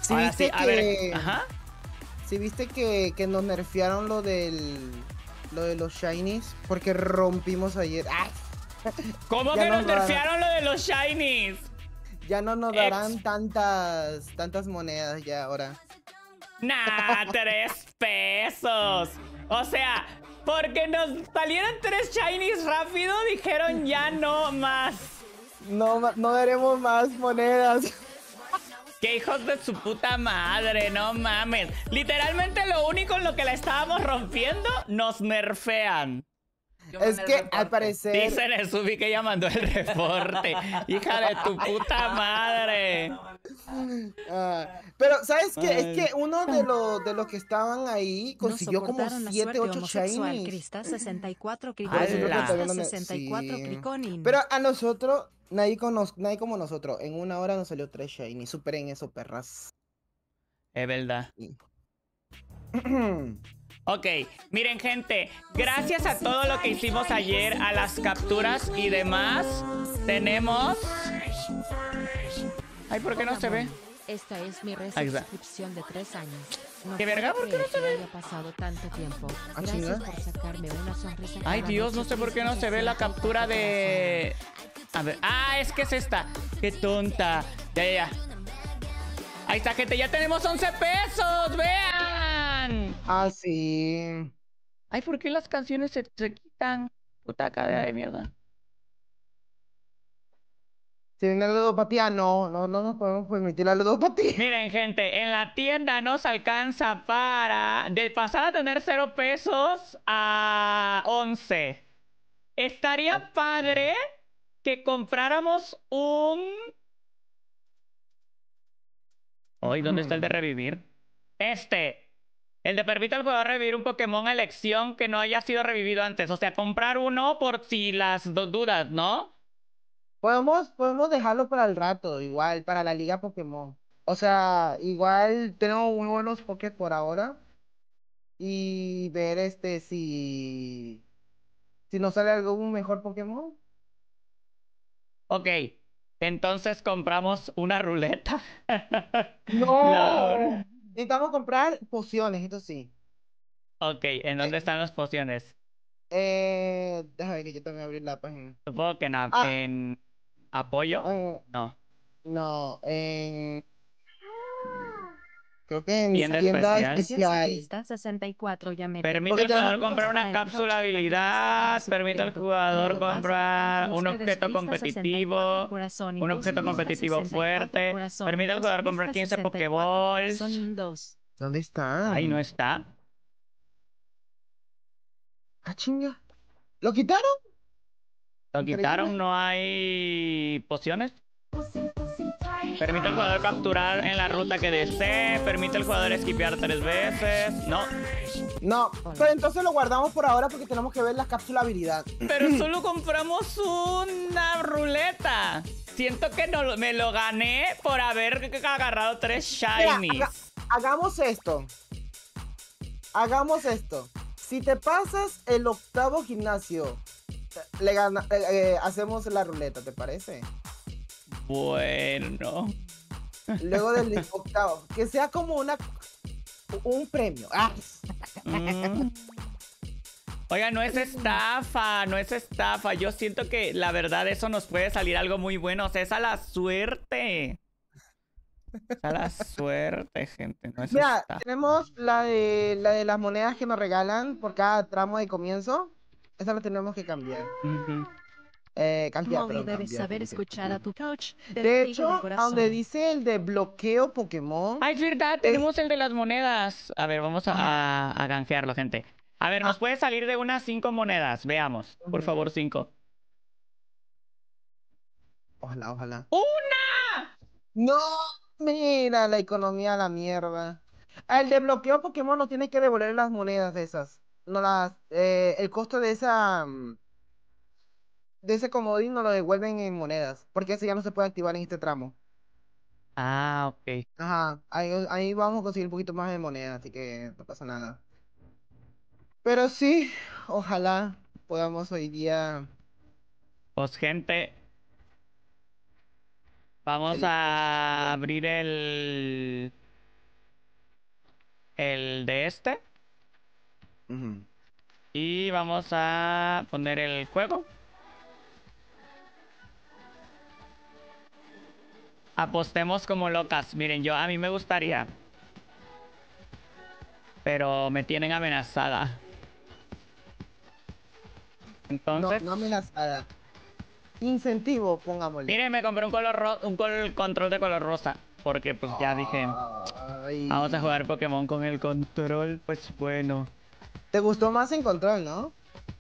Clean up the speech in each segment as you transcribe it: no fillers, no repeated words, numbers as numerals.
¿Sí Ahora sí, viste a ver, que, ajá. sí viste que nos nerfearon lo de los shinies? Porque rompimos ayer. ¡Ah! ¿Cómo Ya que no nos nos darán, nerfearon lo de los shinies? ya no nos Ex. darán tantas monedas ya ahora. Nah, 3 pesos. O sea, porque nos salieron 3 shinies rápido, dijeron ya no más. No daremos más monedas. ¡Qué hijos de su puta madre! No mames. Literalmente lo único en lo que la estábamos rompiendo, nos nerfean. Es que al parecer, Dicen el Subi que ella mandó el reporte. Hija de tu puta madre. pero ¿sabes qué? Es Ay. que uno de los que estaban ahí No consiguió como soportaron la 7, suerte 8 homosexual. shinies. Crista 64 Por clicó eso creo que ¡Hala! también Crista lo 64 sí. clicó Pero a nosotros, nadie como nosotros. En una hora nos salió 3 shinies. Superen eso, perras. Es verdad. Sí. Ok, miren gente, gracias a todo lo que hicimos ayer, a las capturas y demás, tenemos... Ay, ¿por qué no se ve? Esta es mi Ahí está. resuscripción de 3 años. No ¿Qué verga? puedo ¿Por qué no creer se que ve? haya pasado tanto tiempo. Ah, Gracias chinga. por sacarme una sonrisa. Ay cada Dios, no noche sé por qué no triste se ve la que siento captura en mi de... A ver, ah, es que es esta. Qué tonta. Ya. Ahí está, gente, ya tenemos 11 pesos, vean. Ah, sí. Ay, ¿por qué las canciones se quitan? Puta cadena de mierda. Si viene la ludopatía, no nos podemos permitir la ludopatía. Miren, gente, en la tienda nos alcanza para... De pasar a tener 0 pesos a 11. Estaría padre que compráramos un... Hoy, ¿dónde está el de revivir? Este. El de permite al jugador revivir un Pokémon a elección que no haya sido revivido antes. O sea, comprar uno por si las dudas, ¿no? Podemos dejarlo para el rato, igual, para la Liga Pokémon. O sea, igual tenemos muy buenos Pokés por ahora. Y ver si nos sale algún mejor Pokémon. Ok. Entonces compramos una ruleta. ¡No! La- Necesitamos comprar pociones, esto sí. Ok, ¿en Eh, dónde están las pociones? Déjame ver que yo también abrir la página. Supongo que Ah, en apoyo. eh, No. no, creo que en Tienda tienda especial. Gracias a especial. Crista 64 ya me Permite Porque al jugador comprar una cápsula habilidad. Permite al jugador comprar un objeto competitivo. Un objeto competitivo fuerte. Permite al jugador comprar 15 Pokéballs. Son 2. ¿Dónde Ahí no están? está. Ah, chinga. ¿Lo quitaron? Lo Increíble. quitaron, no hay pociones. Permite al jugador capturar en la ruta que desee. Permite al jugador esquipear 3 veces. No. No, pero entonces lo guardamos por ahora porque tenemos que ver la cápsula habilidad. Pero solo compramos una ruleta. Siento que no, me lo gané por haber agarrado 3 Mira, shinies. hagamos esto. Hagamos esto. Si te pasas el 8º gimnasio, hacemos la ruleta, ¿te parece? Bueno. Luego del 8º, que sea como un premio. Ah. Mm. Oiga, no es estafa, no es estafa. Yo siento que la verdad eso nos puede salir algo muy bueno. O sea, es a la suerte. Es a la suerte, gente. No es Mira, estafa. tenemos la de las monedas que nos regalan por cada tramo de comienzo. Esa la tenemos que cambiar. Ujú. Cambiar, Molly, perdón, debes cambiar. saber escuchar a tu coach. De hecho, a donde dice el de bloqueo Pokémon, Ah, es verdad, es... tenemos el de las monedas. A ver, vamos a ganjearlo, gente. A ver, nos puede salir de unas 5 monedas. Veamos. Por favor, 5. Ojalá. ¡Una! No, mira la economía a la mierda. El de bloqueo Pokémon no tiene que devolver las monedas de esas. No el costo de ese comodín no lo devuelven en monedas, porque ese ya no se puede activar en este tramo. Ah, ok. Ajá, ahí vamos a conseguir un poquito más de moneda, así que no pasa nada. Pero sí, ojalá podamos hoy día. Pues, gente, vamos el- a abrir el de este. Ujú. Y vamos a poner el juego. Apostemos como locas. Miren, a mí me gustaría. Pero me tienen amenazada. No, Entonces, no amenazada. Incentivo, pongámosle. miren, me compré un control de color rosa. Porque pues ya dije, vamos a Ay. jugar Pokémon con el control. Pues bueno. ¿Te gustó más en control, no?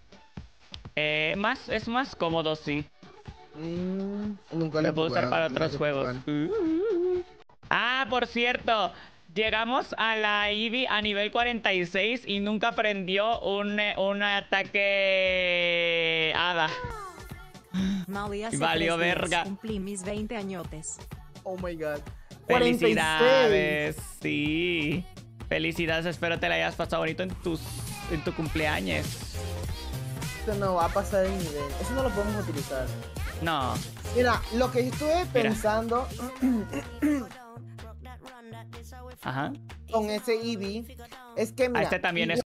Es más cómodo, sí. Nunca lo Lo he puedo usar jugado. para Tendría otros que juegos. jugar. Ah, por cierto. Llegamos a la Eevee a nivel 46 y nunca prendió un ataque hada. Maui, hace Valió 3 días verga. cumplí mis 20 añotes. Oh my god. 46. Felicidades, sí. Felicidades, espero te la hayas pasado bonito en tu cumpleaños. Esto no va a pasar el nivel. Eso no lo podemos utilizar. No. Mira, lo que estuve pensando Ajá. con ese Eevee es que, A mira, este también es.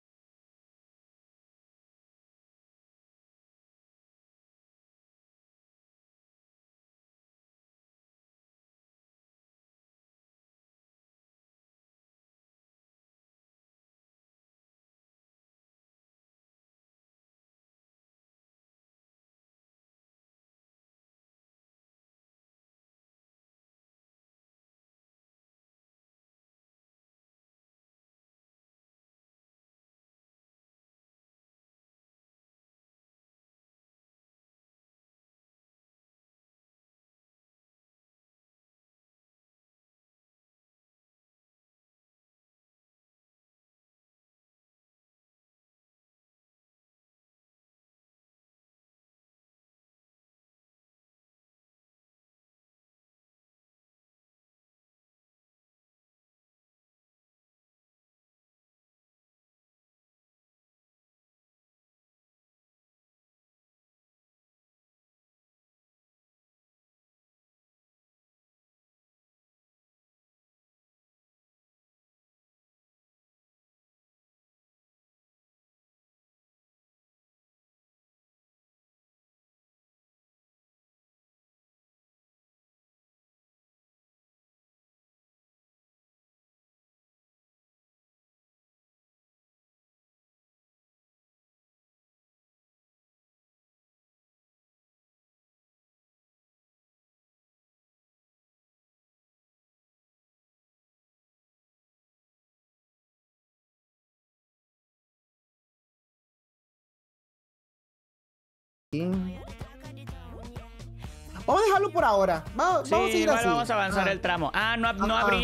Vamos a dejarlo por ahora. Sí, Vamos a ir igual así. vamos a avanzar Ajá. el tramo. Ah, no Ajá. abrí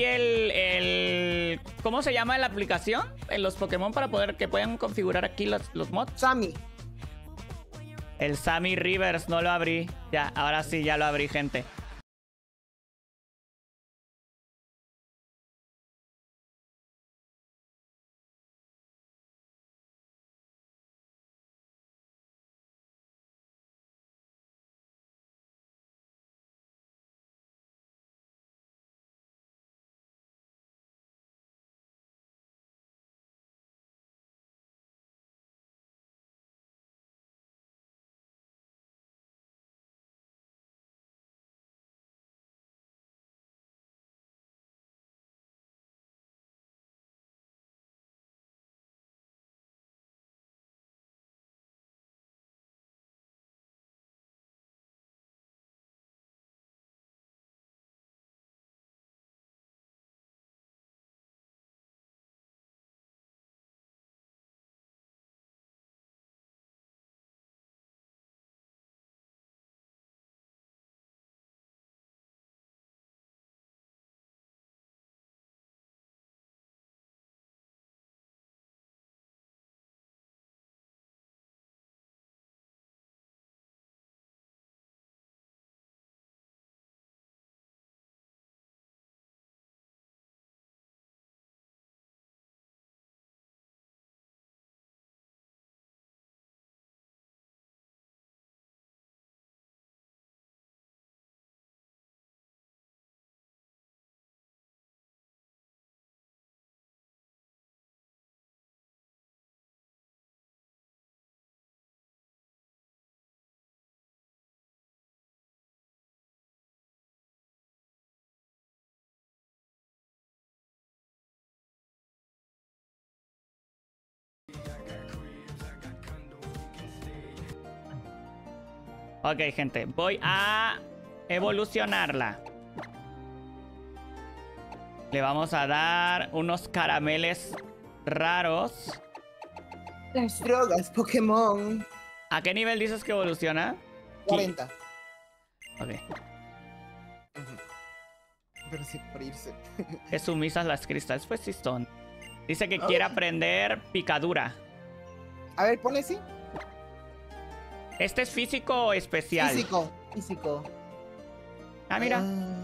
el. ¿Cómo se llama la aplicación? En los Pokémon para que puedan configurar aquí los mods. Sammy. El Sammy Rivers no lo abrí. Ya, ahora sí, ya lo abrí, gente. Ok, gente. Voy a evolucionarla. Le vamos a dar unos carameles raros. Las drogas, Pokémon. ¿A qué nivel dices que evoluciona? 40. Ok. Pero sí, por irse. Es sumisas las cristales. Pues sí son. Dice que quiere aprender picadura. A ver, ponle sí. ¿Este es físico o especial? Físico. Ah, mira.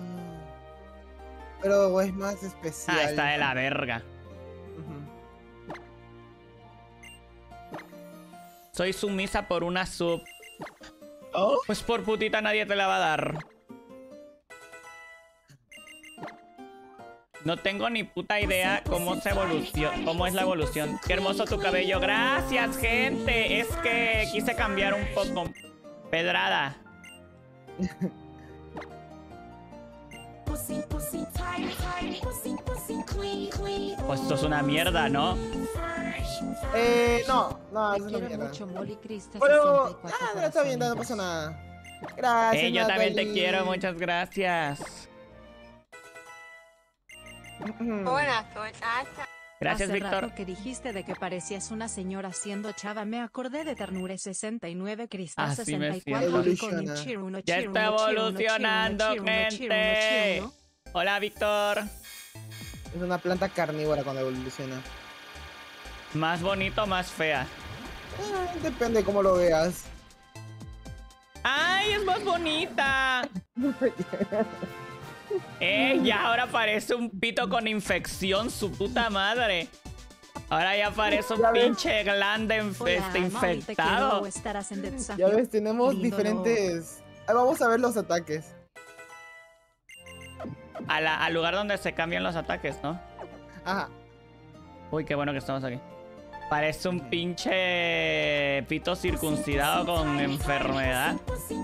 Pero es más especial. Ah, está de la verga. Ujú. Soy sumisa por una sub. ¿Oh? Pues por putita nadie te la va a dar. No tengo ni puta idea cómo se evoluciona, cómo es la evolución. Qué hermoso tu cabello. Gracias, gente. Es que quise cambiar un poco. Pedrada. Pues esto es una mierda, ¿no? No, Te es una quiero mierda. mucho, Molly Crista Pero, 64 no está bien, no corazones. pasa nada. Gracias, Yo también te Natalie. quiero. Muchas gracias. Hola, soy Asha. Gracias, Hace Víctor. rato que dijiste de que parecías una señora siendo chava, me acordé de Ternure 69, Crista Así me 64, siento. Rico Nichiruno, Ya Chiruno, está Chiruno, evolucionando, Chiruno, Chiruno, gente. Chiruno. Hola, Víctor. Es una planta carnívora cuando evoluciona. Más bonito, más fea. Depende de cómo lo veas. ¡Ay, es más bonita! Ya ahora parece un pito con infección, su puta madre. Ahora ya parece un Ya ves. pinche glande Hola, Molly, te quiero, infectado. o estarás en Detsa- Ya ves, tenemos Lindo, diferentes... Ahí vamos a ver los ataques. Al lugar donde se cambian los ataques, ¿no? Ajá. Uy, qué bueno que estamos aquí. Parece un pinche pito circuncidado con enfermedad.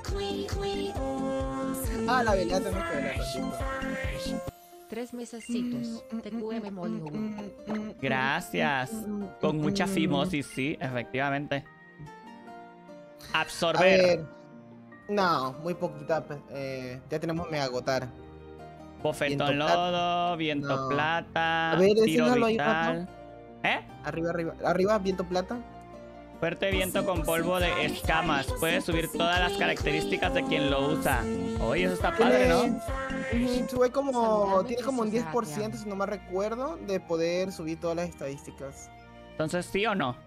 La habilidad tenemos que verla ratito. 3 mesecitos. TQM Molly Hugo. Gracias. Con mucha fimosis, sí, efectivamente. A Absorber. ver. No, muy poquita. Ya tenemos Mega Agotar. Bofetón Viento plata. lodo, viento No. plata, A ver, tiro enséñalo ahí, vital. ¿Eh? Arriba, viento plata. Fuerte viento con polvo de escamas. Puede subir todas las características de quien lo usa. Oye, eso está padre, ¿no? Sube como... Saludame, Tiene como un Jesús 10%, Arratia. si no me recuerdo, de poder subir todas las estadísticas. Entonces, ¿sí o no?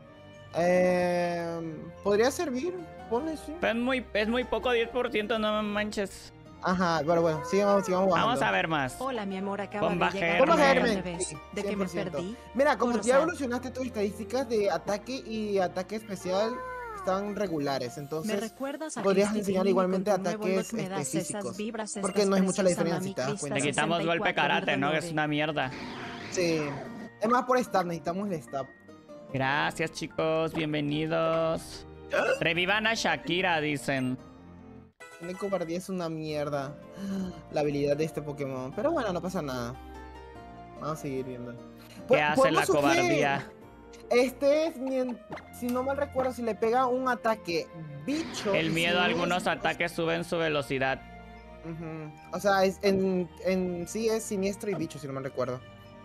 ¿Podría servir? Ponle sí. Pero es muy poco, 10%, no me manches. Ajá, pero bueno, sigamos bajando. Vamos a ver más. Hola, mi amor, acaba Bomba de llegar. Germen. Bomba ¿Dónde Germen, ves? sí, ¿De que me 100%. perdí? Mira, como ya Corozal. evolucionaste tus estadísticas de ataque y ataque especial, están regulares, ¿Me entonces recuerdas a podrías Cristi enseñar Pinini igualmente con tu nuevo ataques look? Me das físicos, esas vibras, porque estás no es mucha la preciosa, diferencia, mami, si te das Crista cuenta. Le quitamos golpe 64, karate, ¿no? Que es Virgo una mierda. Sí, es más por stab, necesitamos el stab. Gracias, chicos. Bienvenidos. Revivan a Shakira, dicen. Tiene cobardía, es una mierda la habilidad de este Pokémon, pero bueno, no pasa nada. Vamos a seguir viendo. ¿Qué hace la Podemos subir- cobardía? Este es, si no mal recuerdo, si le pega un ataque bicho. El y miedo a si algunos es- ataques suben su velocidad. Ujú. O sea, en sí es siniestro y bicho, si no mal recuerdo.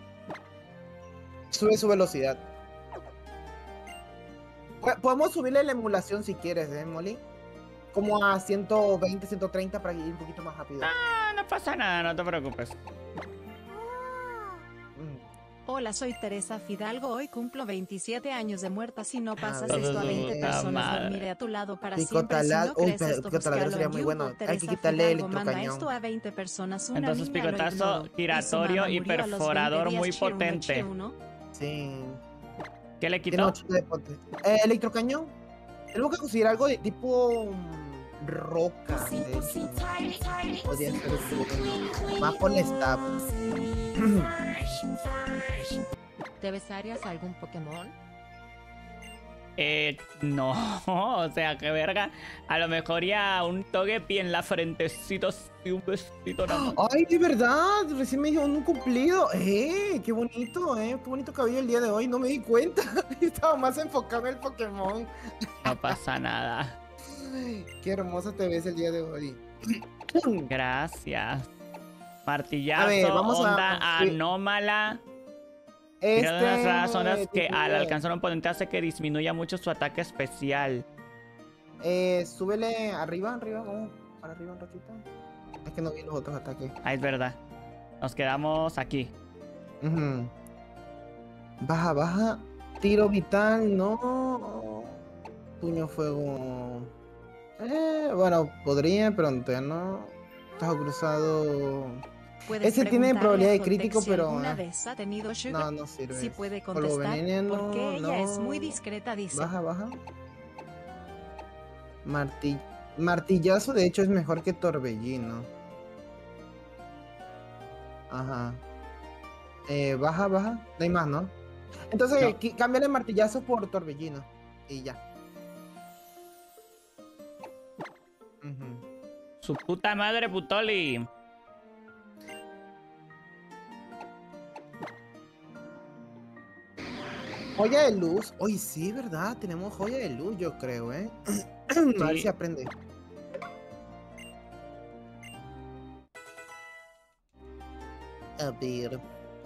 Sube su velocidad. Podemos subirle la emulación si quieres, Molly. Como a 120, 130 para ir un poquito más rápido. Ah, no pasa nada, no te preocupes. Mm. Hola, soy Teresa Fidalgo. Hoy cumplo 27 años de muerta. Si no pasas ver. esto a 20 Puta personas, madre. dormiré a tu lado para Pico siempre. Si talal- no Uy, crees pero esto, pico taladro búscalo sería en muy YouTube. bueno. Hay que Teresa quitarle el Fidalgo manda electrocañón. esto a 20 personas. Una Entonces, niña lo picotazo ignoró. Y su giratorio mamá y murió a los 20 perforador días. muy Chiruno, potente. chiruno. Sí. ¿Qué le Tiene quitó? 8 de pote. Electrocañón. Tenemos que conseguir algo de tipo roca. De hecho. Podría ser bueno. Más por el stab. ¿Te besarías a algún Pokémon? No, o sea, qué verga. A lo mejor ya un Togepi en la frentecita y un besito nada más. Ay, de verdad, recién me dijeron un cumplido. Qué bonito, qué bonito cabello el día de hoy. No me di cuenta. Estaba más enfocado en el Pokémon. No pasa nada. Qué hermosa te ves el día de hoy. Gracias. Martillazo, A ver, vamos a- onda anómala. Tirando unas raras ondas que al disminuye. alcanzar un oponente hace que disminuya mucho su ataque especial. Súbele arriba, vamos para arriba un ratito. Es que no vi los otros ataques. Ah, es verdad. Nos quedamos aquí. Ujú. Baja. Tiro vital, no. Puño fuego. Bueno, podría, pero todavía no. Tajo cruzado. Puedes Ese tiene preguntarle probabilidad a de Jotex crítico, si pero, alguna vez ha tenido sugar. No sirve. Si puede Polvo contestar, veneno, porque ella es no. muy discreta, dice. Baja. Martillazo, de hecho, es mejor que torbellino. Ajá. Baja. No hay más, ¿no? Entonces, No. cámbiale martillazo por torbellino. Y ya. Ujú. Su puta madre, Putoli. Joya de luz. Oye, sí, ¿verdad? Tenemos joya de luz, yo creo, ¿eh? A ver Sí. si aprende. A ver.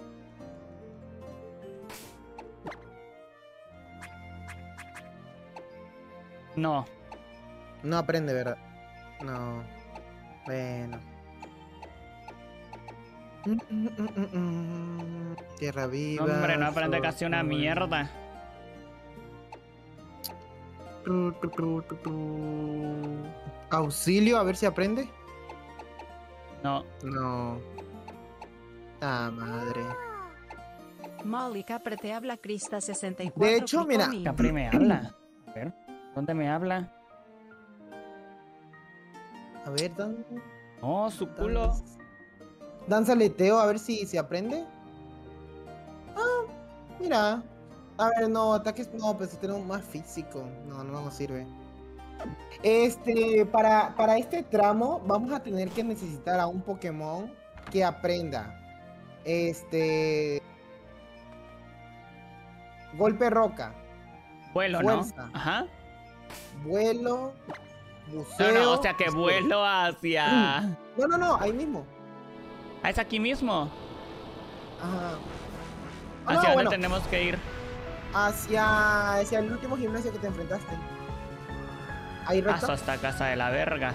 No. No aprende, ¿verdad? No. Bueno. Tierra viva. Hombre, no aprende sol, casi una mierda. Auxilio, a ver si aprende. No. No. Ah, madre. Molly Capre te habla Crista 64. De hecho, mira, Piconi. Capri me habla. A ver, ¿dónde me habla? A ver, Oh, su culo. Danza leteo, a ver si aprende. Ah, mira. A ver, no, ataques no, pues si tenemos más físico. No nos sirve. Para este tramo vamos a tener que necesitar a un Pokémon que aprenda. Golpe roca, Vuelo, fuerza. ¿no? Ajá. vuelo, buceo. No, o sea que vuelo hacia... No, ahí mismo. Ah, es aquí mismo. Ajá. ¿Hacia No, dónde bueno, tenemos que ir? hacia el último gimnasio que te enfrentaste. Ahí recto. Paso hasta casa de la verga.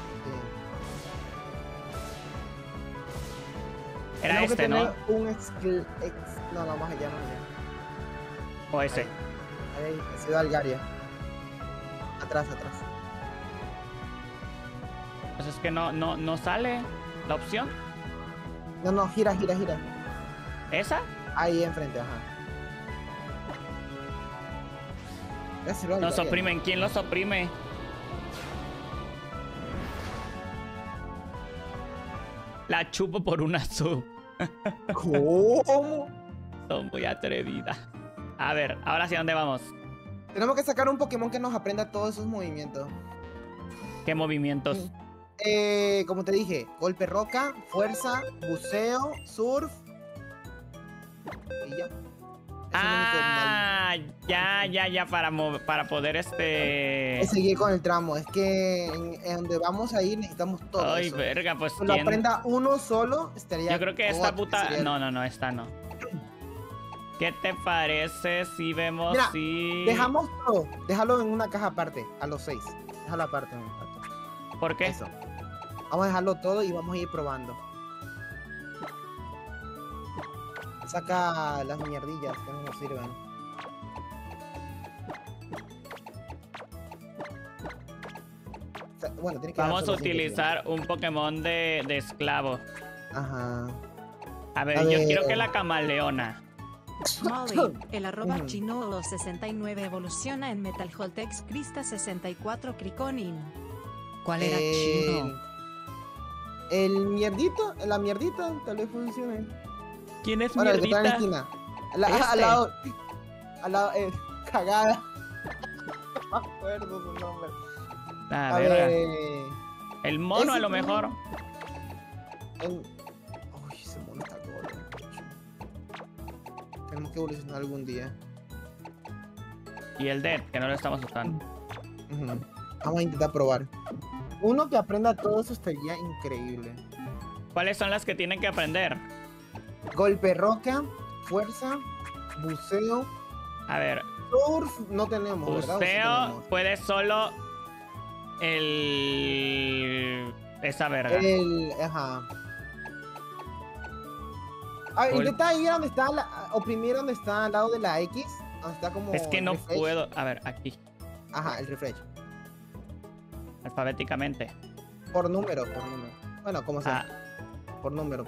Sí. Era Tenemos que este, ¿no? tener un no, más allá. O ese. Ahí, Ciudad Algaria. Atrás. Pues es que no sale la opción. No, gira. ¿Esa? Ahí enfrente, ajá. Es Ciudad Nos Algaria. oprimen. ¿Quién los oprime? La chupo por una sub. ¿Cómo? Son muy atrevidas. A ver, ahora sí, ¿a dónde vamos? Tenemos que sacar un Pokémon que nos aprenda todos esos movimientos. ¿Qué movimientos? Como te dije, golpe roca, fuerza, buceo, surf. Y ya. Eso Ah, ya, para poder es seguir con el tramo. Es que en donde vamos a ir necesitamos todo Ay, eso. verga, pues Si lo ¿quién? aprenda uno solo, estaría. Yo creo que esta God, puta... sería- No, esta no. ¿Qué te parece si vemos Mira, si... Dejamos todo. Déjalo en una caja aparte, a los 6. Déjalo aparte. ¿Por qué? Eso. Vamos a dejarlo todo y vamos a ir probando. Saca las mierdillas que no nos sirven. Bueno, tiene que Vamos a dejárselo sin utilizar un Pokémon de esclavo. que- Ajá. A ver, A yo ver. quiero que la camaleona. Molly, el arroba Ujú. Chinolo 69 evoluciona en Metal Holtex Crista 64 Criconin. ¿Cuál era Eh, chino? El mierdito, la mierdita, tal vez funcione. ¿Quién es Ahora, el que está en la mierdita? esquina. Al Este. lado, cagada. No me acuerdo su nombre. Ah, A verga. ver. El mono ese a lo mejor. Uy, ese mono está gordo. Tenemos que evolucionar algún día. Y el Dead, que no lo estamos usando. Ujú. Vamos a intentar probar. Uno que aprenda todo eso estaría increíble. ¿Cuáles son las que tienen que aprender? Golpe roca, fuerza, buceo, A ver, surf, no tenemos, ¿verdad? ¿O sí buceo tenemos? puede solo esa verga. Ajá. A ver, Gol- intenta ir donde está, oprimir donde está al lado de la X, donde está como Es que el no refresh. puedo. A ver, aquí. Ajá, el refresh. Alfabéticamente. Por número. Bueno, como sea. Ah, Por número.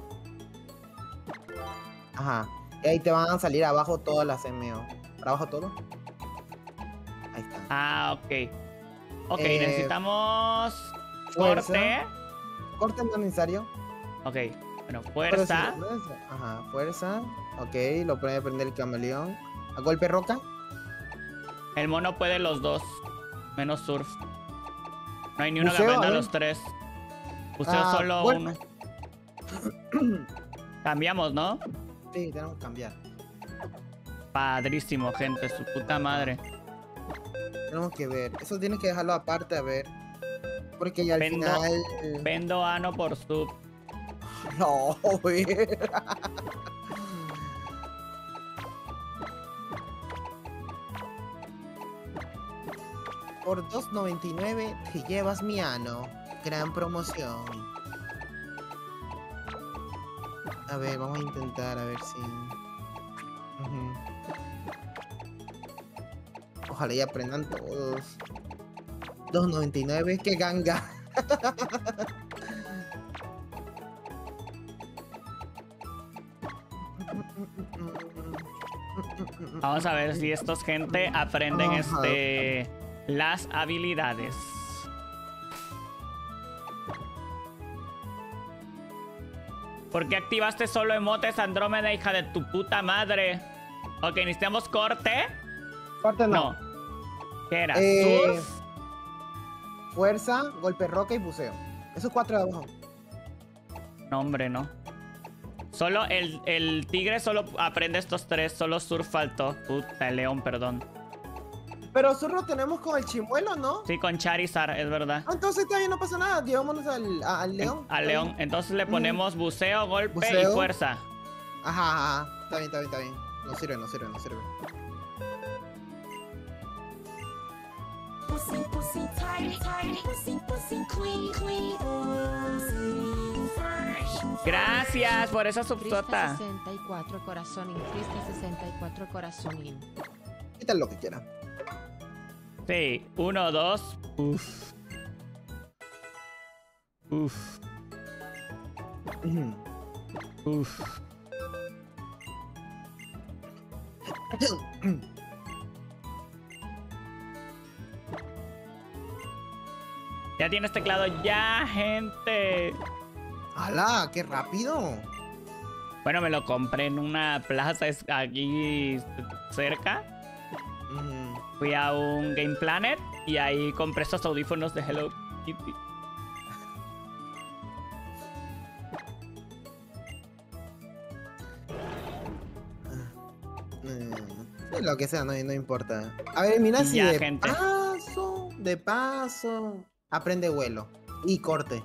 Ajá. Y ahí te van a salir abajo todas las MO. ¿Para abajo todo? Ahí está. ok. Ok, Eh, necesitamos fuerza. corte. Corte no es necesario. Ok, bueno, Pero sí, fuerza. Ajá, fuerza. Ok, lo puede prender el camaleón. A golpe roca. El mono puede los dos. Menos surf. No hay ni uno que Buceo, aprenda a ver. los tres. Buceo Ah, solo bueno. uno. Cambiamos, ¿no? Sí, tenemos que cambiar. Padrísimo, gente. Su puta madre. Tenemos que ver. Eso tienes que dejarlo aparte a ver. Porque ya al Vendo- final. Vendo ano por sub. No, güey. Por $2.99 te llevas mi ano. Gran promoción. A ver, vamos a intentar a ver si. Ujú. Ojalá y aprendan todos. $2.99, qué ganga. Vamos a ver si estos gente aprenden Ajá. las habilidades. ¿Por qué activaste solo emotes, Andrómeda, hija de tu puta madre? Ok, necesitamos corte. Parte no. No. ¿Qué era? Eh, ¿Surf? Fuerza, golpe roca y buceo. Esos 4 de abajo. No, hombre, no. Solo el tigre solo aprende estos tres. Solo surf faltó. Puta, el león, perdón. Pero surro tenemos con el chimuelo, ¿no? Sí, con Charizard, es verdad. Ah, entonces está bien, no pasa nada. Llevámonos al león. Al león. Entonces le ponemos buceo, golpe Buceo. y fuerza. Ajá. Está bien. No sirve. Pussy, pussy, tight, tight, pussy, pussy, clean, clean, pussy, fresh. Gracias por esa Crista subsota. 64 corazonín. Crista 64 corazonín. Quita lo que quiera. Sí, 1, 2. Uf. Uf. Ujú. Uf. Ya tienes teclado ya, gente. ¡Hala! ¡Qué rápido! Bueno, me lo compré en una plaza aquí cerca. Ujú. Fui a un Game Planet y ahí compré estos audífonos de Hello Kitty. Lo que sea, no importa. A ver, mira Y si ya, de gente. paso. Aprende vuelo. Y corte.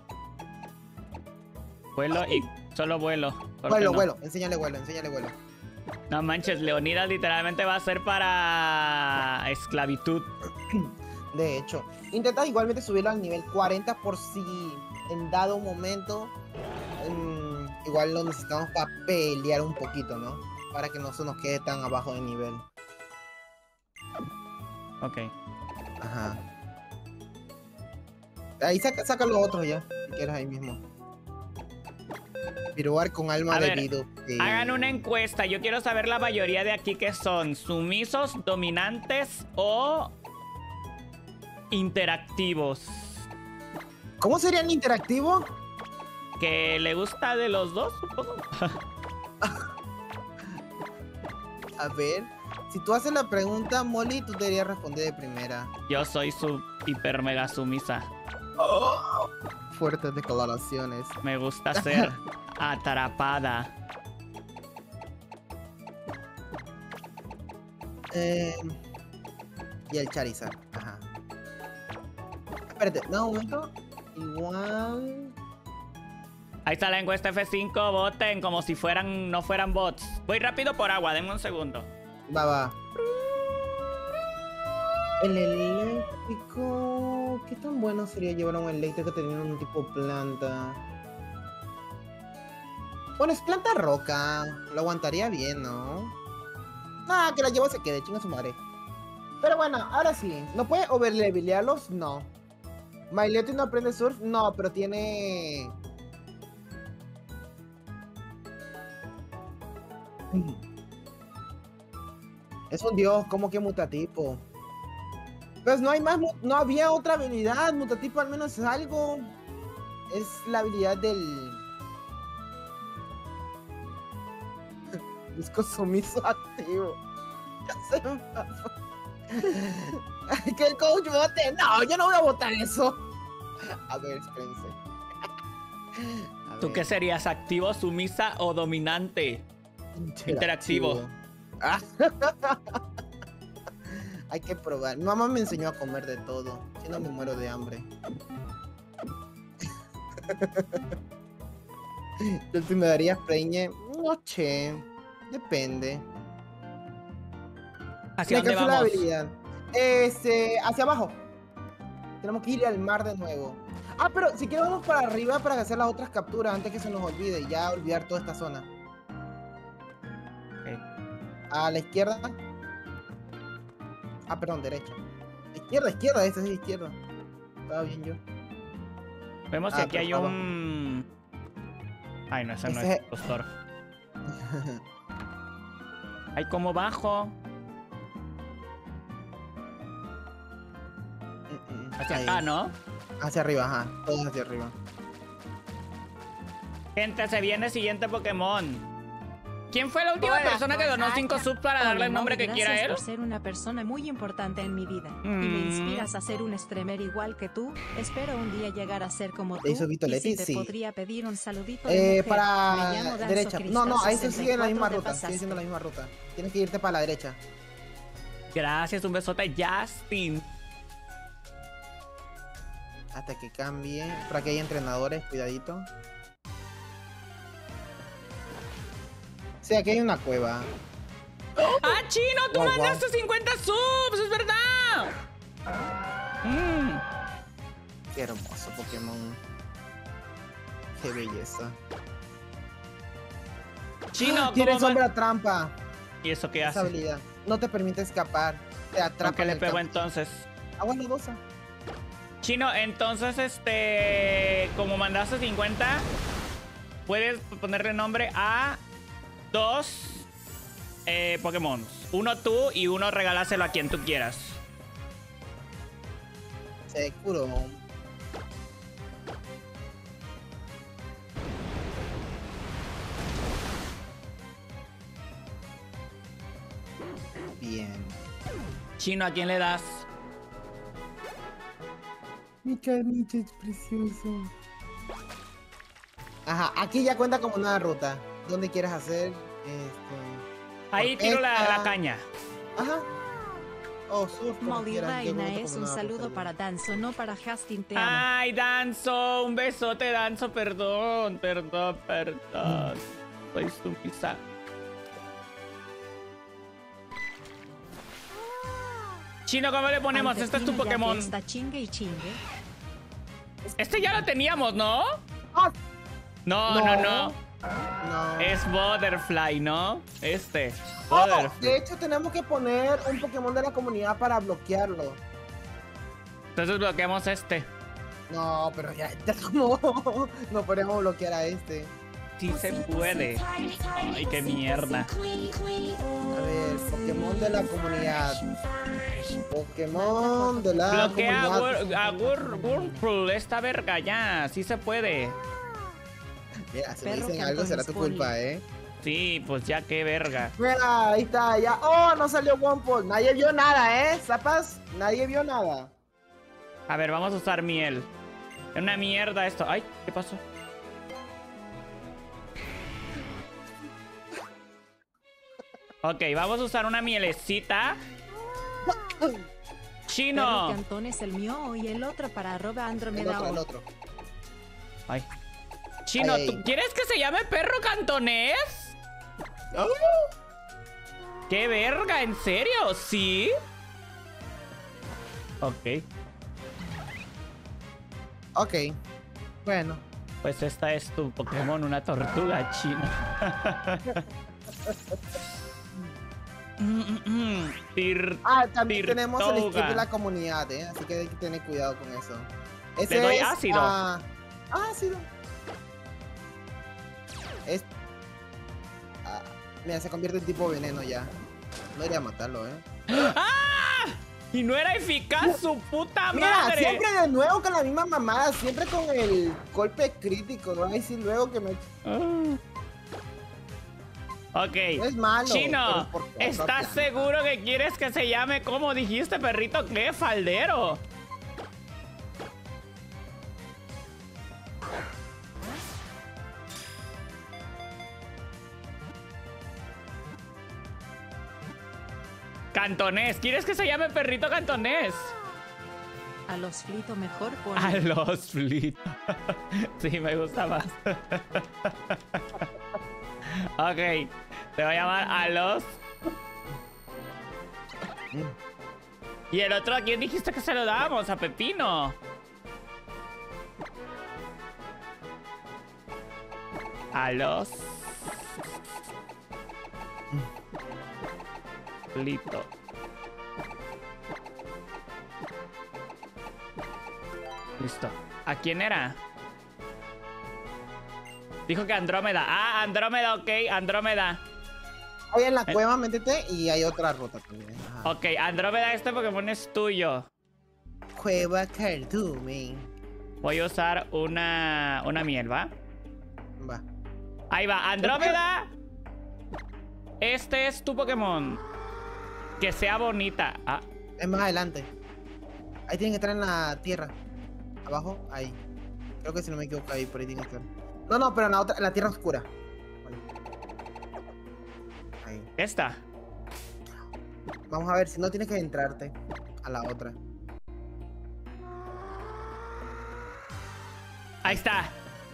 Vuelo y solo vuelo. Corte no. Vuelo. Enséñale vuelo. No manches, Leonidas literalmente va a ser para esclavitud. De hecho, intenta igualmente subirlo al nivel 40 por si en dado momento igual lo necesitamos para pelear un poquito, ¿no? Para que no se nos quede tan abajo de nivel. Ok. Ajá. Ahí saca los otros ya, si quieres ahí mismo. Piruar con alma A de ver, Vido. Hagan una encuesta. Yo quiero saber la mayoría de aquí que son sumisos, dominantes o interactivos. ¿Cómo sería el interactivo? Que le gusta de los dos, supongo. A ver, si tú haces la pregunta, Molly, tú deberías responder de primera. Yo soy su hiper mega sumisa. Fuertes declaraciones. Me gusta ser atrapada. Y el Charizard. Ajá. espérate, no, un momento. Igual. Ahí está la encuesta F5, voten como si no fueran bots. Voy rápido por agua, denme un segundo. Va. El eléctrico... ¿Qué tan bueno sería llevar a un eléctrico teniendo un tipo planta? Bueno, es planta roca. Lo aguantaría bien, ¿no? Ah, que la llevo se quede, chinga su madre. Pero bueno, ahora sí. ¿No puede overlevelarlos? No. ¿Miletti no aprende surf? No, pero tiene... Es un dios, como que mutatipo. Pues no hay más, no había otra habilidad. Mutatipo al menos es algo. Es la habilidad del disco sumiso activo. Que el coach vote. No, yo no voy a votar eso. A ver, espérense. ¿Tú qué serías? ¿Activo, sumisa o dominante? Interactivo. Ah. Hay que probar. Mi mamá me enseñó a comer de todo. Si no me muero de hambre. ¿Tú me darías preñe? No, che. Depende. ¿Hacia dónde la vamos? habilidad. Hacia abajo. Tenemos que ir al mar de nuevo. Ah, pero si queremos vamos para arriba para hacer las otras capturas antes que se nos olvide y ya olvidar toda esta zona. Okay. A la izquierda. Ah, perdón, derecha. Izquierda, esa es izquierda. Estaba bien yo. Vemos que aquí hay un... Ay, no, ese no es impostor. Ay, ¿cómo bajo? Hacia acá, ¿no? Hacia arriba, ajá. Todos hacia arriba. Gente, se viene el siguiente Pokémon. ¿Quién fue la última persona que donó 5 subs para darle el nombre que quiera él? Gracias por ser una persona muy importante en mi vida. Y me inspiras a ser un streamer igual que tú. Espero un día llegar a ser como tú. ¿Hizo Vito Y Leti? si te Sí. podría pedir un saludito de mujer. Para Me llamo Danzo derecha. Cristal No, ahí se sigue en la 64 misma te ruta. pasaste. Sigue siendo la misma ruta. Tienes que irte para la derecha. Gracias, un besote, Justin. Hasta que cambie. Por aquí hay entrenadores, cuidadito. Sí, aquí hay una cueva. ¡Ah, Chino! ¡Tú Wow, mandaste 50 subs! ¡Es verdad! Qué hermoso Pokémon. Qué belleza. Chino, Tiene ¿cómo sombra trampa. ¿Y eso qué Esa hace? habilidad. No te permite escapar. Te atrapa. ¿Qué en le el pego campo. entonces? Agua nodosa. Chino, entonces, como mandaste 50, puedes ponerle nombre a 2 Pokémon. Uno tú y uno regaláselo a quien tú quieras. Se curó. Bien. Chino, ¿a quién le das? Mi carnicho es precioso. Ajá, aquí ya cuenta como una ruta. ¿Dónde quieres hacer? Ahí tiro la caña. Ajá. Oh, surf. como Molly quieras, yo Reina cuento es como un una saludo ruta. para Danzo, no para Justin, te amo. Ay, Danzo, un besote, Danzo, perdón. Soy sumisa. Chino, ¿cómo le ponemos? Aunque Este es tu Tino ya te Pokémon. está chingue y chingue. Este ya lo teníamos, ¿no? Ah, No. No. Es Butterfly, ¿no? Este. Oh, Butterfly. de hecho, tenemos que poner un Pokémon de la comunidad para bloquearlo. Entonces bloqueamos este. No, pero ya como no podemos bloquear a este. Sí se puede. Ay, qué mierda. A ver, Pokémon de la comunidad. Pokémon de la Bloquea comunidad. a Wurmple, esta verga ya. Sí se puede. Mira, si me Perro dicen que algo será tu Antonio culpa, Sí, pues ya qué verga. Mira, ahí está, ya. Oh, no salió Wurmple. Nadie vio nada, ¿Zapas? Nadie vio nada. A ver, vamos a usar miel. Es una mierda esto. Ay, ¿qué pasó? Ok, vamos a usar una mielecita. Chino. Cantón es el mío y el otro para arroba El Andromeda. otro, el otro. Ay. Chino, Ay, ay. ¿tú quieres que se llame perro cantonés? ¡Oh! ¡Qué verga! ¿En serio? ¿Sí? Ok. Ok. Bueno. Pues esta es tu Pokémon, una tortuga china. También tenemos el skip Tirtoga. de la comunidad, así que hay que tener cuidado con eso. Ese Le doy es, ácido. ácido. Mira, se convierte en tipo veneno ya. No iría a matarlo, ¡Ah! Y no era eficaz su puta Mira, madre. siempre de nuevo con la misma mamada, siempre con el golpe crítico. No voy a decir luego que me... Ok. No es malo. Chino, pero por favor, ¿estás ya. seguro que quieres que se llame como dijiste, perrito? ¿Qué? Faldero. Cantonés. ¿Quieres que se llame perrito cantonés? A los flito mejor por A los Flit. Sí, me gusta más. Ok. Te voy a llamar a los. ¿Y el otro a quién dijiste que se lo dábamos? A Pepino. A los. Flito. Listo. ¿A quién era? Dijo que Andrómeda. Ah, Andrómeda, ok, Andrómeda. Ahí en la cueva, métete, y hay otra ruta también. Ajá. Ok, Andrómeda, este Pokémon es tuyo. Cueva Cardume. Voy a usar una miel, ¿va? Va. Ahí va, Andrómeda. Este es tu Pokémon. Que sea bonita. Ah, Es más adelante. Ahí tienen que estar en la tierra. Abajo, ahí. Creo que si no me equivoco, ahí por ahí tiene que estar. No, pero en la otra, en la tierra oscura. Vale. Ahí. esta. Vamos a ver, si no tienes que entrarte a la otra. Ahí está.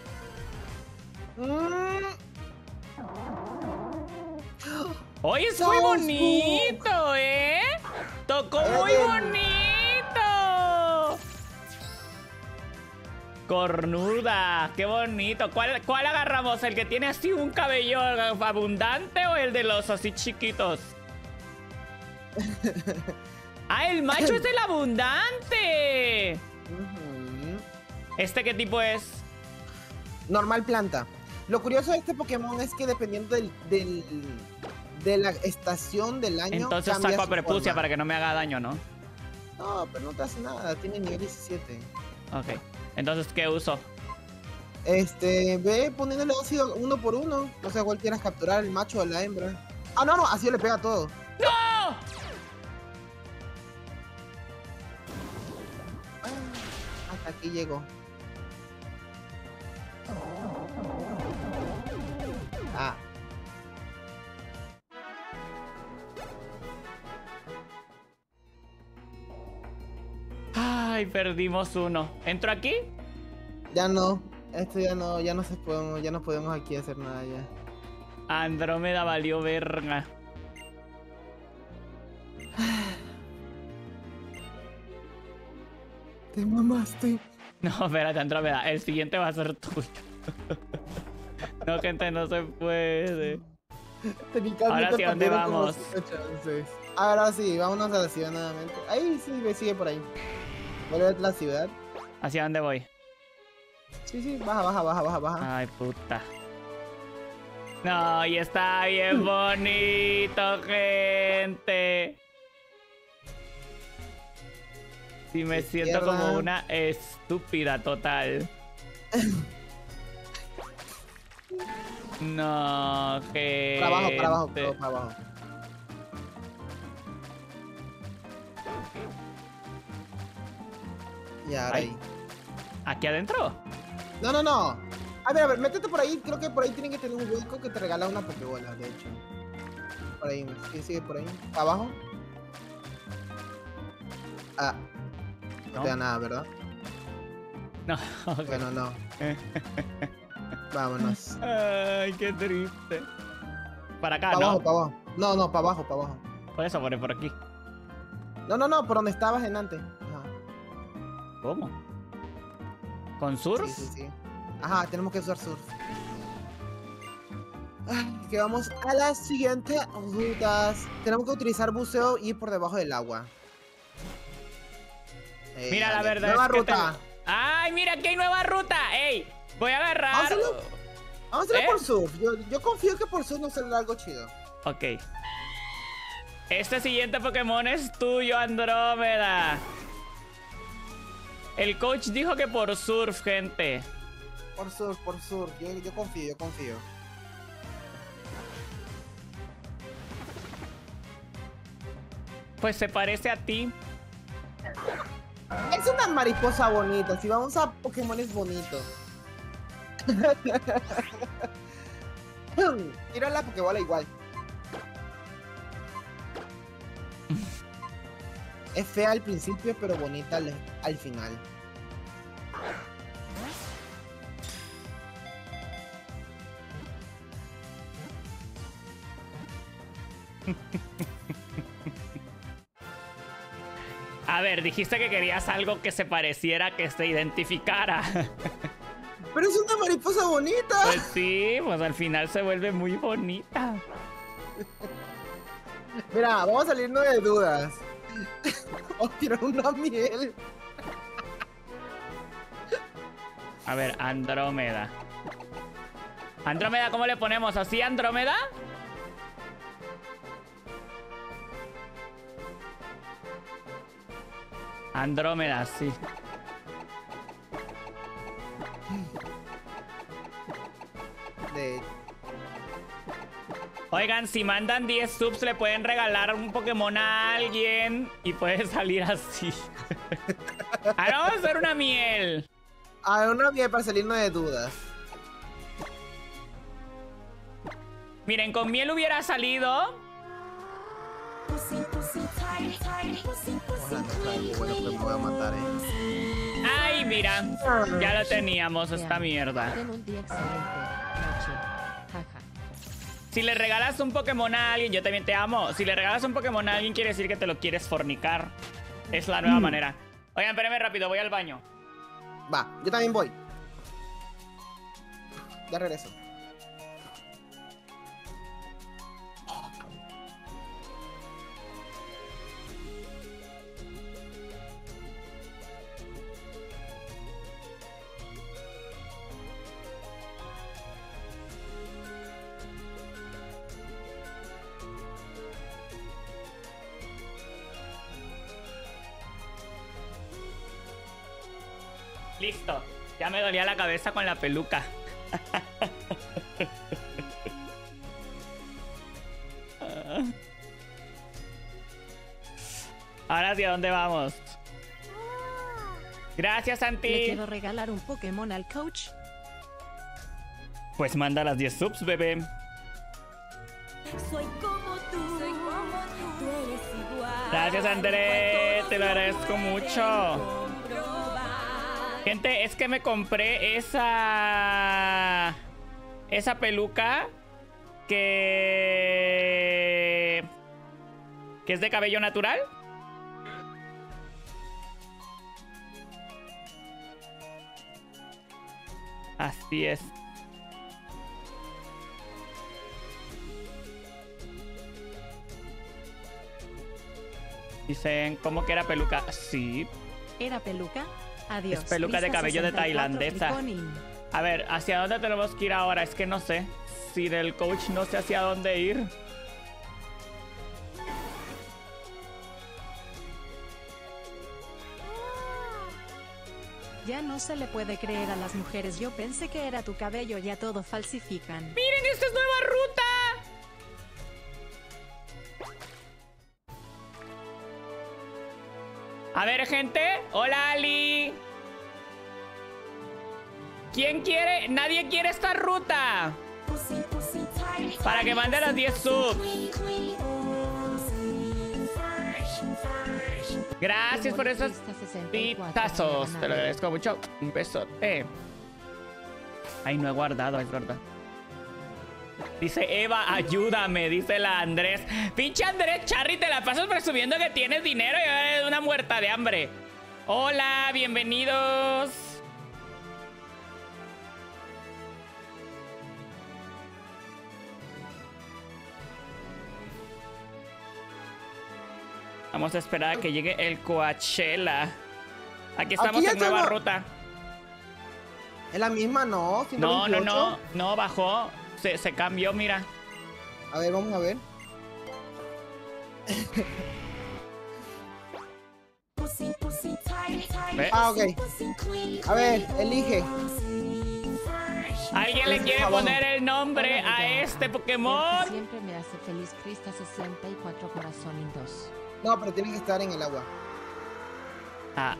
Oye, es muy Soulsbook. bonito, ¿eh? Tocó muy bonito. Cornuda, qué bonito. ¿Cuál agarramos? ¿El que tiene así un cabello abundante o el de los así chiquitos? ¡Ah, el macho es el abundante! ¿Este qué tipo es? Normal planta. Lo curioso de este Pokémon es que dependiendo de la estación del año. Entonces cambia saco a su Prepucia forma. para que no me haga daño, ¿no? No, pero no te hace nada. Tiene nivel 17. Ok. Entonces, ¿qué uso? Ve poniéndole ácido uno por uno. No sé cuál quieras capturar, el macho o la hembra. Ah, no, así le pega a todo. ¡No! Hasta aquí llegó. Ah. Ay, perdimos uno. ¿Entro aquí? Ya no. Esto ya no se podemos, ya no podemos aquí hacer nada ya. Andrómeda valió verga. Te mamaste. No, espérate, Andrómeda. El siguiente va a ser tuyo. No, gente, no se puede. Ahora sí, ¿a dónde vamos? Ahora sí, vámonos a la ciudad nuevamente. Ahí sí, sigue por ahí. Vuelve a la ciudad. ¿Hacia dónde voy? Sí, baja. Ay, puta. No, y está bien bonito, gente. Sí, me siento Izquierda. como una estúpida total. No, gente. Para abajo, todo para abajo. Y ahora Ay. ahí. ¿Aquí adentro? No. A ver, métete por ahí. Creo que por ahí tienen que tener un hueco que te regala una Pokébola, de hecho. Por ahí, sigue por ahí. ¿Para abajo? Ah, no te da nada, ¿verdad? No, ok. Bueno, no. Vámonos. Ay, qué triste. Para acá, Para ¿no? abajo, para abajo. No, no, para abajo, para abajo. Por eso, por aquí. No, no, no, por donde estabas en antes. Ajá. ¿Cómo? ¿Con surf? Sí, sí, sí. Ajá, tenemos que usar surf. Ay, que vamos a las siguientes rutas. Tenemos que utilizar buceo y ir por debajo del agua. Mira, la dale. verdad Nueva es que ruta. ¡Ay, mira, aquí hay nueva ruta! ¡Ey! Voy a agarrar... Vamos a hacerlo ¿Eh? por surf. Yo confío que por surf nos saldrá algo chido. Ok. Este siguiente Pokémon es tuyo, Andrómeda. El coach dijo que por surf, gente. Por surf, por surf. Yo confío, yo confío. Pues se parece a ti. Es una mariposa bonita. Si vamos a Pokémones bonitos. Tira la Pokébola igual. Es fea al principio, pero bonita al final. A ver, dijiste que querías algo que se pareciera, que se identificara. Pero es una mariposa bonita. Pues sí, pues al final se vuelve muy bonita. Mira, vamos a salirnos de dudas. Vamos a tirar una miel. A ver, Andrómeda. Andrómeda, ¿cómo le ponemos? ¿Así, Andrómeda? Andrómeda, sí. Oigan, si mandan 10 subs le pueden regalar un Pokémon a alguien y puede salir así. Ahora vamos a hacer una miel. A ver, una miel para salirnos de dudas. Miren, con miel hubiera salido. Pussy, pussy, tight, tight, pussy, pussy, Bueno, pues me voy a matar, Ay, mira. Ya lo teníamos, esta mierda. Ten un día excelente. Noche. Jaja. Si le regalas un Pokémon a alguien, yo también te amo. Si le regalas un Pokémon a alguien, quiere decir que te lo quieres fornicar. Es la nueva manera. Oigan, espérenme rápido, voy al baño. Va, yo también voy. Ya regreso. Listo. Ya me dolía la cabeza con la peluca. Ahora sí, ¿a dónde vamos? Gracias, Le Santi. quiero regalar un Pokémon al coach. Pues manda las 10 subs, bebé. soy como tú, tú eres igual. Gracias, André. Te lo agradezco mucho. Gente, es que me compré esa peluca que es de cabello natural. Así es. Dicen, ¿cómo que era peluca? Sí. ¿Era peluca? Adiós. Es peluca de Lista cabello de 64, tailandesa. Triconin. A ver, ¿hacia dónde tenemos que ir ahora? Es que no sé. Si del coach no sé hacia dónde ir. Ya no se le puede creer a las mujeres. Yo pensé que era tu cabello, ya todo falsifican. ¡Miren, esta es nueva ruta! A ver, gente. Hola, Ali. ¿Quién quiere? Nadie quiere esta ruta. Pussy, pussy, tight, Para que mande las 10 subs. queen, queen, pussy, fresh, fresh, Gracias por esos pitazos. Te lo agradezco mucho. Un besote. Ay, no he guardado, es verdad. Dice Eva, ayúdame, dice la Andrés. Pinche Andrés Charry, te la pasas presumiendo que tienes dinero y ahora eres una muerta de hambre. Hola, bienvenidos. Vamos a esperar a que llegue el Coachella. Aquí estamos en nueva ruta. Es la misma, ¿no? No, 128. no, bajó. Se cambió, mira. A ver, vamos a ver. Ah, ok. A ver, elige. ¿Alguien le quiere poner el nombre a este Pokémon? Siempre me hace feliz Crista 64 corazón y 2. No, pero tiene que estar en el agua. Ah.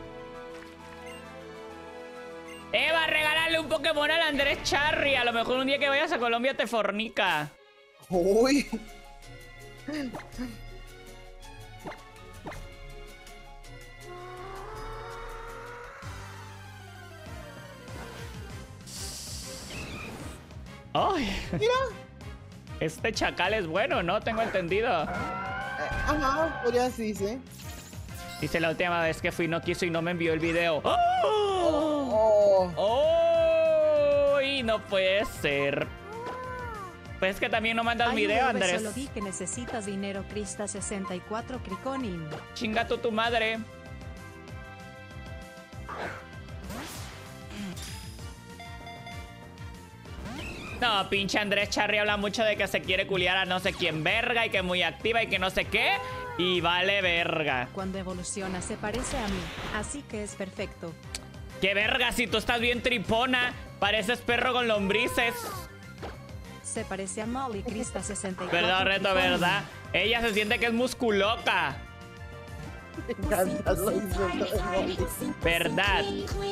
Eva, regálale un Pokémon al Andrés Charry. A lo mejor un día que vayas a Colombia te fornica. Uy. Ay. Mira. Este chacal es bueno, ¿no? Tengo entendido. Ajá, podría decirse. Dice la última vez que fui no quiso y no me envió el video. ¡Oh! Oh. ¡Oh! Y no puede ser. Pues es que también no mandas Ay, video, Ube, Andrés. Solo vi que necesitas dinero, Crista 64 Criconin. Chinga tú tu madre. No, pinche Andrés Charry habla mucho de que se quiere culiar a no sé quién verga y que es muy activa y que no sé qué. Y vale verga. Cuando evoluciona se parece a mí, así que es perfecto. ¡Qué verga! Si tú estás bien tripona, pareces perro con lombrices. Se parece a Molly, Crista 64. Verdad, Reto, verdad. Ella se siente que es musculoca. Me encanta lo insulto de Molly. Verdad.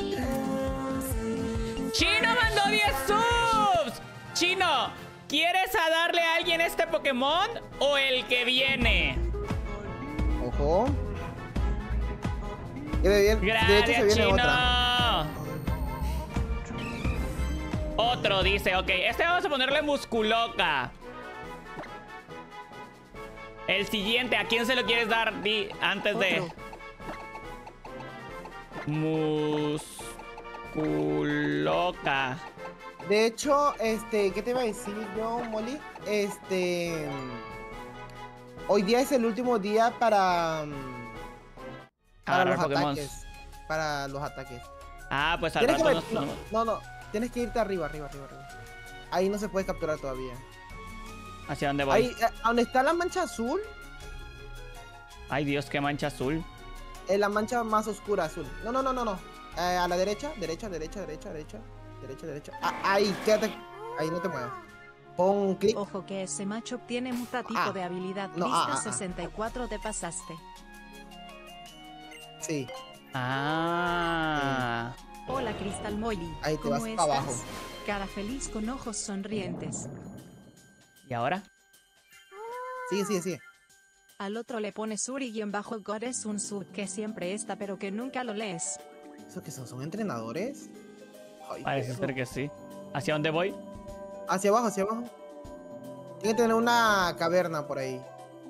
¡Chino mandó 10 subs! Chino, ¿quieres a darle a alguien este Pokémon o el que viene? Ojo. De hecho, Gracias, se viene Chino. otra. Otro dice, ok, este vamos a ponerle musculoca. El siguiente, ¿a quién se lo quieres dar? Di antes de... Otro. Musculoca. De hecho, ¿qué te iba a decir yo, Molly? Hoy día es el último día para Agarrar los Pokémon. ataques. Para los ataques. Ah, pues al Tienes que rato ver- nos... no. Tienes que irte arriba. Ahí no se puede capturar todavía. ¿Hacia dónde voy? Ahí, donde está la mancha azul, Ay, Dios, qué mancha azul. es la mancha más oscura azul. No. A la derecha. Ahí, quédate. Ahí no te muevas. Pon clic. Ojo que ese macho tiene mutatipo Ah, de habilidad. no, Crista ah. 64 te pasaste. Sí. Ah. Hola Crystal Molly. Ahí te ¿Cómo vas estás? para abajo. Cara feliz con ojos sonrientes. ¿Y ahora? Sigue. Al otro le pones Uri-God es un sub que siempre está pero que nunca lo lees. ¿Eso qué son? ¿Son entrenadores? Ay, Parece perro. ser que sí. ¿Hacia dónde voy? Hacia abajo. Tiene que tener una caverna por ahí.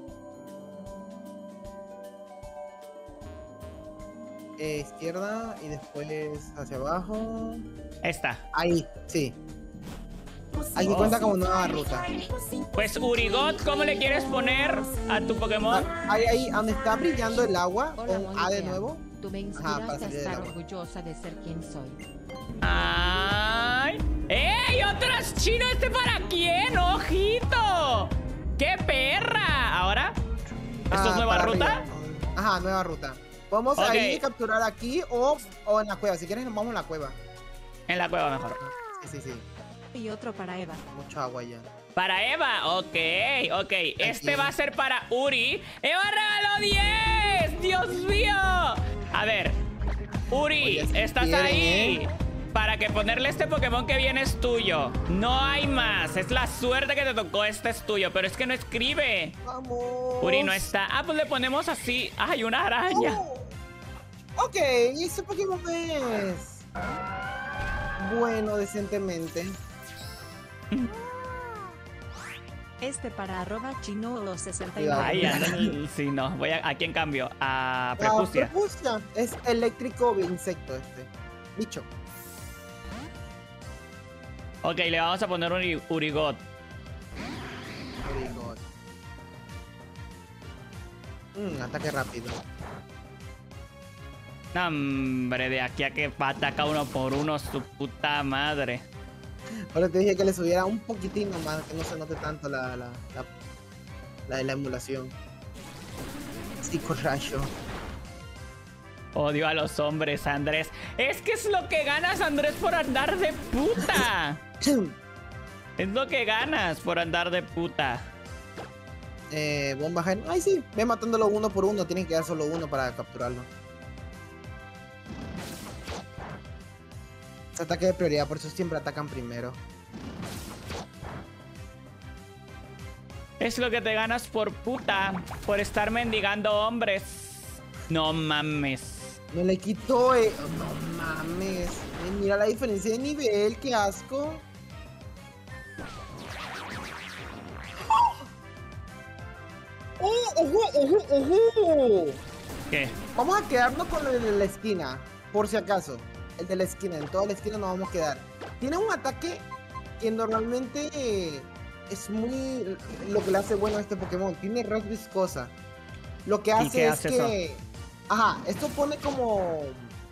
Izquierda y después hacia abajo. Esta. Ahí, sí. Aquí cuenta como nueva ruta. Pues Urigot, ¿cómo le quieres poner a tu Pokémon? Ahí, donde está brillando el agua, Hola, con Molly, A de te amo. nuevo. Tú me Ajá, para inspiraste a salir del estar agua. orgullosa de ser quien soy. ¡Ay! ¡Ey! ¡Otras chino! ¿Este para quién? ¡Ojito! ¡Qué perra! ¿Ahora? ¿Esto es nueva Para ruta? arriba. Ajá, nueva ruta. Podemos Ok. ahí capturar aquí o en la cueva. Si quieres, nos vamos a la cueva. En la cueva mejor. Sí. Y otro para Eva. Mucha agua ya. Para Eva, ok. Este va a ser para Uri. ¡Eva regaló 10! ¡Dios mío! A ver, Uri, Oye, si estás quieren, ahí. Para que ponerle este Pokémon que viene es tuyo. No hay más. Es la suerte que te tocó. Este es tuyo. Pero es que no escribe. ¡Vamos! Uri no está. Ah, pues le ponemos así. ¡Ay, una araña! Oh, Ok, ese Pokémon es bueno decentemente. Este para @chinolo69. Cuidado. Ay, sí, no. Voy a quién cambio. A Prepucia. Prepucia es eléctrico insecto este. Bicho. Ok, le vamos a poner un Urigot. Very good. Ataque rápido. No, hombre, de aquí a que ataca uno por uno, su puta madre. Ahora te dije que le subiera un poquitín nomás, que no se note tanto la emulación. Psicorrayo. Odio a los hombres, Andrés. Es que es lo que ganas, Andrés, por andar de puta. Es lo que ganas por andar de puta. Bomba gen. Ay, sí. Ve matándolo uno por uno. Tienes que dar solo uno para capturarlo. Es ataque de prioridad, por eso siempre atacan primero. Es lo que te ganas por puta. Por estar mendigando hombres. No mames. No le quitó. No mames. Mira la diferencia de nivel. Qué asco. ¡Oh! ¿Qué? Vamos a quedarnos con el de la esquina, por si acaso. El de la esquina, en toda la esquina nos vamos a quedar. Tiene un ataque que normalmente es muy... Lo que le hace bueno a este Pokémon. Tiene red viscosa. Lo que hace es que... Eso? Ajá, esto pone como...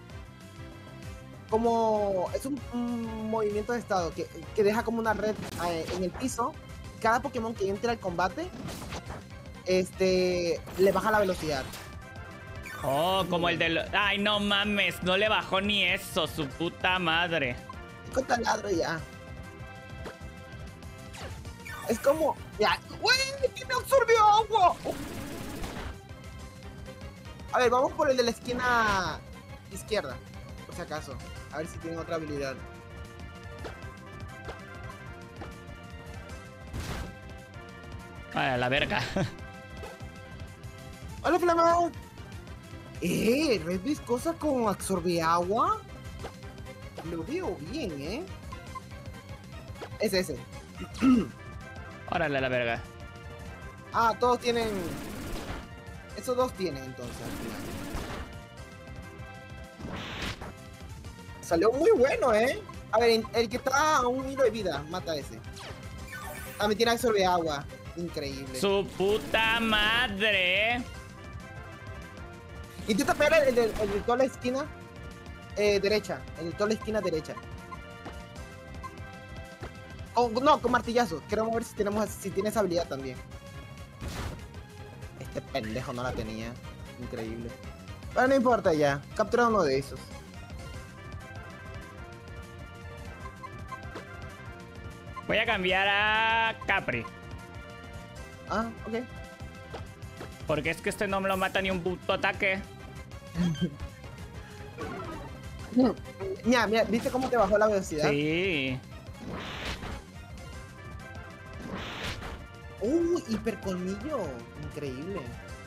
Es un movimiento de estado que deja como una red en el piso. Cada Pokémon que entre al combate... le baja la velocidad. Oh, como el del... Ay, no mames, no le bajó ni eso, su puta madre. Con taladro ya. Es como... Ya. ¡Güey! ¡Que me absorbió agua! A ver, vamos por el de la esquina izquierda, por si acaso. A ver si tienen otra habilidad. Ay, a la verga. ¡Hola, Flama! Red viscosa con absorbe agua. Lo veo bien, Es ese. Órale a la verga. Ah, todos tienen... Esos dos tienen entonces al final. Salió muy bueno, A ver, el que está a un hilo de vida, mata a ese. Ah, me tiene absorbe agua. Increíble. Su puta madre. Intenta pegar el de toda la esquina derecha. El de toda la esquina derecha. Oh, no, con martillazo. Queremos ver si tiene esa habilidad también. Este pendejo no la tenía. Increíble. Pero no importa ya. Captura uno de esos. Voy a cambiar a Capri. Ah, ok. Porque es que este no me lo mata ni un puto ataque. Mira, ¿viste cómo te bajó la velocidad? Sí. Hipercolmillo. Increíble.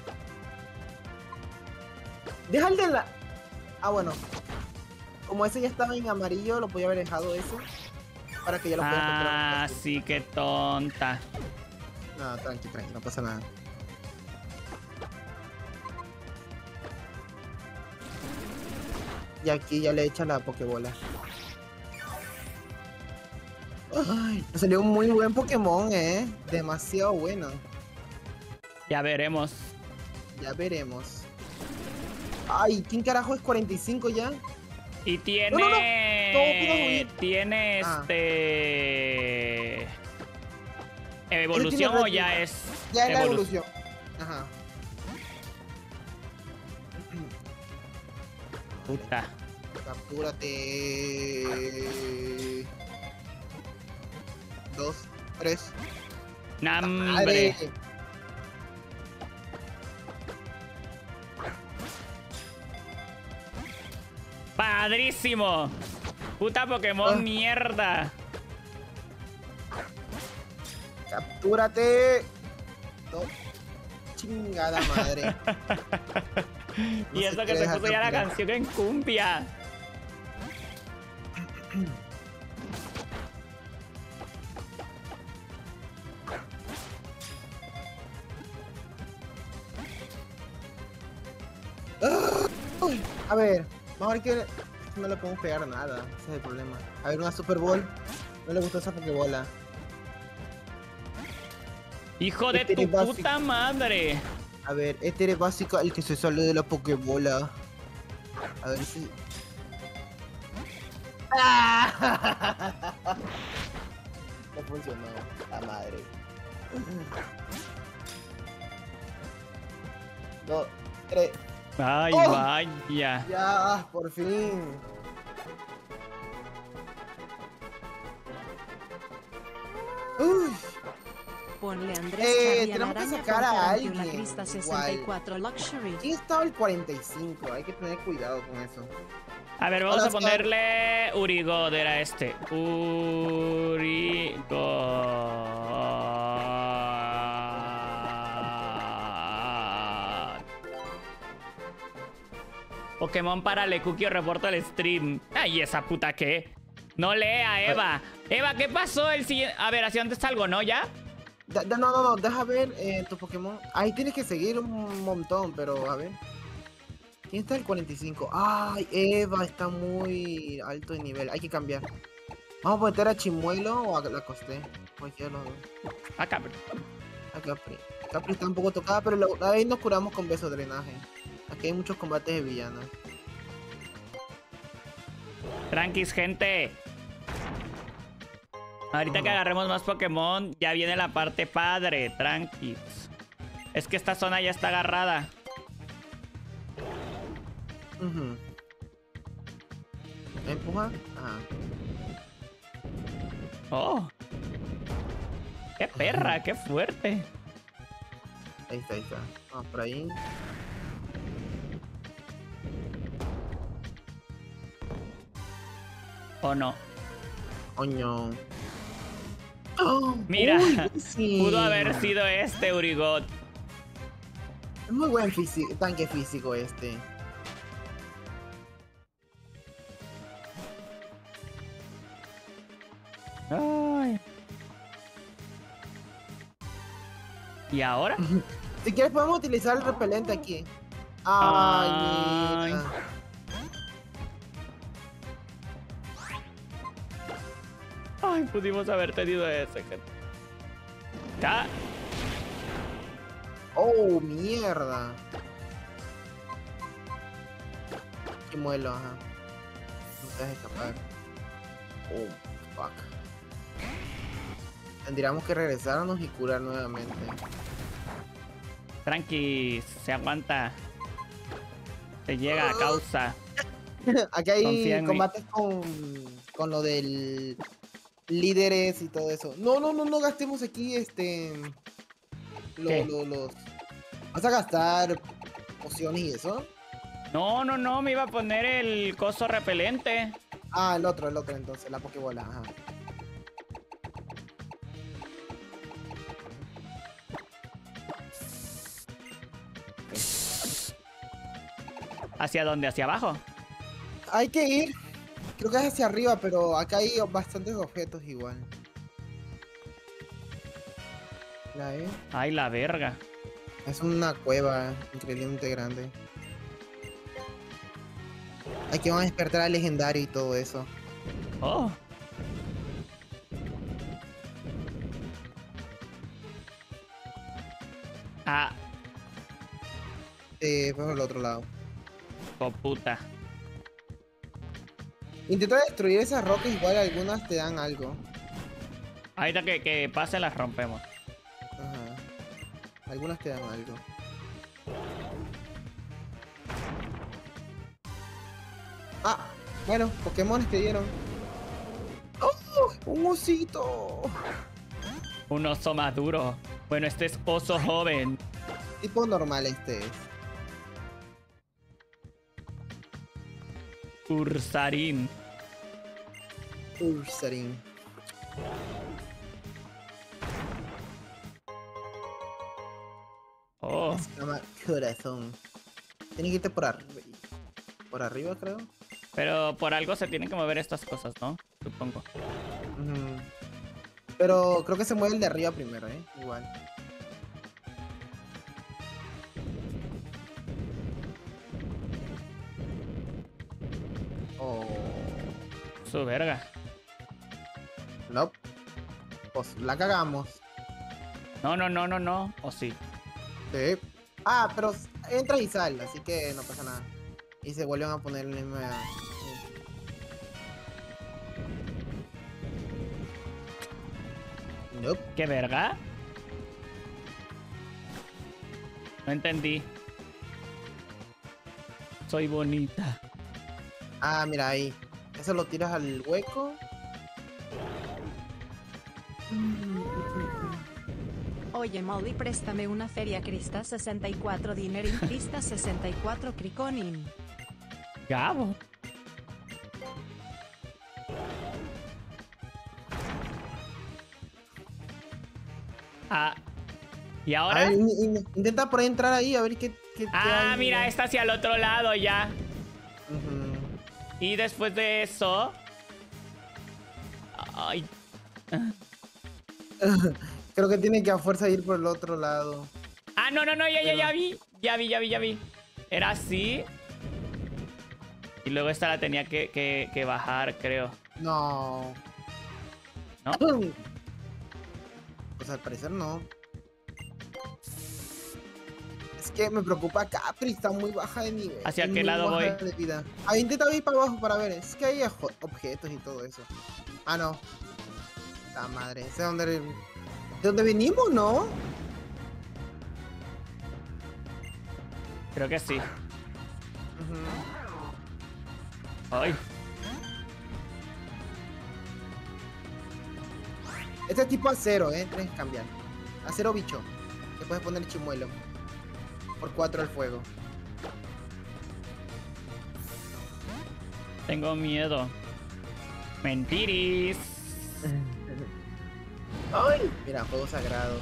Deja el de la... Ah, bueno. Como ese ya estaba en amarillo, lo podía haber dejado eso. Para que ya lo pueda encontrar. Ah, sí, qué tonta. No, tranqui, no pasa nada. Y aquí ya le echa la Pokébola. Ay, salió un muy buen Pokémon, demasiado bueno. Ya veremos. Ya veremos. Ay, ¿quién carajo es 45 ya? Y tiene... No. Todo pudo huir. Tiene ¿Evolución o ya es...? Ya es la evolución. Ajá. Puta. Captúrate. 2, 3. ¡Nambre! ¡Padrísimo! ¡Puta Pokémon mierda! Captúrate. 2. chingada madre. Y eso que se puso ya la canción en cumbia. A ver, vamos a ver que no le podemos pegar nada. Ese es el problema. A ver, una Super Bowl. No le gustó esa Pokébola. Hijo de Este tu es básico. puta madre. A ver, este era básico, el que se sale de la Pokébola. A ver si. ¡Ah! No funcionó, la madre. 2, 3. Ay, ¡Oh! vaya. Ya, por fin. Uy. Ponle Andrés Charlie a la tenemos que araña sacar a portante una alguien, crista igual. 64 Luxury. ¿Quién estaba el 45? Hay que tener cuidado con eso. A ver, vamos Hola, a ponerle Urigod, era este. Urigod. Pokémon para Lekuki o reporto al stream. Ay, esa puta qué. No lea, Eva. Eva, ¿qué pasó? El siguiente. A ver, ¿hacia dónde salgo, no? ¿Ya? No, deja ver tu Pokémon. Ahí tienes que seguir un montón, pero a ver. ¿Quién está el 45? Ay, Eva está muy alto de nivel. Hay que cambiar. Vamos a meter a Chimuelo o a la Costé. Cualquiera de los dos. A Capri. A Capri. Capri está un poco tocada, pero ahí nos curamos con beso drenaje. Aquí hay muchos combates de villanos. Tranquis, gente. Ahorita que agarremos más Pokémon, ya viene la parte padre. Tranquis. Es que esta zona ya está agarrada. Ujú. Empuja. Ajá. Oh. Qué perra, qué fuerte. Ahí está, ahí está. Vamos por ahí. ¿O no? Coño. Oh, Mira, uy, sí. pudo haber sido este Urigod. Es muy buen tanque físico este. Ay. ¿Y ahora? Si quieres podemos utilizar el repelente aquí. Ay. Ay, mira. Ay, pudimos haber tenido ese, gente. Ya. Oh, mierda. Y muelo, ajá. No te dejes escapar. Oh, fuck. Tendríamos que regresarnos y curar nuevamente. Tranqui, se aguanta. Se llega a causa. Aquí hay Confía en mí. combates con lo del líderes y todo eso. No gastemos aquí ¿Qué? los. ¿Vas a gastar pociones y eso? No, me iba a poner el coso repelente. Ah, el otro entonces, la Pokébola, ajá. ¿Hacia dónde? ¿Hacia abajo? Hay que ir. Creo que es hacia arriba, pero acá hay bastantes objetos igual. La E. Ay, la verga. Es una cueva increíblemente grande. Aquí van a despertar al legendario y todo eso. Oh. Ah, Por el otro lado. puta. Intenta destruir esas rocas, igual algunas te dan algo. Ahorita que pase las rompemos. Ajá. Algunas te dan algo. Ah, bueno, Pokémon te dieron. ¡Oh! ¡Un osito! Un oso maduro. Bueno, este es oso joven. Tipo normal este es. Ursarín. Ursaring. Oh. Se llama corazón. Tiene que irte por arriba, creo. Pero por algo se tienen que mover estas cosas, ¿no? Supongo. Ujú. Pero creo que se mueve el de arriba primero, igual. Oh. Su verga. No. Pues la cagamos. No. ¿O sí? Sí. Ah, pero entra y sale, así que no pasa nada. Y se vuelven a poner en la misma... Nope. ¿Qué verga? No entendí. Soy bonita. Ah, mira ahí. Eso lo tiras al hueco. Oye Molly, préstame una feria Crista 64 dinerin Crista 64 criconin. Gabo. Ah. ¿Y A ahora? ver, intenta por ahí entrar ahí a ver qué Ah, hay. mira, está hacia el otro lado ya. Ujú. Y después de eso... Ay. Creo que tiene que a fuerza ir por el otro lado. Ah, no, ya vi. Ya vi. Era así. Y luego esta la tenía que bajar, creo. No. ¿No? Pues al parecer no. Es que me preocupa Capri, está muy baja de nivel. ¿Hacia qué muy lado baja voy? de vida. Ah, intenta ir para abajo para ver. Es que hay objetos y todo eso. Ah, no. La madre. ¿Ese es de dónde venimos, no? Creo que sí. Ujú. Ay. Este es tipo acero, tienes que cambiar. Acero bicho. Le puedes poner chimuelo. Por 4 al fuego. Tengo miedo. Mentiris. ¡Ay! Mira, fuego sagrado.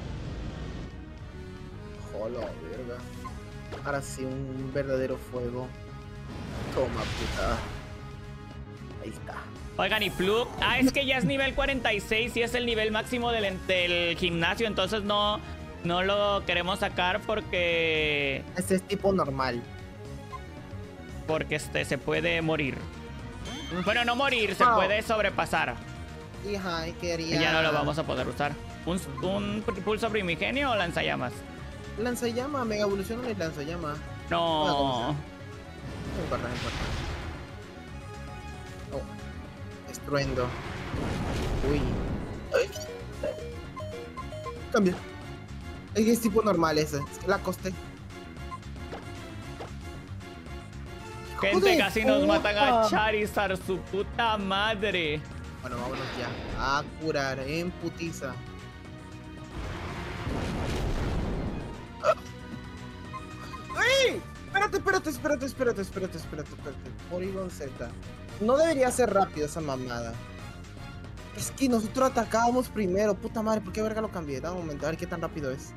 Jolo, verga. Ahora sí, un verdadero fuego. Toma, puta. Ahí está. Oigan, y Plug. Ah, es que ya es nivel 46 y es el nivel máximo del gimnasio. Entonces no lo queremos sacar porque... Este es tipo normal. Porque se puede morir. Bueno, no morir, se No. puede sobrepasar. Hija, y Y quería... ya no lo vamos a poder usar. ¿Un pulso primigenio o lanzallamas? Lanzallama, mega evolución no es lanzallama. No. No importa, no importa. Oh. Estruendo. Uy. Ay. Cambia. Es que es tipo normal ese. Es que la costé. Gente, Joder, casi nos matan a puta. Charizard, su puta madre. Bueno, vámonos ya. A curar en putiza. ¡Ay! Espérate. Porygon Z. No debería ser rápido esa mamada. Es que nosotros atacábamos primero. Puta madre, ¿por qué verga lo cambié? Da un momento, a ver qué tan rápido es.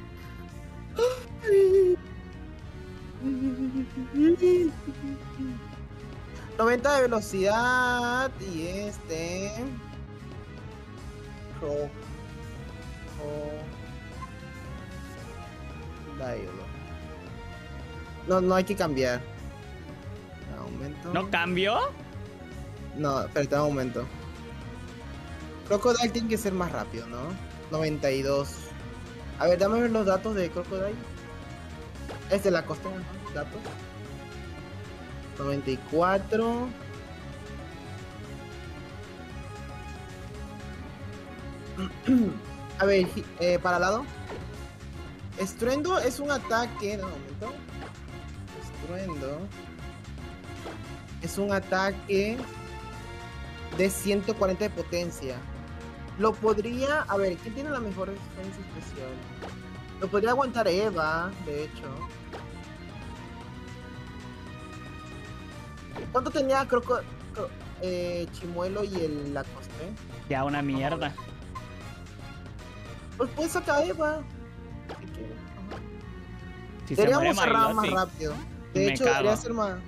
90 de velocidad y este... No hay que cambiar. Un momento. ¿No cambió? No, espérate un momento. Crocodile tiene que ser más rápido, ¿no? 92. A ver, dame los datos de Crocodile. Este la costó, ¿no? Datos. 94. A ver, para al lado. Estruendo es un ataque. No, un momento. Estruendo es un ataque de 140 de potencia. Lo podría... A ver, ¿quién tiene la mejor defensa especial? Lo podría aguantar Eva, de hecho. ¿Cuánto tenía Chimuelo y el Lacoste? Ya una mierda. Pues puedes sacar a Eva. Si quieres. Ajá. Si se muere Deberíamos cerrar más Milotic, rápido. De me hecho, cago. debería ser más.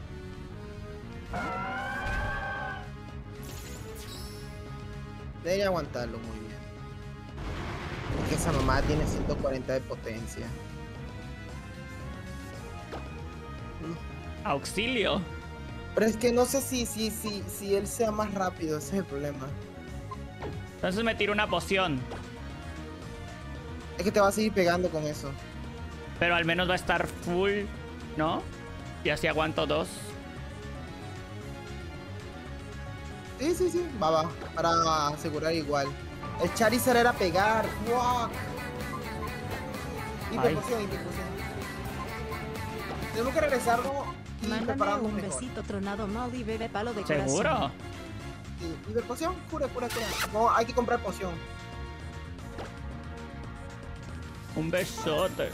Debería aguantarlo muy bien. Es que esa mamá tiene 140 de potencia. auxilio. Pero es que no sé si él sea más rápido, ese es el problema. Entonces me tiro una poción. Es que te va a seguir pegando con eso. Pero al menos va a estar full, ¿no? Y así aguanto 2. Sí, va, para asegurar igual. El Charizard era pegar. ¡Wow! Hiperpoción. Tenemos que regresarnos y Mándame prepararnos un mejor. besito tronado, Molly, bebe palo de corazón. ¿Seguro? Sí, hiperpoción, cura. No, hay que comprar poción. Un besote.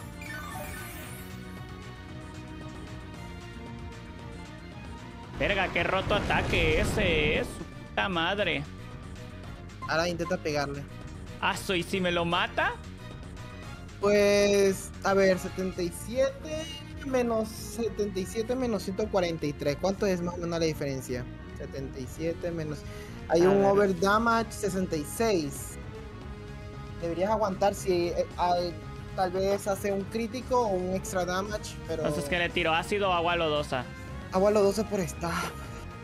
Verga, qué roto ataque ese es. Su puta madre. Ahora intenta pegarle. Aso, ¿y si me lo mata? Pues, a ver, 77 menos 143. ¿Cuánto es más o menos la diferencia? 77 menos... Hay A un ver. over damage 66. Deberías aguantar si tal vez hace un crítico o un extra damage, pero... Entonces, ¿qué le tiro? ¿Ácido o agua lodosa? Agua los 12 por staff.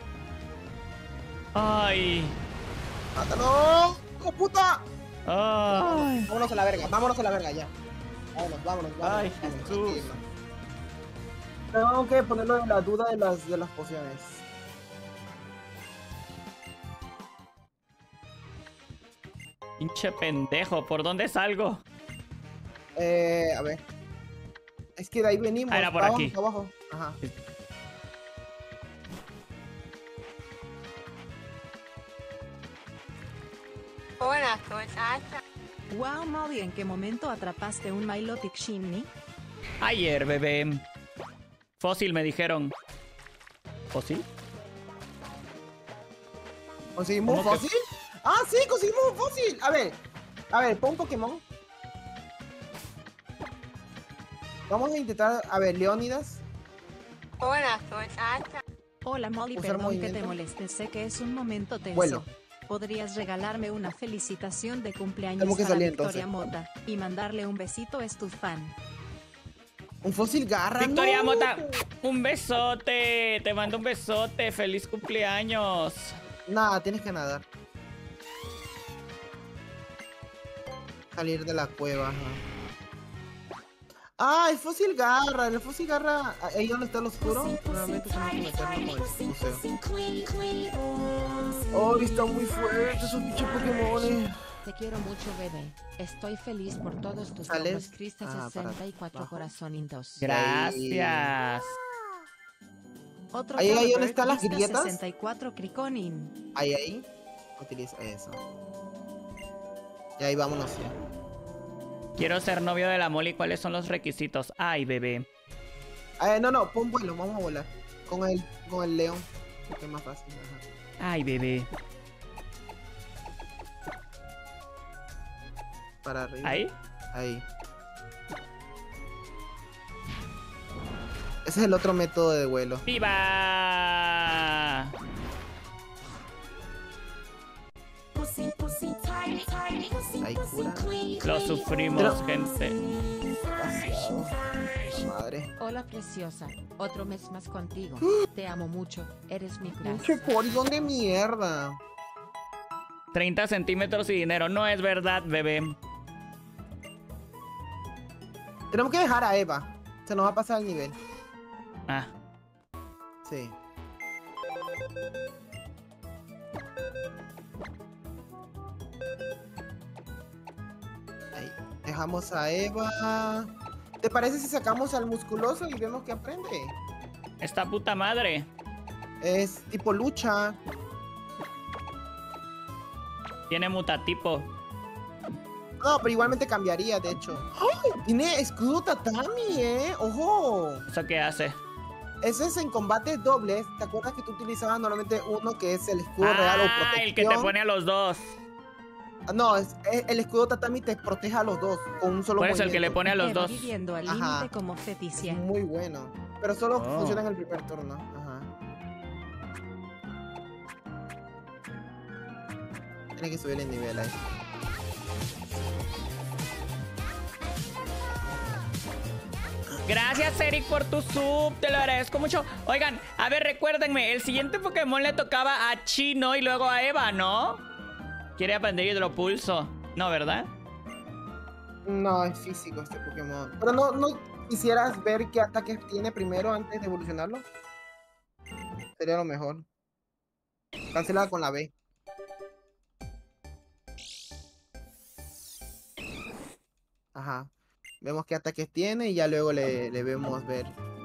Ay. ¡Mátalo! ¡Oh, puta! Ay. Vámonos a la verga, ya. Vámonos. Ay, vámonos, Jesús. tranquilo. Tengo que ponerlo en la duda de las pociones. Pinche pendejo, ¿por dónde salgo? A ver. Es que de ahí venimos. Ah, era por abajo, aquí. Abajo. Ajá. Buenas, ¿cómo estás? Wow, Molly, ¿en qué momento atrapaste un Milotic Shiny? Ayer, bebé. Fósil, me dijeron. ¿Fósil? ¿Conseguimos un ¿Cómo que- fósil? Ah, sí, conseguimos un fósil. A ver, pon Pokémon. Vamos a intentar, a ver, Leónidas. Buenas, ¿cómo estás? Hola, Molly, Usar perdón que movimiento. te moleste, sé que es un momento tenso. Vuelo. ¿Podrías regalarme una felicitación de cumpleaños Tengo que para salir, Victoria Mota y mandarle un besito? Es tu fan. Un fósil garra. Victoria no. Mota, un besote. Te mando un besote. Feliz cumpleaños. Nada, tienes que nadar. Salir de la cueva. Ajá. Ah, el fósil garra. El fósil garra. Ahí donde está el oscuro. Realmente tenemos que meterlo con el buceo. Oh, está muy fuerte esos pinches Pokémones. Te quiero mucho, bebé. Estoy feliz por todos tus ¿Sales? logros, Crista Ah, para 64 abajo. corazonitos. Gracias. Otro Ahí, Thunderbird, ¿dónde están las Vista grietas? 64 Criconin. Ahí. Utiliza eso. Y ahí vámonos ya. Quiero ser novio de la Molly. ¿Cuáles son los requisitos? Ay, bebé. No, pon vuelo, vamos a volar. Con el león. Que es más fácil. Ajá. Ay, bebé. Para arriba. ¿Ahí? Ahí. Ese es el otro método de vuelo. ¡Viva! Ahí cura. Lo sufrimos, Pero- gente. Demasiado. Madre. Hola, preciosa. Otro mes más contigo. Te amo mucho. Eres mi Pinche crush. Porygon de mierda. 30 centímetros y dinero. No es verdad, bebé. Tenemos que dejar a Eva. Se nos va a pasar el nivel. Ah. Sí. Ahí. Dejamos a Eva. ¿Te parece si sacamos al musculoso y vemos que aprende? Esta puta madre. Es tipo lucha. Tiene mutatipo. No, pero igualmente cambiaría, de hecho. ¡Ay! Tiene escudo tatami, ¡Ojo! ¿Eso qué hace? Ese es en combates dobles. ¿Te acuerdas que tú utilizabas normalmente uno que es el escudo real o protección? El que te pone a los dos. No, el escudo tatami te protege a los dos con un solo ¿Cuál es el que le movimiento. pone a los Eva dos? viviendo al Ajá. límite como Es Feticia. muy bueno. Pero solo Oh. funciona en el primer turno. Ajá. Tiene que subir el nivel ahí. Gracias, Eric, por tu sub. Te lo agradezco mucho. Oigan, a ver, recuérdenme. El siguiente Pokémon le tocaba a Chino y luego a Eva, ¿no? Quiere aprender Hidropulso. No, ¿verdad? No, es físico este Pokémon. Pero no quisieras ver qué ataques tiene primero antes de evolucionarlo. Sería lo mejor. Cancela con la B. Ajá. Vemos qué ataques tiene y ya luego le vemos ver.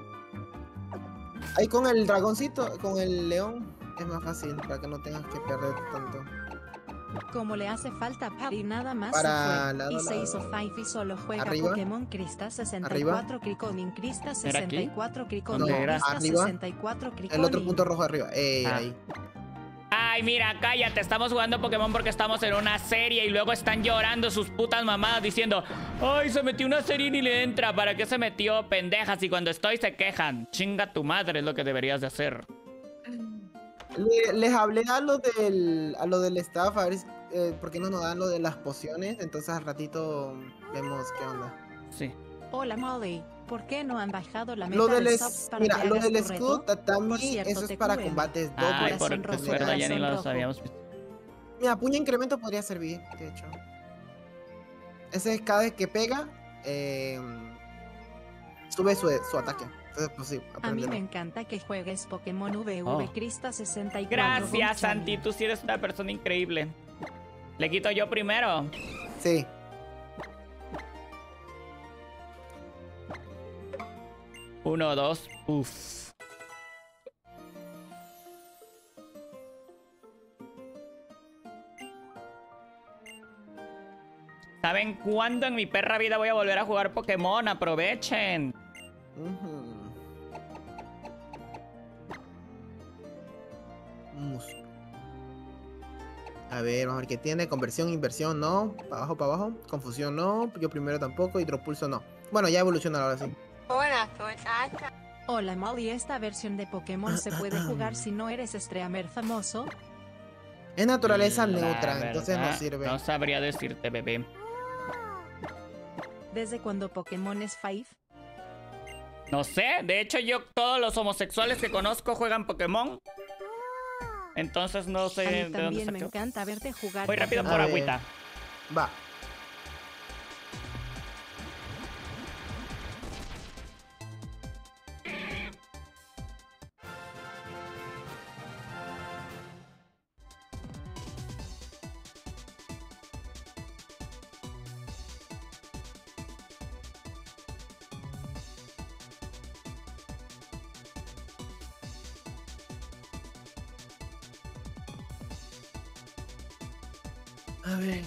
Ahí con el dragoncito, con el león, es más fácil para que no tengas que perder tanto. Como le hace falta Parry nada más Para se fue. lado, Y se lado. hizo Five y solo juega Arriba. Pokémon Crista 64, Criconin Crista ¿Era aquí? 64, No, Criconin era Crista arriba. 64, Criconin. El otro punto rojo arriba. Ah. Ahí. Ay, mira, cállate. Estamos jugando Pokémon porque estamos en una serie y luego están llorando sus putas mamadas diciendo: ay, se metió una serie y ni le entra. ¿Para qué se metió, pendejas? Y cuando estoy se quejan. Chinga tu madre es lo que deberías de hacer. Les hablé a lo del staff, a ver por qué no nos dan lo de las pociones. Entonces al ratito vemos qué onda. Sí. Hola Molly, ¿por qué no han bajado la meta Lo de del, subs para mira, que lo hagas del tu reto? escudo tatami, Por cierto, eso es te para QM. combates Ay, dobles. por Corazón rojo, es verdad, ya ni corazón lo rojo. sabíamos visto. Mira, puño incremento podría servir, de hecho. Ese es cada vez que pega, sube su ataque. Entonces, pues sí, A mí me aprenderlo. encanta que juegues Pokémon VV Oh. Crista 64. Gracias, Gonchani. Santi. Tú sí eres una persona increíble. ¿Le quito yo primero? Sí. Uno, dos. Uf. ¿Saben cuándo en mi perra vida voy a volver a jugar Pokémon? Aprovechen. Ujú. A ver, vamos a ver qué tiene. Conversión, inversión, no. Para abajo. Confusión, no. Yo primero tampoco. Hidropulso, no. Bueno, ya evoluciona ahora sí. Buenas noches. Hola Molly, esta versión de Pokémon se puede jugar si no eres streamer famoso. Es naturaleza La neutra, entonces no verdad, sirve. No sabría decirte, bebé. ¿Desde cuando Pokémon es Five? No sé. De hecho, yo todos los homosexuales que conozco juegan Pokémon. Entonces no sé A mí de dónde también me salió. encanta verte jugar. Voy rápido Pokémon. por A ver. agüita. Va. A ver.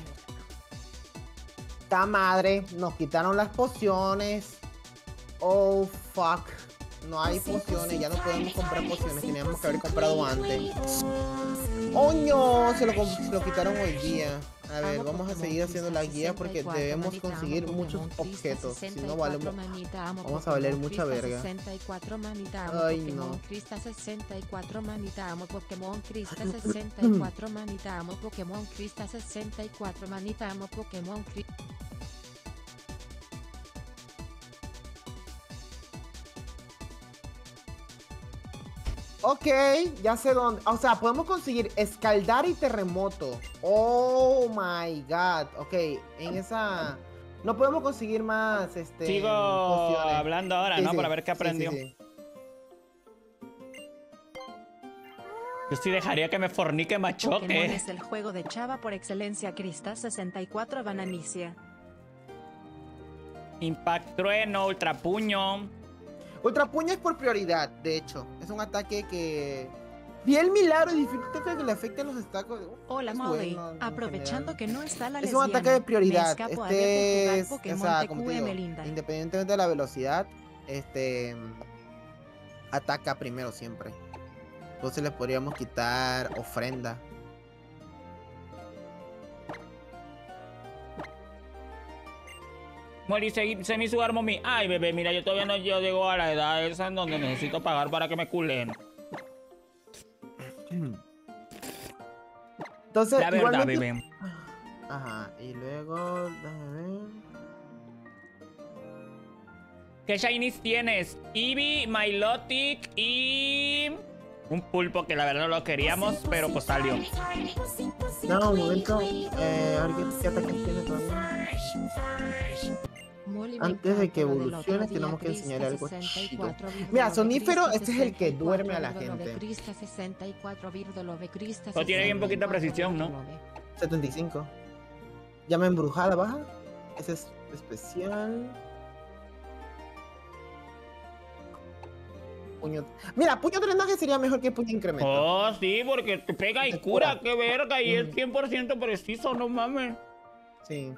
¡Ta madre! Nos quitaron las pociones. Oh, fuck. No hay pociones, ya no podemos comprar pociones. Teníamos que haber comprado antes. ¡Oño! Se lo quitaron hoy día. A ver, vamos a seguir haciendo la guía porque debemos conseguir muchos objetos. Si no, valemos. Vamos a valer mucha verga. 64 manita, amo Ay, Pokémon no. Crista 64 manita, amo Pokémon Crista 64 manita, amo Pokémon Crista 64 manita, amo Pokémon Crista. Ok, ya sé dónde. O sea, podemos conseguir escaldar y terremoto. Oh my god. Ok, en esa. No podemos conseguir más. Sigo pociones. hablando ahora, Sí, ¿no? sí, Para ver qué sí, aprendió. sí, sí. Yo sí dejaría que me fornique Pokémon machote. es el juego de Chava por excelencia. Crista 64 Bananicia. Impact Trueno, Ultra Puño. Ultra puño es por prioridad, de hecho. Es un ataque que. Vi el milagro y dificulta que le afecten los estacos. Hola Es Molly, bueno, en aprovechando general. que no está la Es un lesbiana, ataque de prioridad. me escapo a Este verte es. jugar O Pokémon sea, como te digo, TQM linda. independientemente de la velocidad, ataca primero siempre. Entonces le podríamos quitar ofrenda. Mori, semi sugar mommy. Ay, bebé, mira, yo todavía no llego a la edad esa en donde necesito pagar para que me culen. Entonces, La verdad, igualmente... bebé. Ajá, y luego... Déjame ver. ¿Qué shinies tienes? Eevee, Milotic y... un pulpo que la verdad no lo queríamos, pero pues salió. No, un momento. A ver qué ataques tiene todavía. Molly, Antes de que me encanta lo del evolucione, otro tenemos que día, enseñarle algo Crista chido. 64, Mira, Virdo, Sonífero, Crista este es el que 64, duerme a la Virdo, gente. Crista 64, Virdo, Crista Pero tiene bien poquita 64, precisión, ¿no? Virdo, 75. Llama embrujada, baja. Ese es especial. Puño. Mira, puño drenaje sería mejor que puño incremento. Oh, sí, porque te pega y Te cura, cura. qué verga, y es Ujú. 100% preciso, no mames. Sí.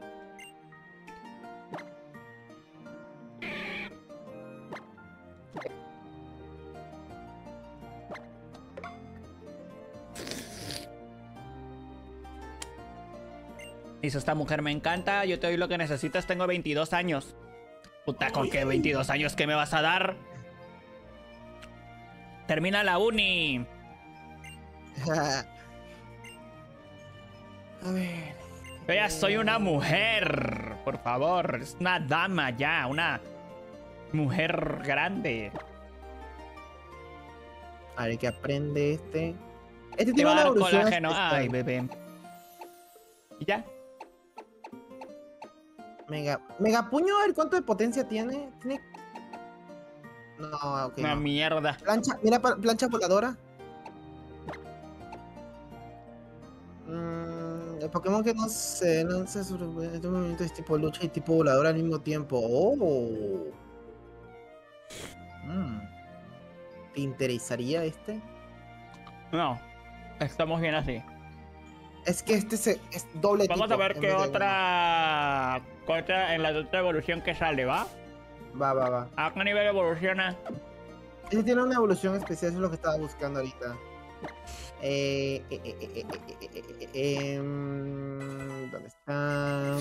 Dice esta mujer, me encanta, yo te doy lo que necesitas, tengo 22 años. Puta, ¿con qué 22 años qué me vas a dar? Termina la uni. A ver. Yo ya soy una mujer, por favor. Es una dama ya, una mujer grande. A ver qué aprende este. Este Te tiene va a una dar evolución colágeno. especial. Ay, bebé. Y ya. Mega puño, a ver cuánto de potencia tiene. Tiene. No, ok. Una No. mierda. Plancha, mira, plancha voladora. El Pokémon que no se lanza sobre este movimiento es tipo lucha y tipo voladora al mismo tiempo. Oh. ¿Te interesaría este? No. Estamos bien así. Es que este es doble Vamos tipo. a ver en qué vez de otra cosa en la otra evolución que sale, ¿va? uno. Va. ¿A qué nivel evoluciona? Este tiene una evolución especial, eso es lo que estaba buscando ahorita. ¿Dónde está?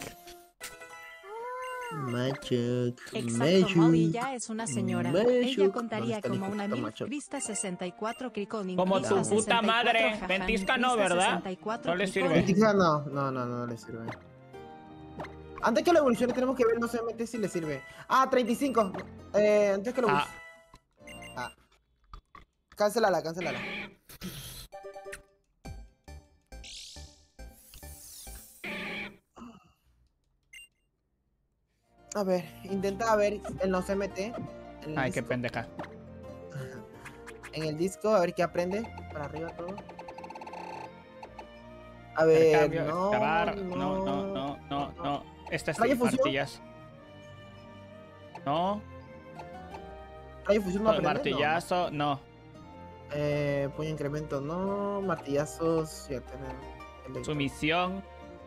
Machoc. Exacto, Molly ya es una señora. Ella ¿Dónde contaría está el como una hijito MILF Machoc? Crista 64 Cricón. Como Crista tu puta 64, madre. jaja, Ventisca no, Crista ¿verdad? 64, No le Cricón. sirve. Ventisca no le sirve. Antes que lo evolucione tenemos que ver no solamente si le sirve. Ah, 35. Antes que lo use. Cancélala. A ver, intenta ver el no se mete. Ay, qué pendeja. En el disco, a ver qué aprende. Para arriba todo. A ver, Intercambio, no, excavar. no. No. Esta es ¿Rayo fusión? martillas. No. Rayo fusión no aprende. Martillazo, no. Puño incremento, no. Martillazos, ya tenemos. Sumisión.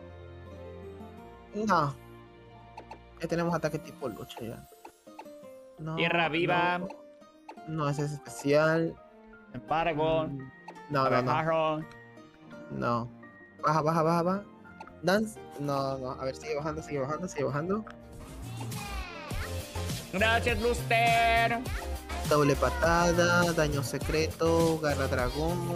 No. Ya tenemos ataque tipo lucha ya. No, Tierra viva. No, ese es especial. Embargo. No. Abejarro. No. Baja. Dance. No. A ver, sigue bajando. Gracias, Luster. Doble patada, daño secreto, garra dragón.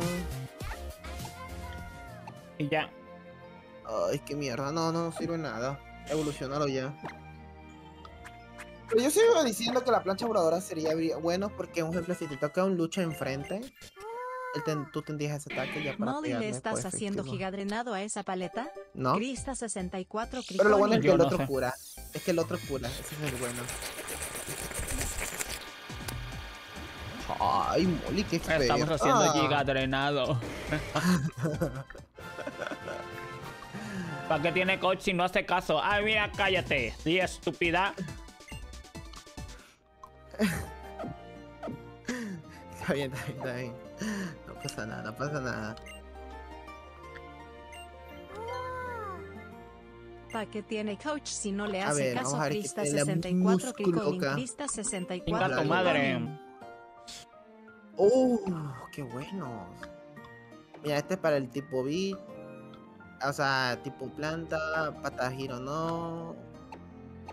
Y ya. Ay, qué mierda. No sirve nada. Evolucionalo ya. Pero yo sigo diciendo que la plancha voladora sería bueno porque, por ejemplo, si te toca un lucha enfrente, tú tendrías ese ataque ya para Molly, pegarle ¿le estás por haciendo efectivo. gigadrenado a esa paleta? ¿No? Crista 64 Cricón. Pero lo bueno es que Yo el no otro sé. cura. Es que el otro cura. Ese es el bueno. Ay, Molly, qué feo. Estamos haciendo giga drenado. ¿Para qué tiene coach si no hace caso? Ay, mira, cállate. Sí, estúpida. Está bien. No pasa nada. ¿Para qué tiene coach si no le A hace ver, caso? vamos a ver Crista qué tiene la 64 Cricón. musculoca. Crista Venga 64 tu madre. Qué bueno. Mira, este es para el tipo beat. O sea, tipo planta, pata giro no.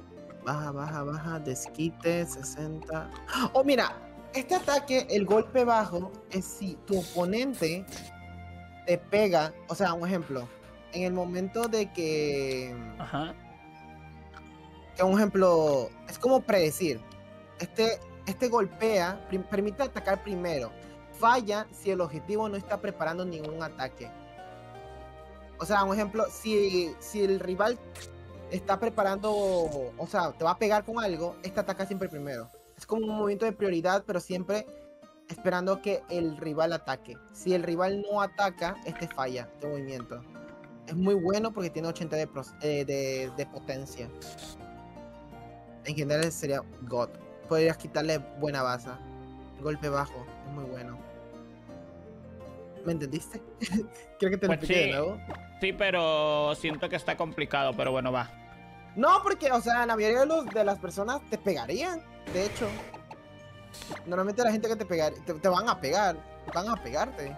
Baja, desquite, 60. Oh, mira, este ataque, el golpe bajo, es si tu oponente te pega, o sea, un ejemplo, en el momento de que... Ajá. Que un ejemplo, es como predecir, este golpea, permite atacar primero, falla si el objetivo no está preparando ningún ataque. O sea, un ejemplo, si el rival está preparando, o sea, te va a pegar con algo, este ataca siempre primero. Es como un movimiento de prioridad, pero siempre esperando que el rival ataque. Si el rival no ataca, este falla de movimiento. Es muy bueno porque tiene 80 de potencia. En general sería God. Podrías quitarle buena base. Golpe bajo, es muy bueno. ¿Me entendiste? ¿Creo que te lo Pues expliqué sí. de nuevo? Sí, pero siento que está complicado, pero bueno, va. No, porque, o sea, la mayoría de las personas te pegarían, de hecho. Normalmente la gente que te pegar, te van a pegar, van a pegarte.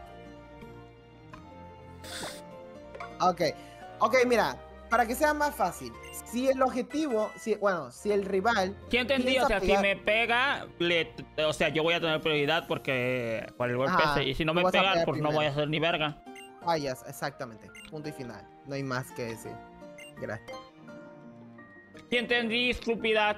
Ok, mira, para que sea más fácil, si el objetivo, si el rival... ¿Sí entendí? O piensa sea, si pegar- me pega, o sea, yo voy a tener prioridad porque por el golpe Ajá, ese. Y si no tú me vas a pega, pegar pues no primero. voy a hacer ni verga. Fallas, exactamente, punto y final. No hay más que decir. Gracias. Sí entendí, estúpida.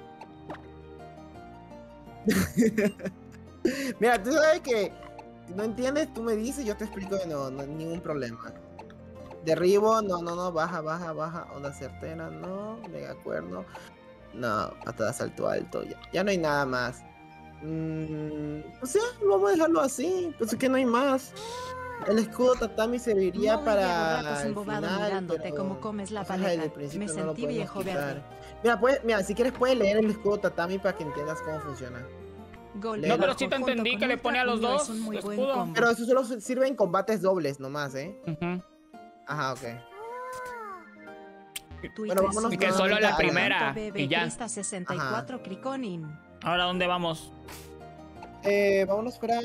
Mira, tú sabes que no entiendes, tú me dices, yo te explico que no ningún problema. Derribo, no, baja, onda certera, no, mega cuerno, no, patada salto alto, ya no hay nada más. O sea, vamos a dejarlo así, pues es que no hay más. El escudo tatami serviría No, para llevo ratos el embobado final, mirándote pero cómo comes la eso es el paleta. del principio, Me no lo sentí podemos viejo quitar. verde. Mira, si quieres puedes leer el escudo tatami para que entiendas cómo funciona. Golpe No, pero bajo sí te junto entendí con que le ultra pone a los puño dos es un muy buen escudo. combo. Pero eso solo sirve en combates dobles nomás, Ujú. Ajá, ok. Twitter Bueno, vámonos Y que con solo la Ana. primera. Bebé Y ya. Crista 64 Criconin. Ahora, ¿dónde vamos? Vámonos para...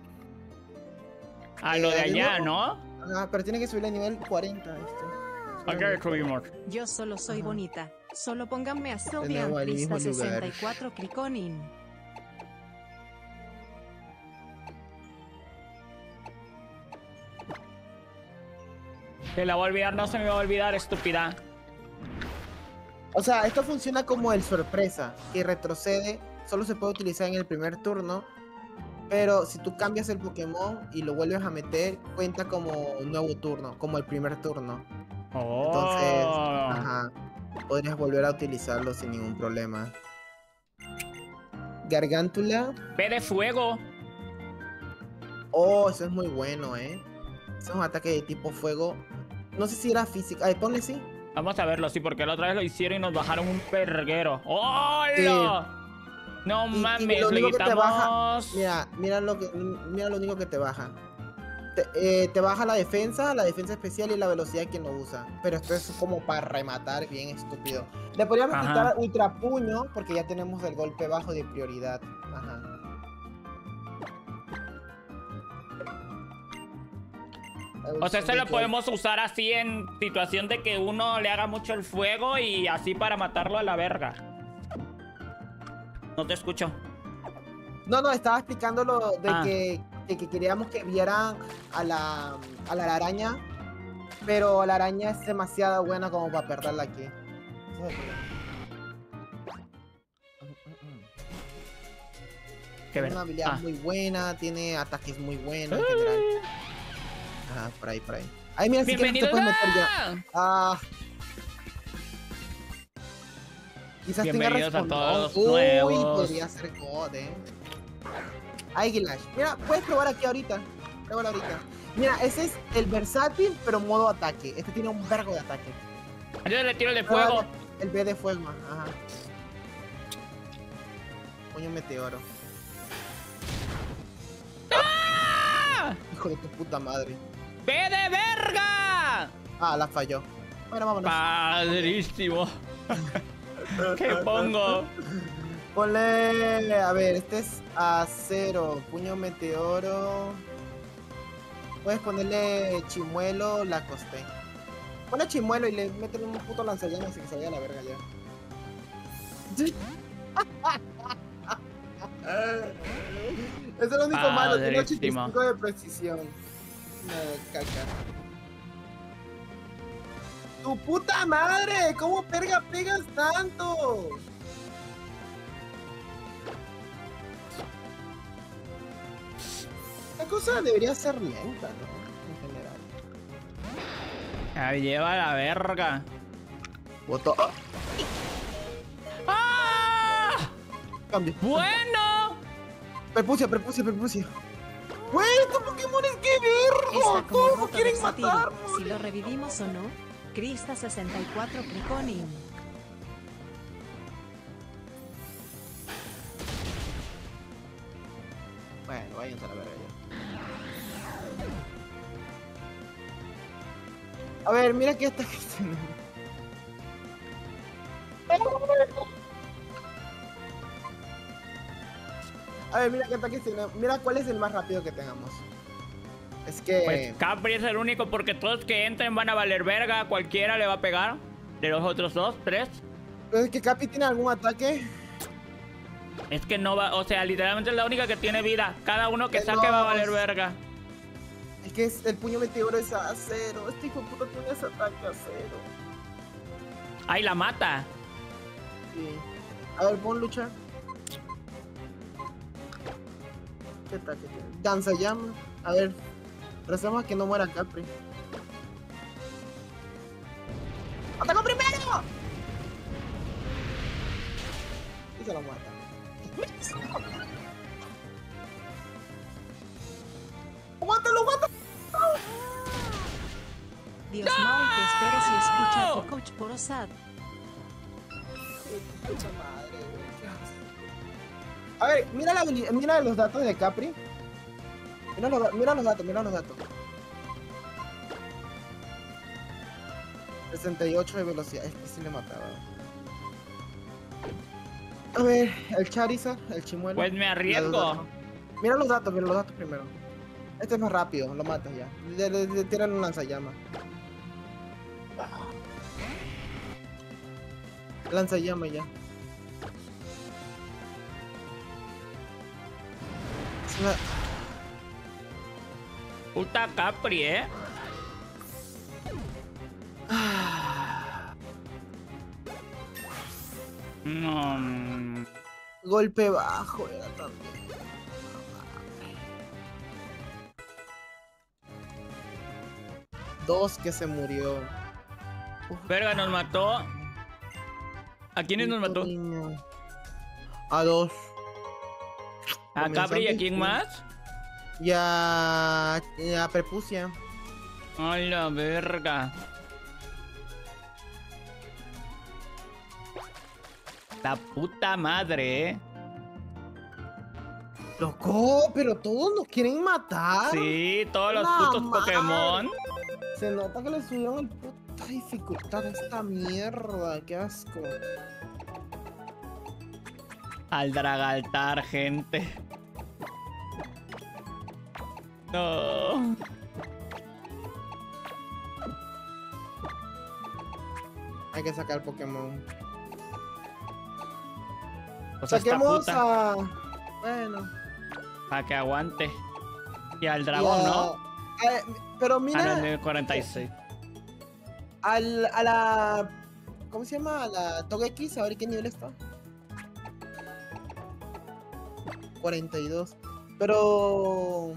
A lo de ¿de allá, nuevo? ¿no? Ajá, pero tiene que subir a nivel 40 Acá subimos. Yo solo soy Ajá. bonita. Solo pónganme a nuevo Sodian al Crista mismo lugar. 64 Criconin. Se la va a olvidar, no se me va a olvidar, estúpida. O sea, esto funciona como el sorpresa, que retrocede, solo se puede utilizar en el primer turno, pero si tú cambias el Pokémon y lo vuelves a meter, cuenta como un nuevo turno, como el primer turno. Entonces, Oh. ajá, podrías volver a utilizarlo sin ningún problema. Gargántula. Ve de fuego. Oh, eso es muy bueno, Eso es un ataque de tipo fuego. No sé si era físico. Ay, ponle sí. Vamos a verlo, sí, porque la otra vez lo hicieron y nos bajaron un perguero. ¡Hola! No Y mames, lo le único que te baja- quitamos. Mira lo único que te baja. Te baja la defensa especial y la velocidad que no usa. Pero esto es como para rematar bien estúpido. Le podríamos Ajá. quitar ultra puño porque ya tenemos el golpe bajo de prioridad. Ajá. O sea, se lo podemos usar así en situación de que uno le haga mucho el fuego y así para matarlo a la verga. No te escucho. No, estaba explicando lo de Ah. que queríamos que vieran a la araña, pero la araña es demasiado buena como para perderla aquí. Ese es el problema. Qué Tiene ver- una habilidad ah. muy buena, tiene ataques muy buenos en general. Ajá, por ahí. Ay, mira, si quieres te ¡Bienvenido! puedes meter ya. Ah. Quizás tenga Bienvenidos a respondón. todos Uy, nuevos. podría ser God, Aguilash. Mira, puedes probar aquí ahorita. Pruébalo ahorita. Mira, ese es el versátil, pero modo ataque. Este tiene un vergo de ataque. Yo le tiro el de fuego. El B de fuego, ajá. Puño meteoro. ¡Ah! Hijo de tu puta madre. ¡Ve de verga! Ah, la falló. Bueno, vámonos. Padrísimo. ¿Qué pongo? Ponle. A ver, este es acero. Puño meteoro. Puedes ponerle chimuelo, la costé. Ponle chimuelo y le meten un puto lanzallamas y que se vaya a la verga ya. Es el único malo, tiene Padrísimo. 85 de precisión. No, caca. ¡Tu puta madre! ¿Cómo pegas tanto? La cosa debería ser lenta, ¿no? En general. Ahí lleva la verga. Voto. ¡Ah! Cambio. ¡Bueno! Perpucia. Güey, estos Pokémon es que vergo. Está como Todos roto quieren versatilo. matarnos. Si lo revivimos o no. Crista 64 Criconin. Bueno, váyanse a la verga ya. A ver, mira que esta gente. A ver, mira qué ataque tenemos. Mira cuál es el más rápido que tengamos. Es que. Pues Capri es el único porque todos que entren van a valer verga. Cualquiera le va a pegar. De los otros dos, tres. Es que Capi tiene algún ataque. Es que no va, o sea, literalmente es la única que tiene vida. Cada uno que saque No, va a valer verga. Es que el puño meteoro es a cero. Este hijo de puta tiene ese ataque a cero. ¡Ay, la mata! Sí. A ver, pon lucha. ¿Qué ataque tiene? Danza llama. A ver. Rezamos a que no muera Capri. ¡Atacó primero! Y se lo mata. ¡Aguántalo! Dios Maul, te espero si escucha a tu coach por osad. Puta madre, güey, qué asco. A ver, mira los datos de Capri. Mira los datos. 68 de velocidad, este sí le mataba. A ver, el Charizard, el Chimuelo. Pues me arriesgo. Mira los datos primero. Este es más rápido, lo matas ya. Le tiran un lanzallamas. Lanzallamas ya. Puta Capri, No. Golpe bajo era también. Dos que se murió. Verga, nos mató. ¿A quiénes nos mató? A dos. ¿A Capri y a quién más? Ya. Ya Perpucia. A la verga. La puta madre, Loco, pero todos nos quieren matar. Sí, todos los La putos madre. Pokémon. Se nota que le subieron el puta dificultad a esta mierda. Qué asco. Al Dragaltar, gente. No. Hay que sacar Pokémon. Pues esta Saquemos puta, a. Bueno. para que aguante. Y al dragón, ¿no? Pero Ah, no, mira. el nivel 46. A la. ¿Cómo se llama? A la Togekiss, a ver qué nivel está. 42. Pero.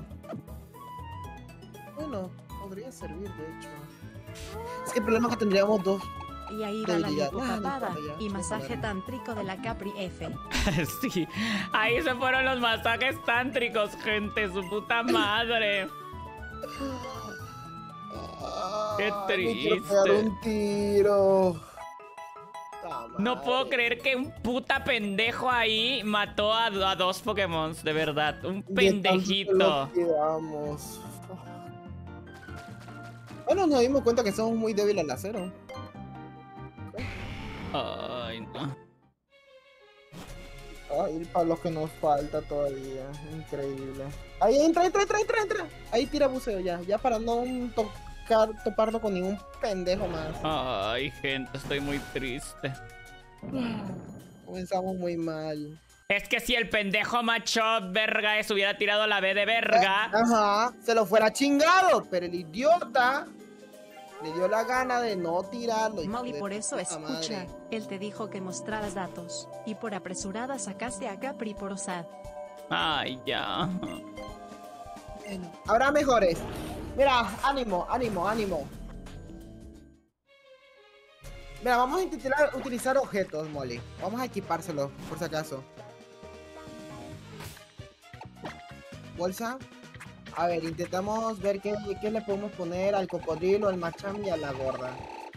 Bueno, podría servir, de hecho. Es que el problema es que tendríamos dos. Y ahí va la Debilidad. lipopapada Ah, no importa, ya, y ya masaje ponerlo. tántrico de la Capri F. Sí, ahí se fueron los masajes tántricos, gente, su puta madre. Qué Me quiero pegar triste. un tiro. No puedo creer que un puta pendejo ahí mató a dos Pokémon, de verdad. Un pendejito. Bueno, nos dimos cuenta que somos muy débiles al acero. Ay, no. Ay, para los que nos falta todavía. Increíble. Ahí entra. Ahí tira buceo ya para no toparlo con ningún pendejo más. Ay, gente, estoy muy triste. Comenzamos muy mal. Es que si el pendejo macho verga eso hubiera tirado la B de verga. Ajá, se lo fuera chingado, pero el idiota le dio la gana de no tirarlo. hijo Molly, de por eso puta escucha, madre. él te dijo que mostraras datos, y por apresurada sacaste a Capri por osad. Ay, ya. Bueno, habrá mejores. Mira, ánimo, ánimo, ánimo. Mira, vamos a intentar utilizar objetos, Molly. Vamos a equipárselos, por si acaso. Bolsa. A ver, intentamos ver qué le podemos poner al cocodrilo, al Machamp y a la gorda.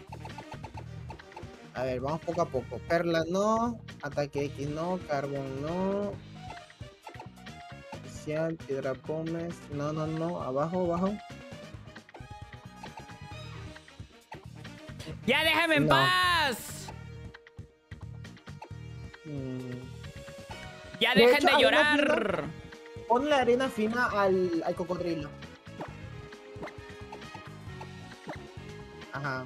A ver, vamos poco a poco. Perla no, ataque X no, carbón no. Especial, piedra pómez. No, no, no. Abajo, abajo. ¡Ya déjame en No. paz! Mm. ¡Ya De dejen hecho, de hay una llorar! Ponle arena fina al cocodrilo. Ajá.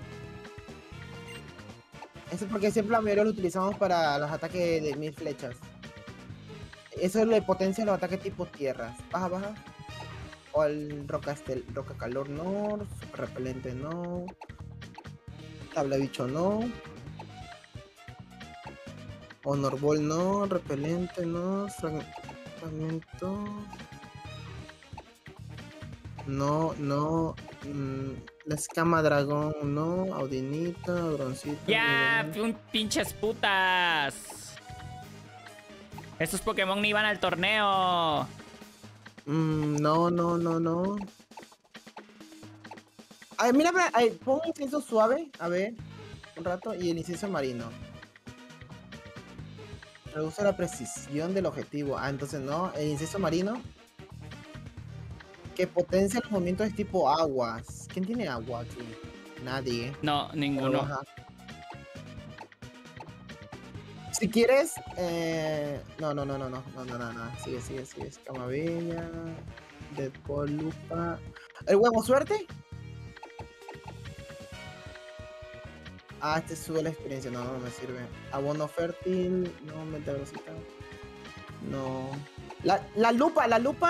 Eso es porque siempre la mayoría lo utilizamos para los ataques de 1000 flechas. Eso le potencia los ataques tipo tierras. Baja, baja. O el roca calor no. Super repelente no. Tabla bicho no. Honor ball no. Repelente no. Fragmento. No, no. La escama dragón no. Audinita, broncito. ¡Ya! ¡Pinches putas! Estos Pokémon ni iban al torneo. No, no, no, no. A ver, mira, pon un incienso suave. A ver, un rato. Y el incienso marino. Reduce la precisión del objetivo. Ah, entonces no. El incienso marino. Que potencia los movimientos de tipo aguas. ¿Quién tiene agua aquí? Nadie. No, ninguno. Ajá. Si quieres, no. Sigue. Escamabella, Deadpool, Lupa. ¿El huevo suerte? Ah, este sube la experiencia. No, no me sirve. Abono fértil. No, mente grosita. No. La lupa.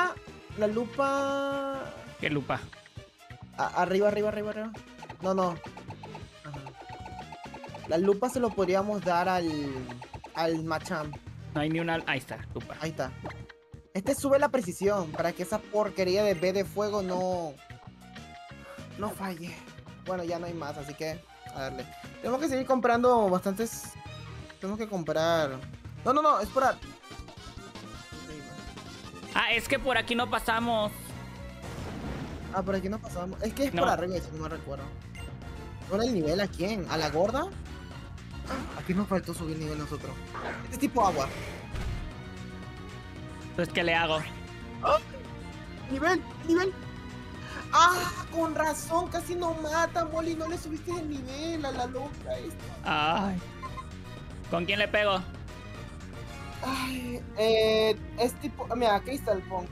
¿Qué lupa? Arriba. No. Ajá. La lupa se lo podríamos dar al Machamp. No hay ni una... Ahí está, lupa. Ahí está. Este sube la precisión para que esa porquería de B de fuego no falle. Bueno, ya no hay más, así que a darle. Tenemos que seguir comprando bastantes. Tenemos que comprar. No, espera. Ah, es que por aquí no pasamos. Ah, por aquí no pasamos. Es que es No. por arriba, si no me recuerdo. ¿Por el nivel a quién? ¿A la gorda? Aquí nos faltó subir nivel nosotros. Este es tipo agua. Entonces, ¿qué le hago? Nivel. Ah, con razón, casi no mata, Molly. No le subiste el nivel a la loca esta. Ay. ¿Con quién le pego? Ay, es tipo. Mira, aquí está el Pong.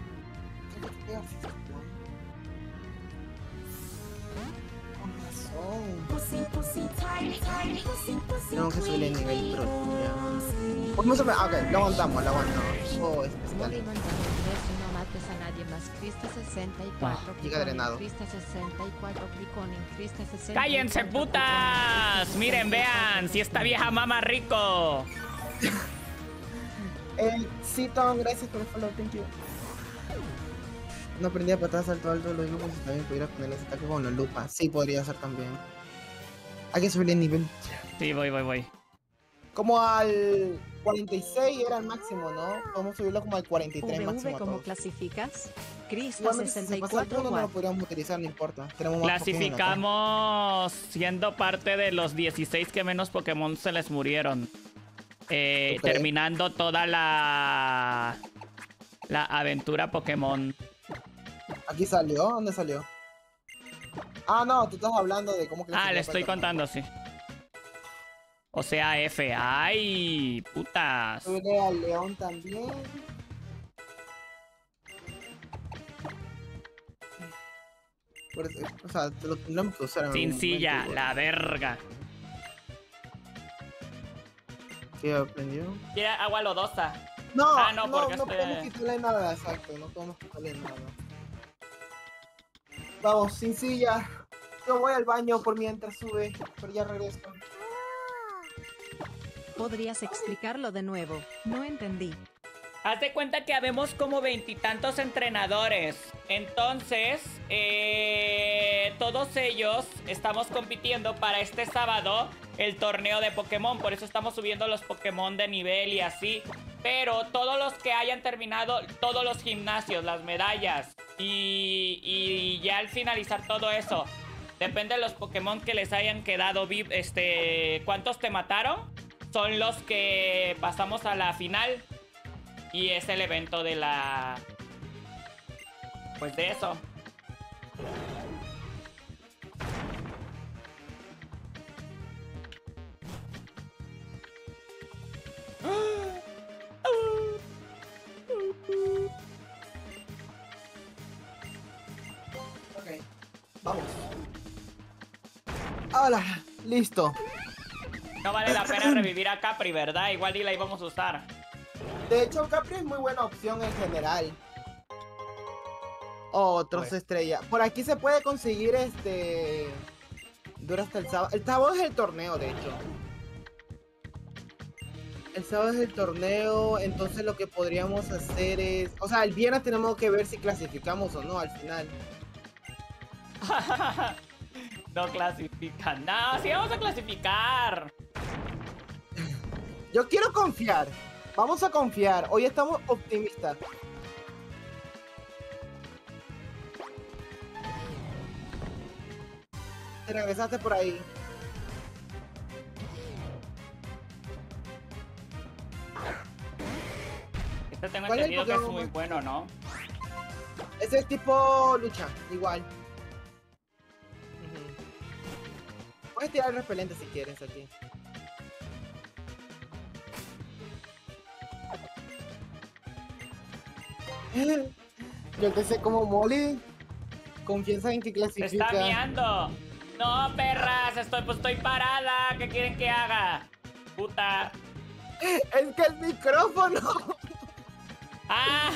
Con razón. Tenemos que subir el nivel, pero ya. ¿Cómo se me.? Ok, lo aguantamos. Oh, es Molly mandó un beso, no mates a nadie más. Crista 64. llega drenado. Crista 64. Cliconin. Crista 64. ¡Cállense, putas! Miren, vean, si esta vieja mama rico. Sí, Tom, gracias por el follow, thank you. No aprendí a patar salto alto de los grupos y también pudiera poner ese ataque con la lupa. Sí, podría ser también. Hay que subir el nivel. Sí, voy. Como al 46 era el máximo, ¿no? Podemos subirlo como al 43 máximo. VV, a ¿cómo todos. clasificas? Crista Igualmente, si se pasa el 64 turno, no lo Watt. podríamos utilizar, no importa. Tenemos más Clasificamos siendo parte de los 16 que menos Pokémon se les murieron. crees? Terminando toda la aventura Pokémon. Pokémon. ¿Aquí salió? ¿Dónde salió? Ah, no, tú estás hablando de cómo Ah, le estoy clasificar. contando, sí. O sea, F. ¡Ay, putas! Subirle al león también. Por eso, o sea, te lo tendremos que usar en algún Sin silla, momento, la verga. ¿Qué aprendió? Quiere agua lodosa. No, Ah, no, no, porque no este- podemos quitarle nada, exacto, no podemos quitarle nada. Vamos, sin silla. Yo voy al baño por mientras sube, pero ya regreso. ¿Podrías explicarlo de nuevo? No entendí. Haz de cuenta que habemos como 20 y tantos entrenadores. Entonces, todos ellos estamos compitiendo para este sábado el torneo de Pokémon. Por eso estamos subiendo los Pokémon de nivel y así. Pero todos los que hayan terminado, todos los gimnasios, las medallas y ya al finalizar todo eso, depende de los Pokémon que les hayan quedado ¿cuántos te mataron? Son los que pasamos a la final. Y es el evento de la... Pues de eso. Ok, vamos. Hola, listo. No vale la pena revivir a Capri, ¿verdad? Igual y la íbamos a usar. De hecho, Capri es muy buena opción en general. Otros Pues. estrella. Por aquí se puede conseguir dura hasta el sábado. El sábado es el torneo, de hecho. El sábado es el torneo, entonces lo que podríamos hacer es... O sea, el viernes tenemos que ver si clasificamos o no al final. No clasifican. No, sí vamos a clasificar. Yo quiero confiar. Vamos a confiar. Hoy estamos optimistas. Te regresaste por ahí. Este tengo ¿Cuál es el entendido que es Pokémon muy más- bueno, ¿no? Ese es tipo lucha, igual. Puedes tirar el repelente si quieres aquí. Yo te sé como Molly. Confianza en que ¡Se clasifica. está miando! No, perras, estoy parada. ¿Qué quieren que haga? Puta. Es que el micrófono. ¡Ah!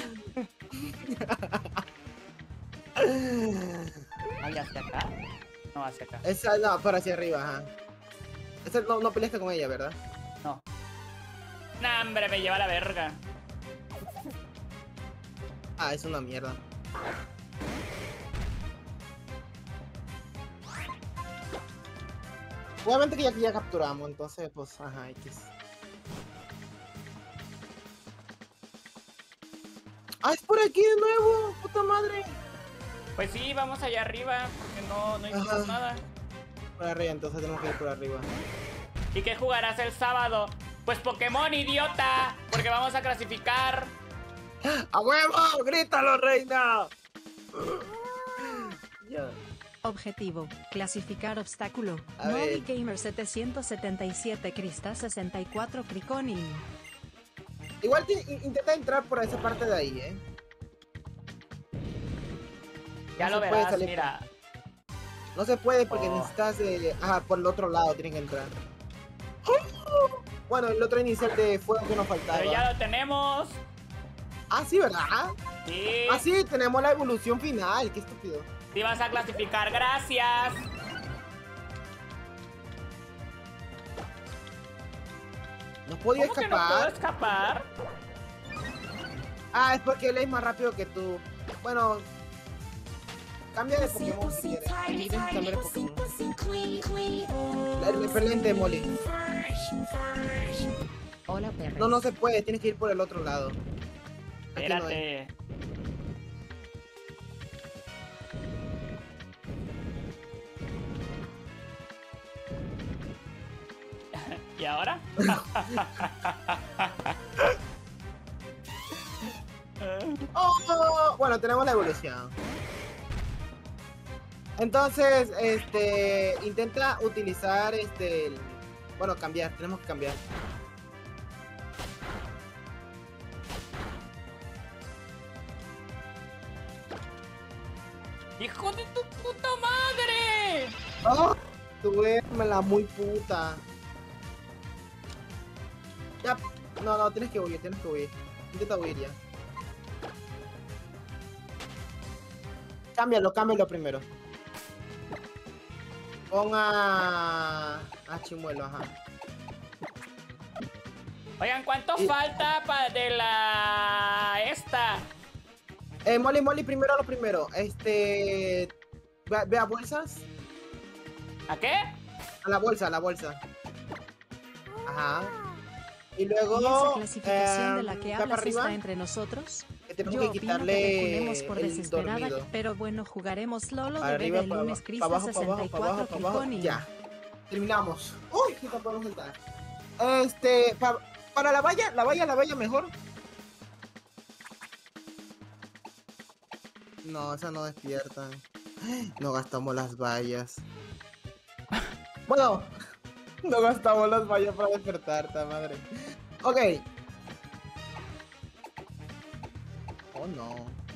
¿Ay, hacia acá? No, hacia acá. Esa no, para hacia arriba, ajá. Esa no peleaste con ella, ¿verdad? No. Nah, hombre, me lleva a la verga. Ah, es una mierda. Obviamente que ya capturamos, entonces pues, ajá, X. Ah, es por aquí de nuevo, puta madre. Pues sí, vamos allá arriba, porque no hicimos Ajá. nada. Por arriba, entonces tenemos que ir por arriba. ¿Y qué jugarás el sábado? Pues Pokémon, idiota, porque vamos a clasificar. ¡A huevo! ¡Grítalo, reina! Ya. Objetivo, clasificar obstáculo. A Molly ver. Gamer 777 Crista 64 Criconin. Igual intenta entrar por esa parte de ahí, ¿eh? Ya No lo se puede verás, salir. mira. No se puede porque Oh. necesitas... Ajá, por el otro lado tienen que entrar. Bueno, el otro inicial de fuego que nos faltaba. Pero ya lo tenemos. Ah, sí, ¿verdad? Sí. Ah, sí, tenemos la evolución final. Qué estúpido. Sí vas a clasificar, gracias. No podía ¿Cómo que no puedo escapar. escapar? Ah, es porque él es más rápido que tú. Bueno, cambia de Pussy, Pokémon si pussy, quieres. tight, Tienes que cambiar de tight, pussy, Pokémon. pussy, clean, clean. El repelente, Molly. Hola perres. No se puede. Tienes que ir por el otro lado. Aquí no hay. Espérate. ¿Y ahora? Oh, bueno, tenemos la evolución. Entonces, intenta utilizar bueno, cambiar, tenemos que cambiar. ¡Hijo de tu puta madre! ¡Oh! Duérmela muy puta. No, tienes que huir, Intenta huir ya. Cámbialo primero. Pon a Chimuelo, ajá. Oigan, ¿cuánto falta de la... esta? Molly, primero lo primero. Ve a bolsas. ¿A qué? A la bolsa. Ajá. Y luego... ¿Y esa clasificación de la que ve hablas para arriba, está entre nosotros? que tenemos Yo que opino quitarle que te funemos por el desesperada, dormido. pero bueno, jugaremos Lolo Para de arriba, Bebé para lunes abajo, Crista para abajo, 64 Criconi. Ya. Terminamos. Uy, ¿qué te podemos saltar? Para la valla mejor. No, esa no despierta. No gastamos las vallas. Bueno, no gastamos las vallas para despertar, ta madre. Ok. Oh no.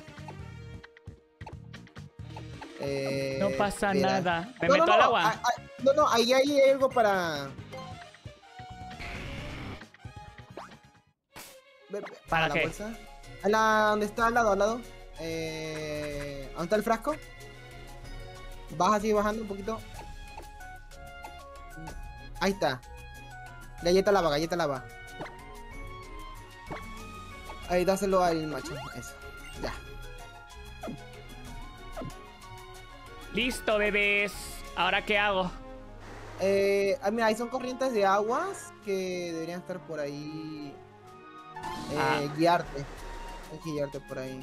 No pasa espera. nada. ¿Me meto al agua? No, ahí hay algo para... ¿Para la qué? bolsa. ¿Dónde está? Al lado. ¿Dónde está el frasco? Baja así, bajando un poquito. Ahí está. Galleta lava. Ahí, dáselo al macho. Eso. Ya. Listo, bebés. ¿Ahora qué hago? Mira, ahí son corrientes de aguas que deberían estar por ahí. Guiarte. Tienes que guiarte por ahí.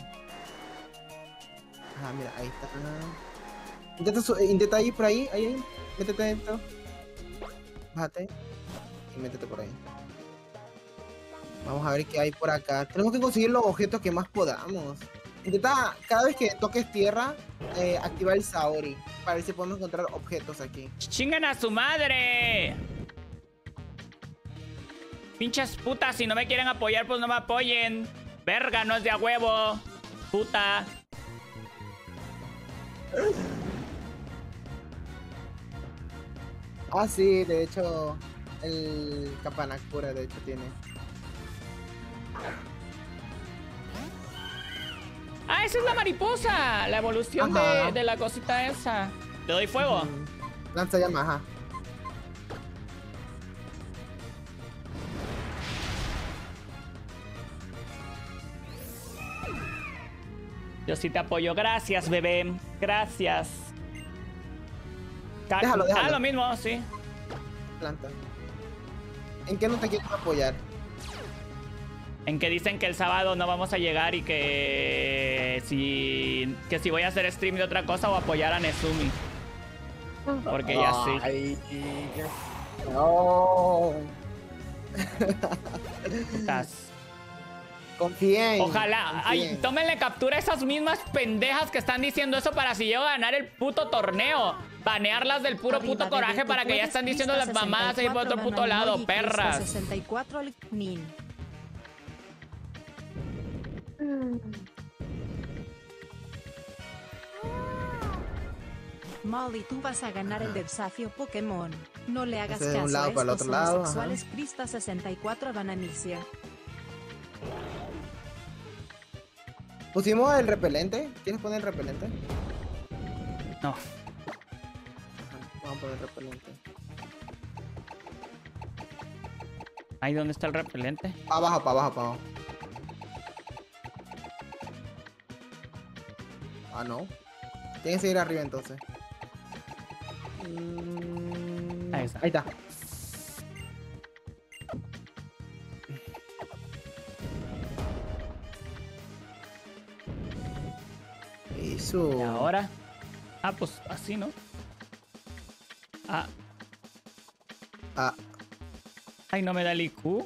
Ajá, mira, ahí está. Intenta ir por ahí, ahí. Métete dentro. Bájate. Y métete por ahí. Vamos a ver qué hay por acá. Tenemos que conseguir los objetos que más podamos. Intenta, cada vez que toques tierra, activar el Saori. Para ver si podemos encontrar objetos aquí. ¡Chingan a su madre! Pinches putas, si no me quieren apoyar, pues no me apoyen. Verga, no es de a huevo. Puta. Ah, sí, de hecho, el Kapanakura, de hecho, tiene. Ah, esa es la mariposa. La evolución de la cosita esa. ¿Le doy fuego? Lanza llama, ajá. Yo sí te apoyo. Gracias, bebé. Gracias. Déjalo. Ah, lo mismo, sí. Planta. ¿En qué no te quiero apoyar? En que dicen que el sábado no vamos a llegar y que si voy a hacer stream de otra cosa o apoyar a Nezumi. Porque ya sí. Ay, no. Putas. Confíen. Ojalá. Ay, tómenle captura a esas mismas pendejas que están diciendo eso para si llego a ganar el puto torneo. Banearlas del puro Arriba puto de coraje Beto, para que ya puedes están diciendo Crista las mamadas ahí por otro 64 puto lado, Manamori, Crista perras. 64 Nin. Molly, tú vas a ganar el desafío Pokémon. No le hagas Ese de un caso lado a para el estos otro lado, homosexuales. Crista 64 Bananicia. Pusimos el repelente. ¿Quieres poner el repelente? No. Ajá, vamos a poner el repelente. Ahí, ¿dónde está el repelente? Para abajo. Ah, no. Tiene que seguir arriba entonces. Ahí está. Ahí está. Eso. ¿Y ahora? Ah, pues así, ¿no? Ah. Ah. Ay, no me da el IQ.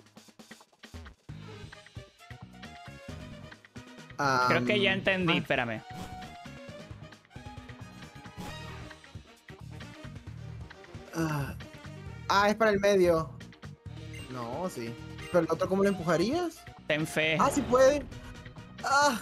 Creo que ya entendí, espérame. Es para el medio. No, sí. Pero el otro, ¿cómo lo empujarías? Ten fe. Ah, sí puede. Ah.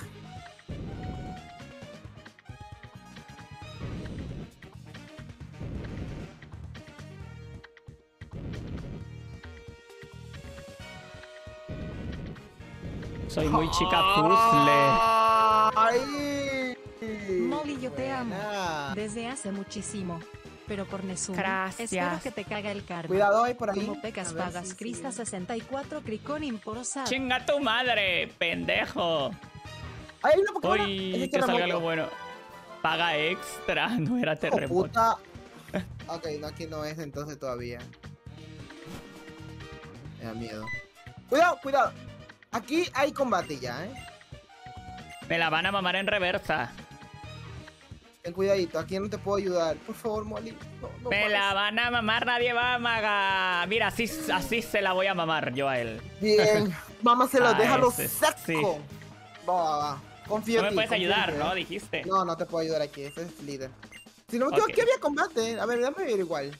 Soy muy chica puzzle. ¡Ay! Molly, yo te amo. Buena. Desde hace muchísimo. Pero por Nesumi, Gracias. espero que te caga el karma. Cuidado ahí por ahí. Como pecas A ver pagas, si Crista sigue. 64, Cricón Imporosado. ¡Chinga tu madre, pendejo! ¡Ay, hay una Pokémon! Uy, Ese que salga terremoto. algo bueno. Paga extra, no era ¡Oh, terremoto. puta! Ok, no, aquí no es entonces todavía. Me da miedo. Cuidado, cuidado. Aquí hay combate ya, ¿eh? Me la van a mamar en reversa. Ten cuidadito, aquí no te puedo ayudar. Por favor, Molly. No Me pares. la van a mamar, nadie va a magar. Mira, así se la voy a mamar yo a él. Bien. Mámaselo, Ah, déjalo ese, seco. sí. Va. Confío No en me ti, puedes confío en ayudar, ti, ¿no? ¿eh? Dijiste. No, no te puedo ayudar aquí, ese es líder. Si no me equivoco, Ok. aquí había combate. A ver, déjame ver igual.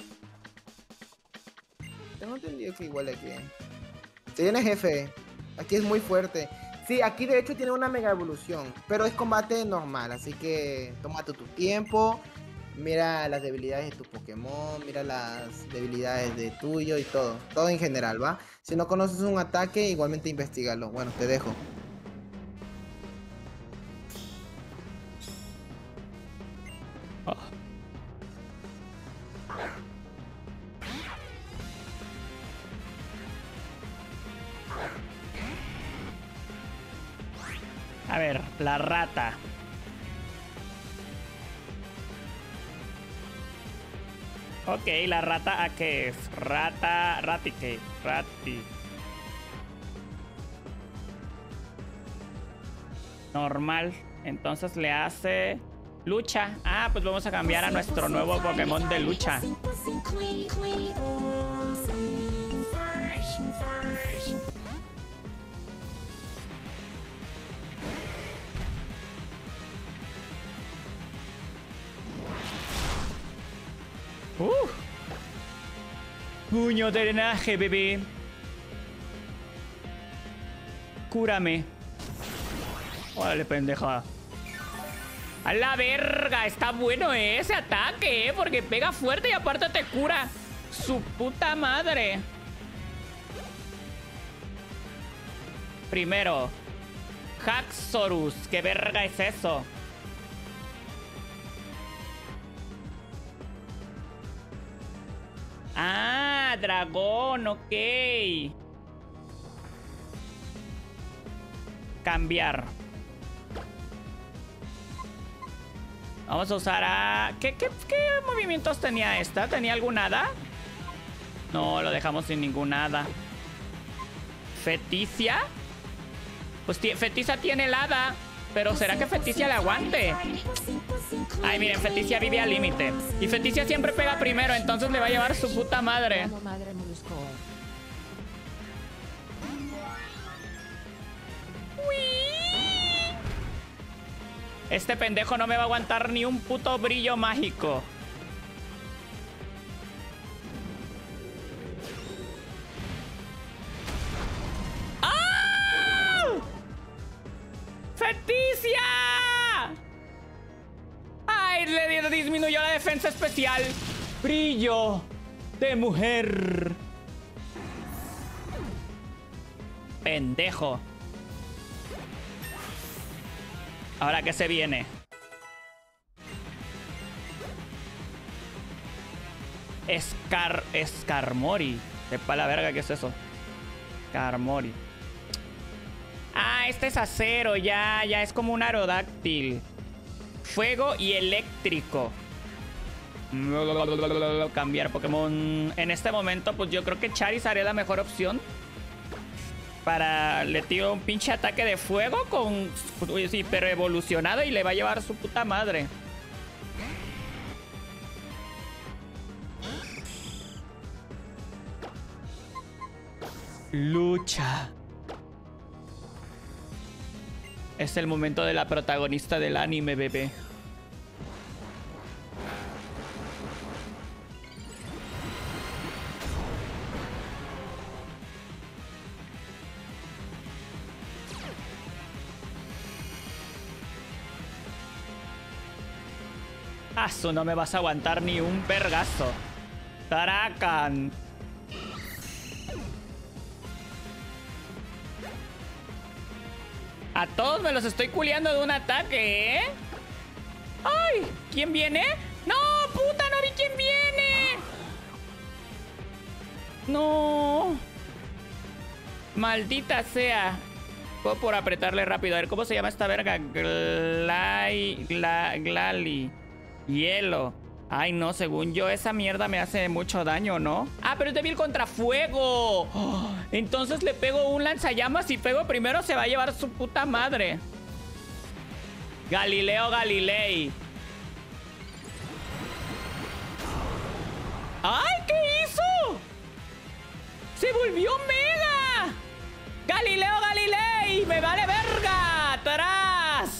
Tengo entendido que igual aquí. Se viene jefe. Aquí es muy fuerte. Sí, aquí de hecho tiene una mega evolución. Pero es combate normal, así que tómate tu tiempo. Mira las debilidades de tu Pokémon. Mira las debilidades de tuyo y todo. Todo en general, ¿va? Si no conoces un ataque, igualmente investigalo. Bueno, te dejo. Oh. A ver, la rata. Ok, la rata, ¿a qué es? Rati. Normal. Entonces le hace lucha. Ah, pues vamos a cambiar a nuestro nuevo Pokémon de lucha. Puño de drenaje, bebé. Cúrame. Órale, pendeja. A la verga, está bueno ese ataque, porque pega fuerte y aparte te cura. Su puta madre. Primero, Haxorus. ¿Qué verga es eso? Ah, dragón, ok. Cambiar. Vamos a usar a... ¿Qué movimientos tenía esta? ¿Tenía algún hada? No, lo dejamos sin ningún hada. ¿Feticia? Pues Feticia tiene el hada. Pero ¿será que Feticia le aguante? Ay, miren, Feticia vive al límite. Y Feticia siempre pega primero, entonces le va a llevar su puta madre. Amo madre molusco. Este pendejo no me va a aguantar ni un puto brillo mágico. ¡Ah! ¡Feticia! ¡Ay! Le disminuyó la defensa especial. Brillo de mujer. Pendejo. Ahora, ¿qué se viene? Skarmory. Sepa la verga, ¿qué es eso? Skarmory. Ah, este es acero, ya es como un aerodáctil. Fuego y eléctrico. Cambiar Pokémon. En este momento, pues yo creo que Charizard es la mejor opción. Le tiro un pinche ataque de fuego con hiper evolucionado y le va a llevar su puta madre. Lucha. Es el momento de la protagonista del anime, bebé. Asu, no me vas a aguantar ni un vergazo. Tarakan. A todos me los estoy culeando de un ataque, ¿eh? ¡Ay! ¿Quién viene? ¡No, puta! ¡No vi quién viene! ¡No! ¡Maldita sea! Puedo por apretarle rápido. A ver, ¿cómo se llama esta verga? Glali. Hielo. Ay, no, según yo, esa mierda me hace mucho daño, ¿no? Ah, pero es débil contra fuego. Oh, entonces le pego un lanzallamas y pego primero, se va a llevar su puta madre. Galileo Galilei. ¡Ay, qué hizo! ¡Se volvió mega! ¡Galileo Galilei! ¡Me vale verga! ¡Atrás!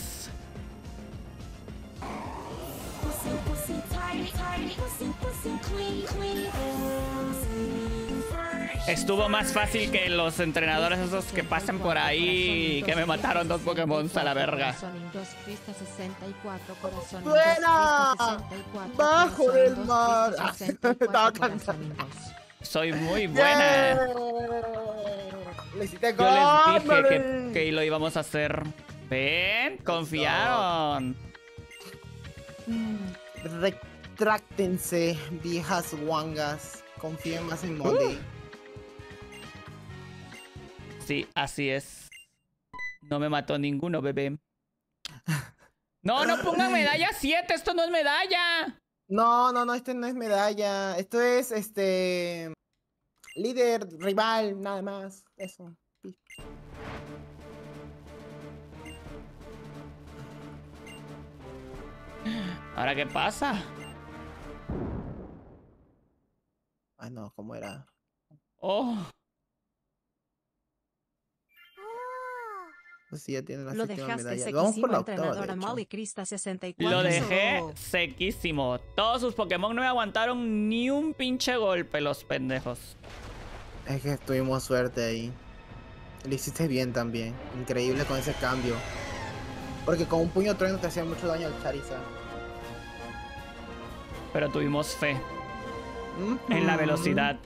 Estuvo más fácil que los entrenadores esos que pasan por ahí que me mataron 2 Pokémon a la verga. ¡Buena! ¡Bajo del mar! Soy muy buena. Le hiciste Yo les dije gol, que lo íbamos a hacer. ¿Ven? Confiaron. Retráctense, viejas guangas. Confíen más en Molly. Sí, así es. No me mató ninguno, bebé. No, no pongan medalla 7. Esto no es medalla. No, este no es medalla. Esto es, líder, rival, nada más. Eso. ¿Ahora qué pasa? Ay, no, ¿cómo era? Oh. Pues sí, ya tiene la Lo séptima dejaste medalla. Vamos por sequísimo, la octava, de entrenadora hecho. Molly Crista 64. Lo dejé sequísimo. Todos sus Pokémon no me aguantaron ni un pinche golpe, los pendejos. Es que tuvimos suerte ahí. Lo hiciste bien también. Increíble con ese cambio. Porque con un puño trueno te hacía mucho daño al Charizard. Pero tuvimos fe en la velocidad.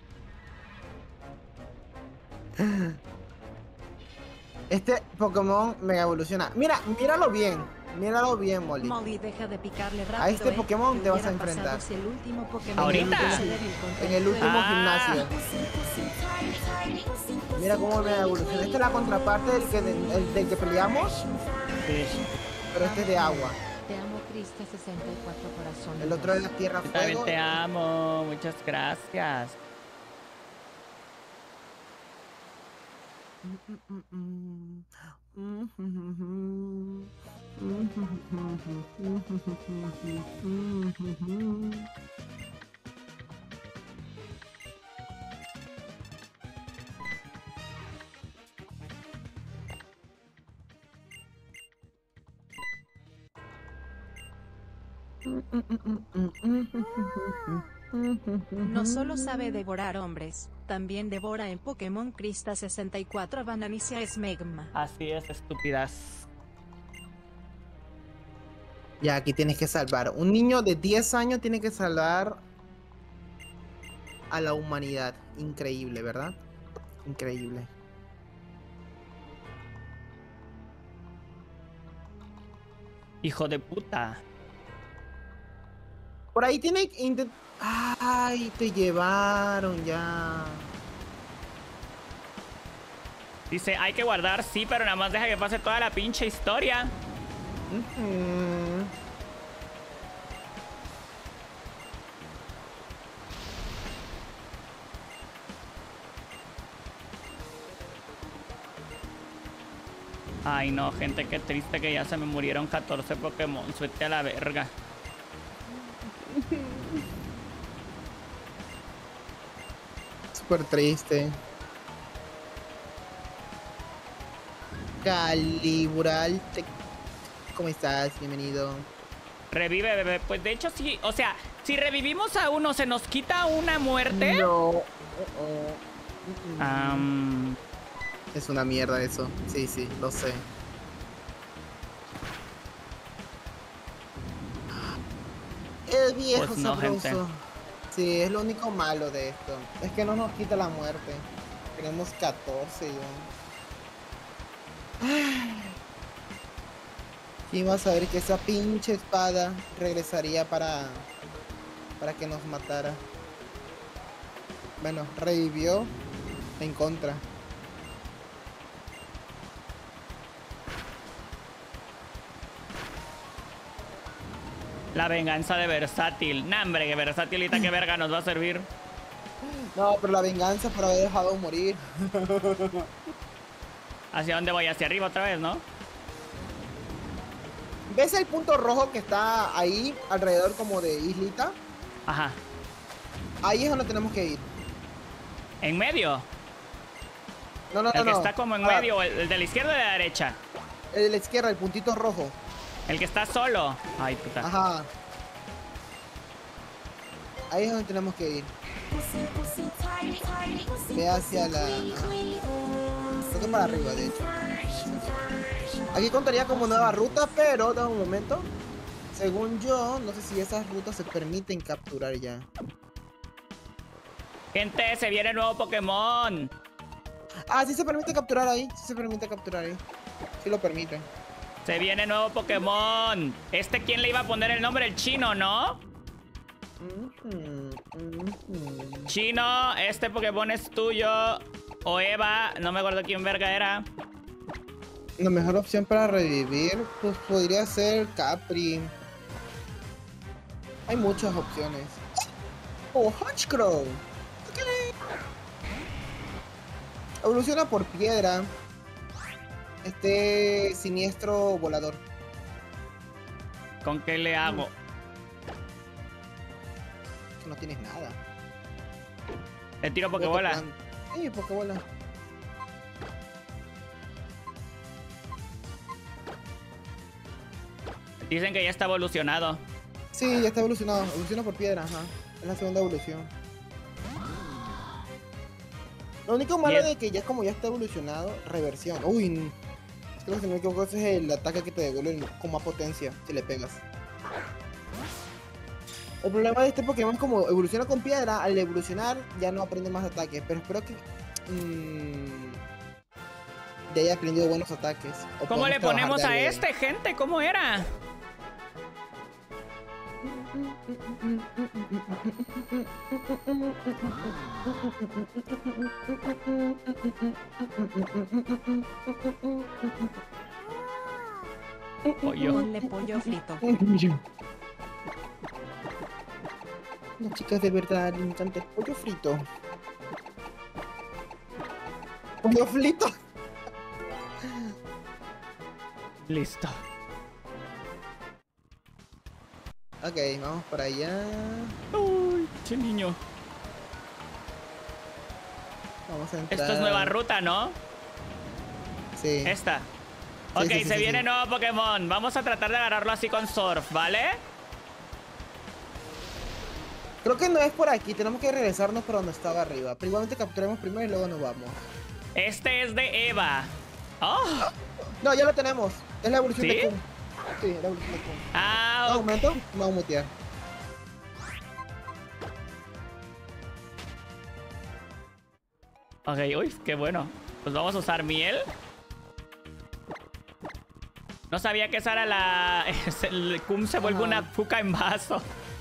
Este Pokémon mega evoluciona. Míralo bien, Molly. Molly, deja de picarle rápido. A este Pokémon ¿Qué te vas a hubiera pasado enfrentar. si el último Pokémon ¿Ahorita? fuese débil contra En el último Ah. gimnasio. Mira cómo mega evoluciona. Esta es la contraparte del que peleamos, Sí. pero este es de agua. Te amo, Crista 64 corazones. El otro es la tierra Yo también fuego. te amo. Muchas gracias. No solo sabe devorar hombres, también devora en Pokémon Crista 64 Bananicia Smegma. Así es, estúpidas. Ya, aquí tienes que salvar. Un niño de 10 años tiene que salvar a la humanidad. Increíble, ¿verdad? Increíble. Hijo de puta. Por ahí tiene que intentar... ¡Ay! Te llevaron ya. Dice, hay que guardar, sí, pero nada más deja que pase toda la pinche historia. Ujú. Ay, no, gente, qué triste que ya se me murieron 14 Pokémon. Suerte a la verga. Súper triste. Calibral. ¿Cómo estás? Bienvenido. Revive, bebé. Pues de hecho sí, o sea, si revivimos a uno, ¿se nos quita una muerte? No. Es Es una mierda eso. Sí, sí, lo sé. El viejo Pues no, sabroso. gente. Sí, es lo único malo de esto. Es que no nos quita la muerte. Tenemos 14 ya. Y vas a ver que esa pinche espada regresaría para que nos matara. Bueno, revivió en contra. La venganza de Versátil. Nah, hombre, que Versátilita, qué verga nos va a servir. No, pero la venganza por haber dejado morir. ¿Hacia dónde voy? Hacia arriba otra vez, ¿no? ¿Ves el punto rojo que está ahí alrededor como de islita? Ajá. Ahí es donde tenemos que ir. ¿En medio? No, no, El que no. está como en medio, el de la izquierda o de la derecha. El de la izquierda, el puntito rojo. El que está solo. Ay, puta. Ajá. Ahí es donde tenemos que ir. Ve hacia la... Creo que para arriba, de hecho. Aquí contaría como nueva ruta, pero de un momento. Según yo, no sé si esas rutas se permiten capturar ya. Gente, se viene nuevo Pokémon. Ah, sí se permite capturar ahí. Sí se permite capturar ahí. Sí lo permite. Se viene nuevo Pokémon. ¿Quién le iba a poner el nombre? El Chino, ¿no? Chino, este Pokémon es tuyo. O Eva, no me acuerdo quién verga era. La mejor opción para revivir, pues podría ser Capri. Hay muchas opciones. Oh, Honchkrow. Evoluciona por piedra. Este siniestro volador. ¿Con qué le hago? Que no tienes nada. Le tiro Pokébola. Sí, Pokébola. Dicen que ya está evolucionado. Sí, ya está evolucionado. Evoluciona por piedra, ajá. Es la segunda evolución. Lo único malo de que ya como ya está evolucionado, reversión. Uy, creo que si no me equivoco, ese es el ataque que te devuelve con más potencia si le pegas. El problema de este Pokémon, como evoluciona con piedra, al evolucionar ya no aprende más ataques. Pero espero que ya haya aprendido buenos ataques. ¿Cómo le ponemos a este, gente? ¿Cómo era? Pollo. Ponle pollo frito. Las chicas de verdad les encanta el pollo frito. Pollo frito. Listo. Ok, vamos para allá. Uy, qué niño. Vamos a entrar. Esto es nueva ruta, ¿no? Sí. Esta. Sí, Ok, sí, sí, se sí, viene sí. nuevo Pokémon. Vamos a tratar de agarrarlo así con Surf, ¿vale? Creo que no es por aquí, tenemos que regresarnos por donde estaba arriba. Pero igualmente capturemos primero y luego nos vamos. Este es de Eva. Oh. No, ya lo tenemos. Es la evolución ¿Sí? de Kun. Sí, es la evolución de Kun. Ah, Un ok. momento, me voy a mutear. Ok, uy, qué bueno. Pues vamos a usar miel. No sabía que esa era la... El Cum se vuelve una puca en vaso.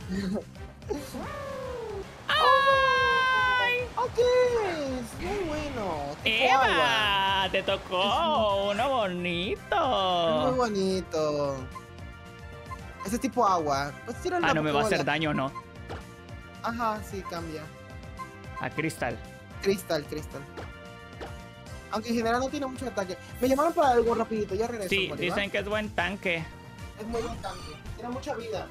¡Ay! Ok, es muy bueno. Tipo agua. ¡Eva! Te tocó uno Es muy bonito. bonito. Ese es tipo agua. Pues tira la Ah, no me va a hacer Pokébola. daño, ¿no? Ajá, sí, cambia. A Crystal. Cristal. Aunque en general no tiene mucho ataque. Me llamaron para algo rapidito, ya regreso. Sí, Bolívar. dicen que es buen tanque. Es muy buen tanque. Tiene mucha vida.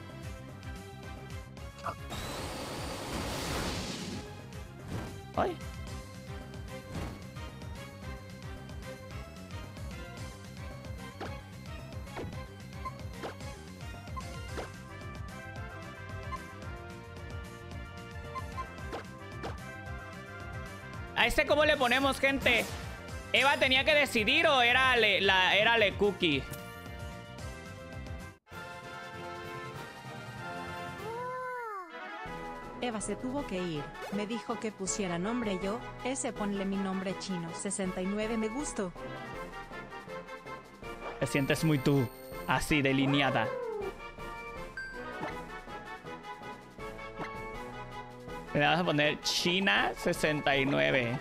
Ay. ¿A este cómo le ponemos, gente? ¿Eva tenía que decidir o era Le Cookie? Eva se tuvo que ir. Me dijo que pusiera nombre yo. Ese ponle mi nombre chino. 69 me gustó. Te sientes muy tú. Así, delineada. Le vamos a poner China 69.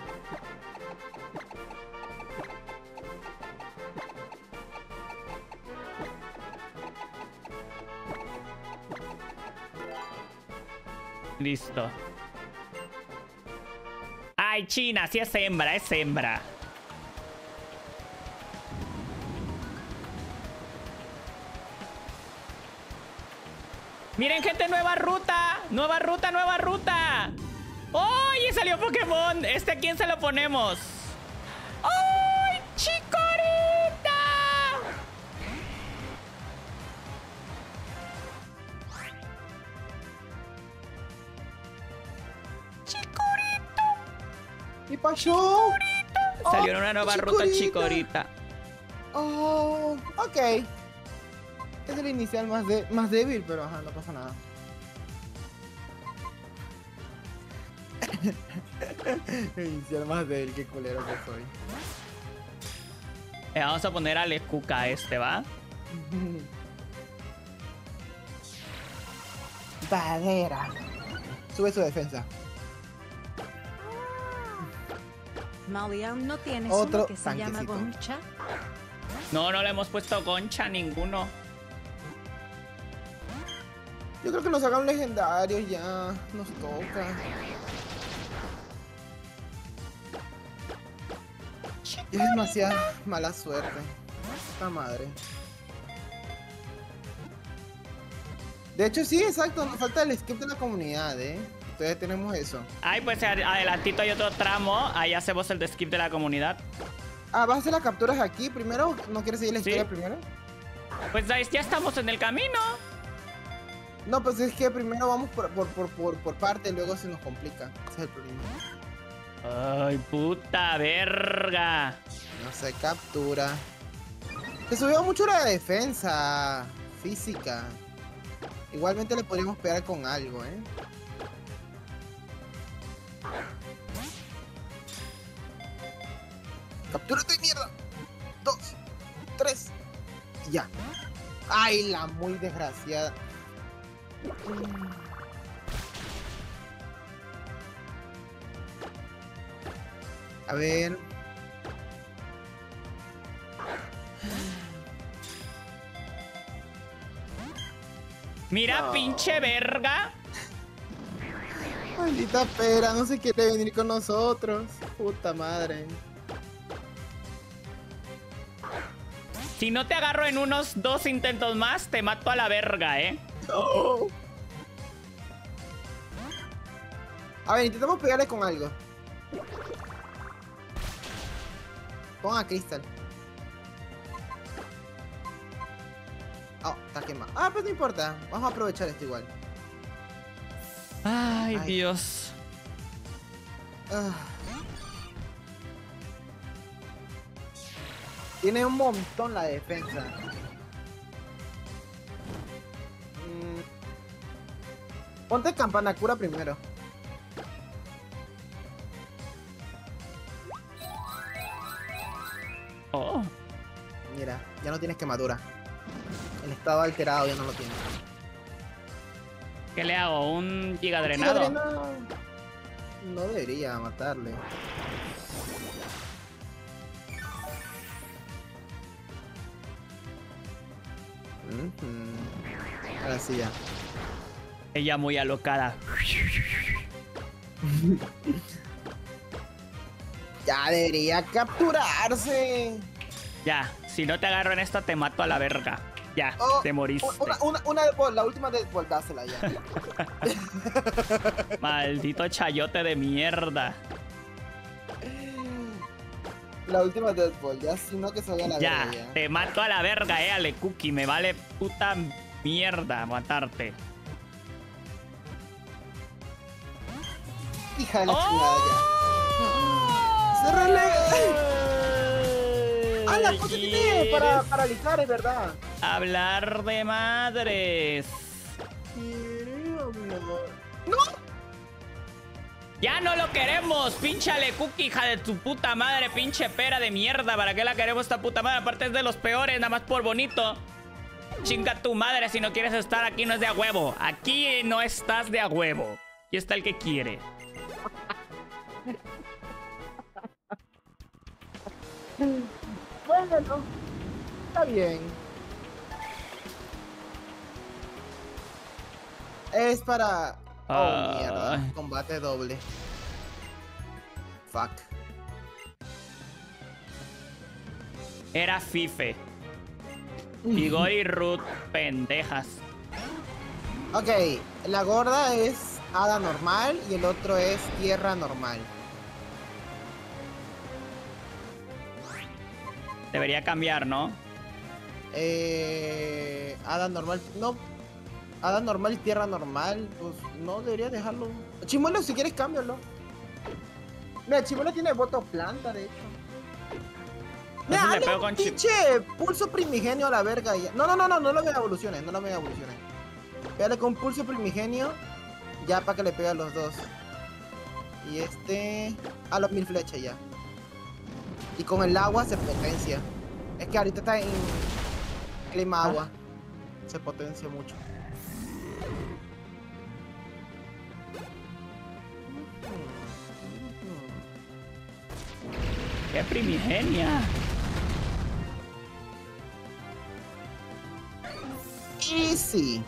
Listo. Ay, China, sí es hembra, es hembra. Miren, gente, nueva ruta. Nueva ruta, nueva ruta. ¡Ay! Salió Pokémon. ¿Este a quién se lo ponemos? ¡Ay! ¡Chikorita! ¡Chikorito! ¿Qué pasó? Salió una nueva ruta, Chikorita. Oh, ok. Es el inicial más débil, pero ajá, no pasa nada. El inicial más débil, qué culero que soy. Vamos a poner a Lekuka este, ¿va? Badera. Sube su defensa. Malian, ¿no tienes Otro uno que se llama tanquecito. Goncha? No, no le hemos puesto Goncha a ninguno. Yo creo que nos hagan legendarios ya. Nos toca. Es demasiada mala suerte. Esta madre. De hecho, sí, exacto. Nos falta el skip de la comunidad, Entonces tenemos eso. Ay, pues adelantito hay otro tramo. Ahí hacemos el de skip de la comunidad. Ah, ¿vas a hacer las capturas aquí primero? ¿No quieres seguir la Sí. historia primero? Pues ya estamos en el camino. No, pues es que primero vamos por parte y luego se nos complica. Ese es el problema. Ay, puta verga. No se captura. Se subió mucho la defensa física. Igualmente le podríamos pegar con algo, ¡Captúrate, mierda! 2, 3. Ya. ¡Ay, la muy desgraciada! A ver. Mira, No. pinche verga. Maldita pera, no se quiere venir con nosotros. Puta madre. Si no te agarro en unos 2 intentos más, te mato a la verga, No. A ver, intentamos pegarle con algo. Pon a Crystal. Oh, está quemado. Ah, pues no importa. Vamos a aprovechar esto igual. Ay, Ay. Dios. Ah. Tiene un montón la defensa. Ponte campana cura primero. Oh. Mira, ya no tienes quemadura. El estado alterado ya no lo tienes. ¿Qué le hago? ¿Un giga Giga drenado? drenado. No debería matarle. Ahora sí ya. Ella muy alocada. Ya debería capturarse. Ya, si no te agarro en esta, te mato a la verga. Ya, Oh, te moriste. Una Deadpool, la última Deadpool, dásela ya. Maldito chayote de mierda. La última Deadpool, ya si no que salga la Ya, verga ya. te mato a la verga, Ale Cookie. Me vale puta mierda matarte. Hija de la ¡Oh! chingada ya. Se relega. Ah, la cosa tiene para paralizar, es verdad. Hablar de madres. ¡No! Ya no lo queremos, pinche Ale Cookie, hija de tu puta madre, pinche pera de mierda. ¿Para qué la queremos esta puta madre? Aparte es de los peores, nada más por bonito. Chinga tu madre, si no quieres estar aquí no es de a huevo. Aquí no estás de a huevo. Aquí está el que quiere. Bueno, está bien. Es para... Oh, mierda. Combate doble. Fuck. Era Fife. Igor y Ruth, pendejas. Ok, la gorda es hada normal y el otro es tierra normal. Debería cambiar, ¿no? Hada normal, no. Hada normal y tierra normal, pues no debería dejarlo. Chimuelo, si quieres, cámbialo. Mira, Chimuelo tiene voto planta, de hecho. Mira, le hazle pego un con pinche pulso primigenio a la verga. Ya. No lo vea evoluciones, no lo vea evoluciones. Pégale con pulso primigenio, ya para que le pegue a los dos. Y a los 1000 flechas ya. Y con el agua se potencia. Es que ahorita está en clima agua. Se potencia mucho. ¡Qué primigenia! Easy.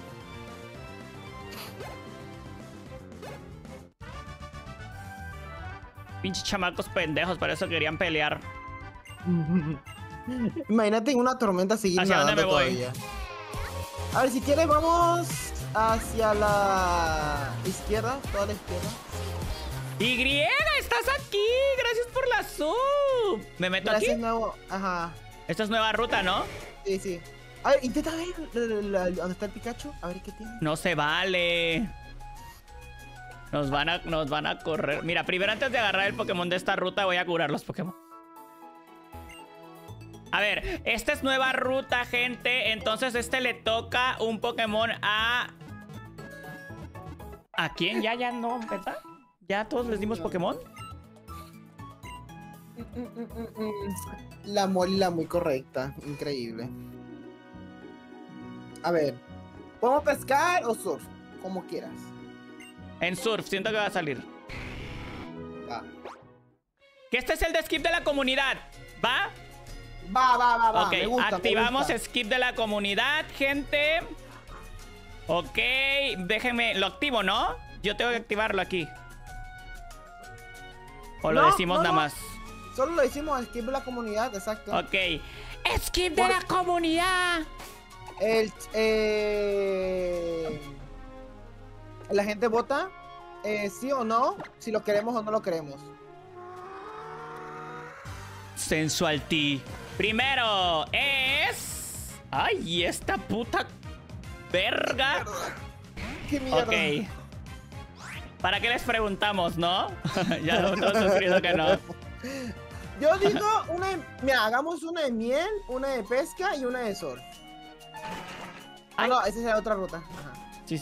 Pinches chamacos pendejos, para eso querían pelear. Imagínate en una tormenta seguir ¿Hacia dónde nadando me voy? todavía. A ver, si quieres vamos hacia la izquierda, toda la izquierda. ¡Y! ¡Estás aquí! ¡Gracias por la sub! ¿Me meto aquí? Gracias, nuevo. Ajá. Esta es nueva ruta, ¿no? Sí, sí. A ver, intenta ver dónde está el Pikachu. A ver qué tiene. No se vale. Nos van a correr. Mira, primero antes de agarrar el Pokémon de esta ruta voy a curar los Pokémon. A ver, esta es nueva ruta, gente. Entonces le toca un Pokémon a... ¿A quién? Ya no, ¿verdad? ¿Ya todos les dimos Pokémon? La Molila muy correcta. Increíble. A ver. ¿Podemos pescar o surf? Como quieras. En surf, siento que va a salir. Va. Que este es el de skip de la comunidad. ¿Va? Va. Ok, Me gusta, activamos me gusta. skip de la comunidad, gente. Ok, déjenme... Lo activo, ¿no? Yo tengo que activarlo aquí. ¿O lo decimos nada más? Solo lo hicimos skip de la comunidad, exacto. Ok. ¡Skip de la comunidad! La gente vota sí o no, si lo queremos o no lo queremos. Sensual T. Primero es... ¡Ay, esta puta verga! ¡Qué mierda! Ok. ¿Para qué les preguntamos, no? Ya nosotros hemos escrito que no. Yo digo mira, hagamos una de miel, una de pesca y una de surf. Ay. No, esa es la otra ruta. Ajá. Sí.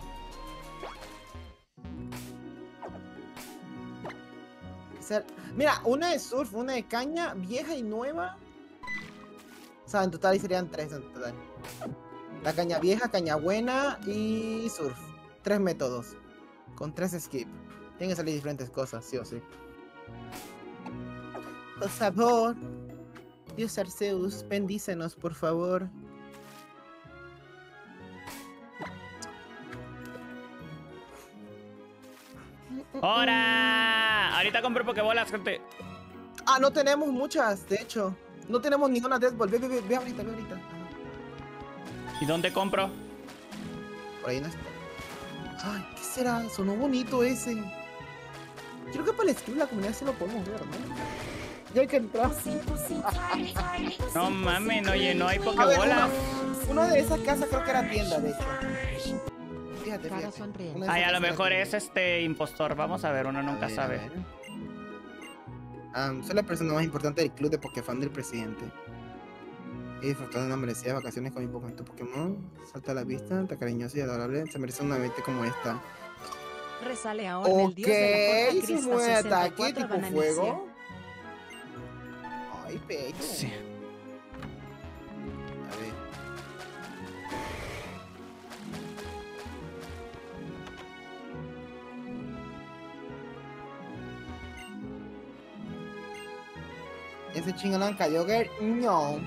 Mira, una de surf, una de caña, vieja y nueva. O sea, en total serían 3 en total. La caña vieja, caña buena y surf. 3 métodos. Con 3 skip. Tienen que salir diferentes cosas, sí o sí. Por favor. Dios Arceus, bendícenos, por favor. ¡Hora! Ahorita compro Pokébolas, gente. Ah, no tenemos muchas, de hecho. No tenemos ninguna Death Ball. Ve ahorita, ve ahorita. Ajá. ¿Y dónde compro? Por ahí no está. Ay, ¿qué será? Sonó bonito ese. Creo que para el stream la comunidad sí lo podemos ver, ¿no? Ya hay que entrar. No mames, oye, no hay A ver, Pokébolas. uno de esas casas creo que era tienda, de hecho. Fíjate, Cara fíjate. sonriente. Una de Ay, esas a lo casas mejor era es impostor. Vamos a ver, uno nunca tienda. A ver, sabe. a ver. Soy la persona más importante del club de Pokéfan del presidente. He disfrutado de una merecida vacaciones con mi Pokémon. Tu Pokémon salta a la vista, tan cariñoso y adorable. Se merece una mente como esta. Resale ahora el dios de la Ok, forja se Crista mueve ataque 64 tipo Bananicia. fuego. Ay, pecho. Sí. A ver. Ese chingón cayó que no.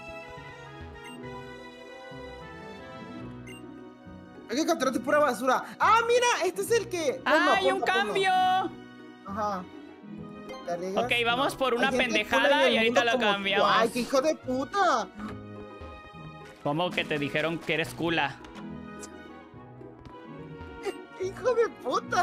Hay que capturarte pura basura. ¡Ah, mira! Este es el que... ¡Ah, hay un cambio! Ajá. ¿Te arriesgas? Ok, vamos por una Hay gente pendejada cool en el y ahorita mundo lo como tú. cambiamos. ¡Ay, qué hijo de puta! ¿Cómo que te dijeron que eres cula? ¡Qué hijo de puta!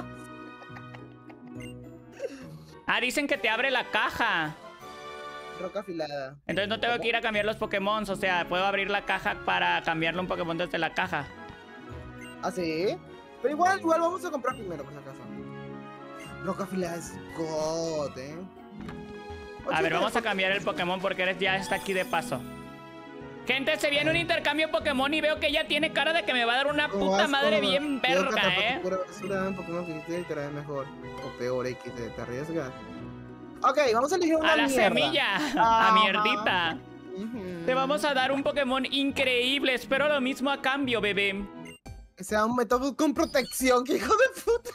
Ah, dicen que te abre la caja. Roca afilada. Entonces no tengo que ir a cambiar los Pokémon. O sea, puedo abrir la caja para cambiarle un Pokémon desde la caja. ¿Ah, sí? Pero igual vamos a comprar primero, por si acaso. Roca afilada es God, A ver, vamos a cambiar el Pokémon porque eres ya está aquí de paso. Gente, se viene un intercambio Pokémon y veo que ella tiene cara de que me va a dar una puta madre bien verga, Un Pokémon que te trae mejor o peor, X, te arriesgas. Ok, vamos a elegir una a la mierda. semilla, Ajá. a mierdita. Ujú. Te vamos a dar un Pokémon increíble. Espero lo mismo a cambio, bebé. Que sea un método con protección, que hijo de puta.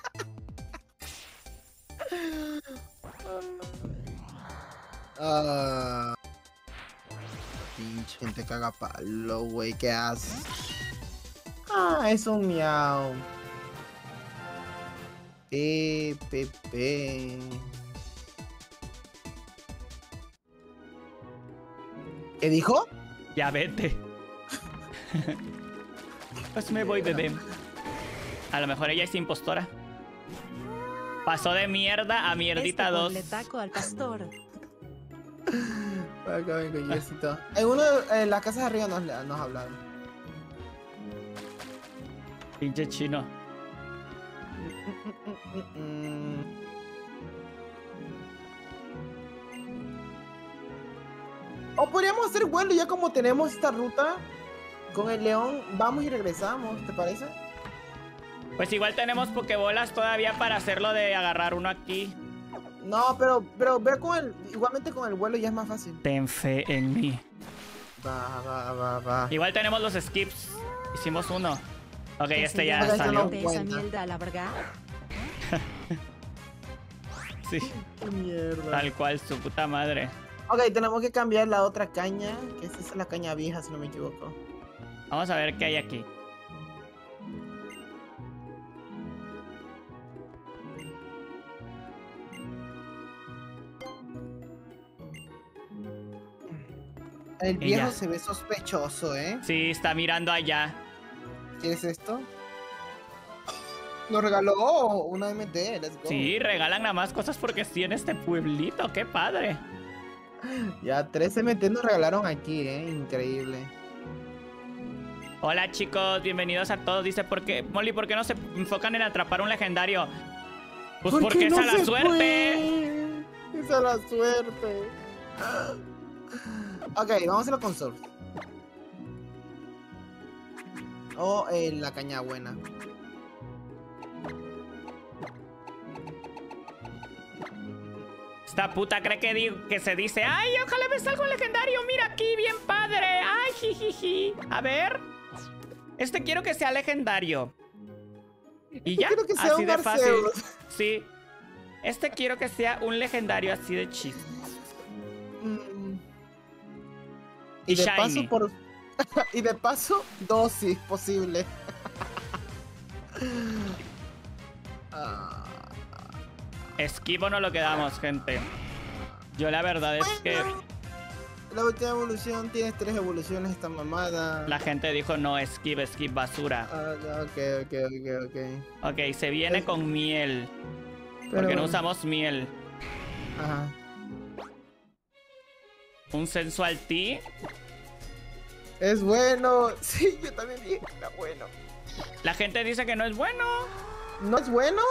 Pinche gente caga palo, güey, ¿qué haces? Ah, es un miau. Pepe. ¿Qué dijo? Ya vete. Pues me voy, bebé. A lo mejor ella es impostora. Pasó de mierda a mierdita 2. Le taco al pastor. Acá vengo, Yesito. En uno de las casas de arriba nos hablaron. Pinche chino. O podríamos hacer vuelo ya como tenemos esta ruta. Con el león vamos y regresamos, ¿te parece? Pues igual tenemos pokebolas todavía para hacerlo de agarrar uno aquí. No, pero ver con el... Igualmente con el vuelo ya es más fácil. Ten fe en mí. Va. Igual tenemos los skips. Hicimos uno. Ok, este ya llama salió. De esa mierda, la verga. Sí, Mierda. tal cual, su puta madre. Ok, tenemos que cambiar la otra caña. Que esta es la caña vieja, si no me equivoco. Vamos a ver qué hay aquí. El viejo Ella. se ve sospechoso, ¿eh? Sí, está mirando allá. ¿Qué es esto? Nos regaló una MT, let's go. Sí, regalan nada más cosas porque sí en este pueblito. ¡Qué padre! Ya 3 MT nos regalaron aquí, increíble. Hola chicos, bienvenidos a todos. Dice, Molly, ¿por qué no se enfocan en atrapar un legendario? Pues ¿Por porque qué es no a la se suerte. puede? Es a la suerte. Ok, vamos a hacerlo con surf. O la caña buena. Esta puta cree que se dice, ¡ay, ojalá me salga un legendario! ¡Mira aquí, bien padre! ¡Ay, jijiji! A ver. Este quiero que sea legendario. Y ya, Quiero que sea así un de fácil. Arceus. Sí. Este quiero que sea un legendario así de chis. Y de shiny. paso y de paso, dosis posible. Esquivo no lo quedamos, gente. Yo la verdad es que La última evolución, tienes 3 evoluciones esta mamada. la gente dijo no, esquive basura. Ok. Ok, se viene con miel. Pero Porque no bueno. usamos miel. Ajá. Un sensual tea. Es bueno. Sí, yo también dije que era bueno. La gente dice que no es bueno. ¿No es bueno?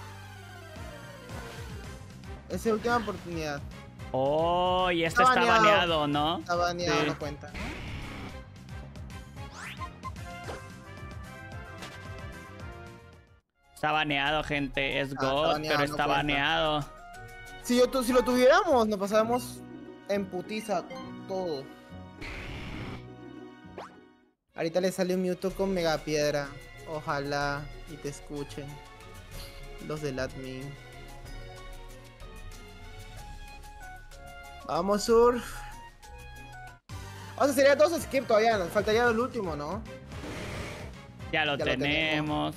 Es la última oportunidad. Oh, y este Está está baneado. baneado, ¿no? Está baneado, Sí. no cuenta. Está baneado, gente. Es está God, baneado, pero no está cuenta. baneado. Si lo tuviéramos, nos pasábamos en putiza todo. Ahorita le sale un Mewtwo con Mega Piedra. Ojalá y te escuchen los del admin. Vamos, Surf. O sea, sería 2 skip todavía. Nos faltaría el último, ¿no? Ya lo tenemos.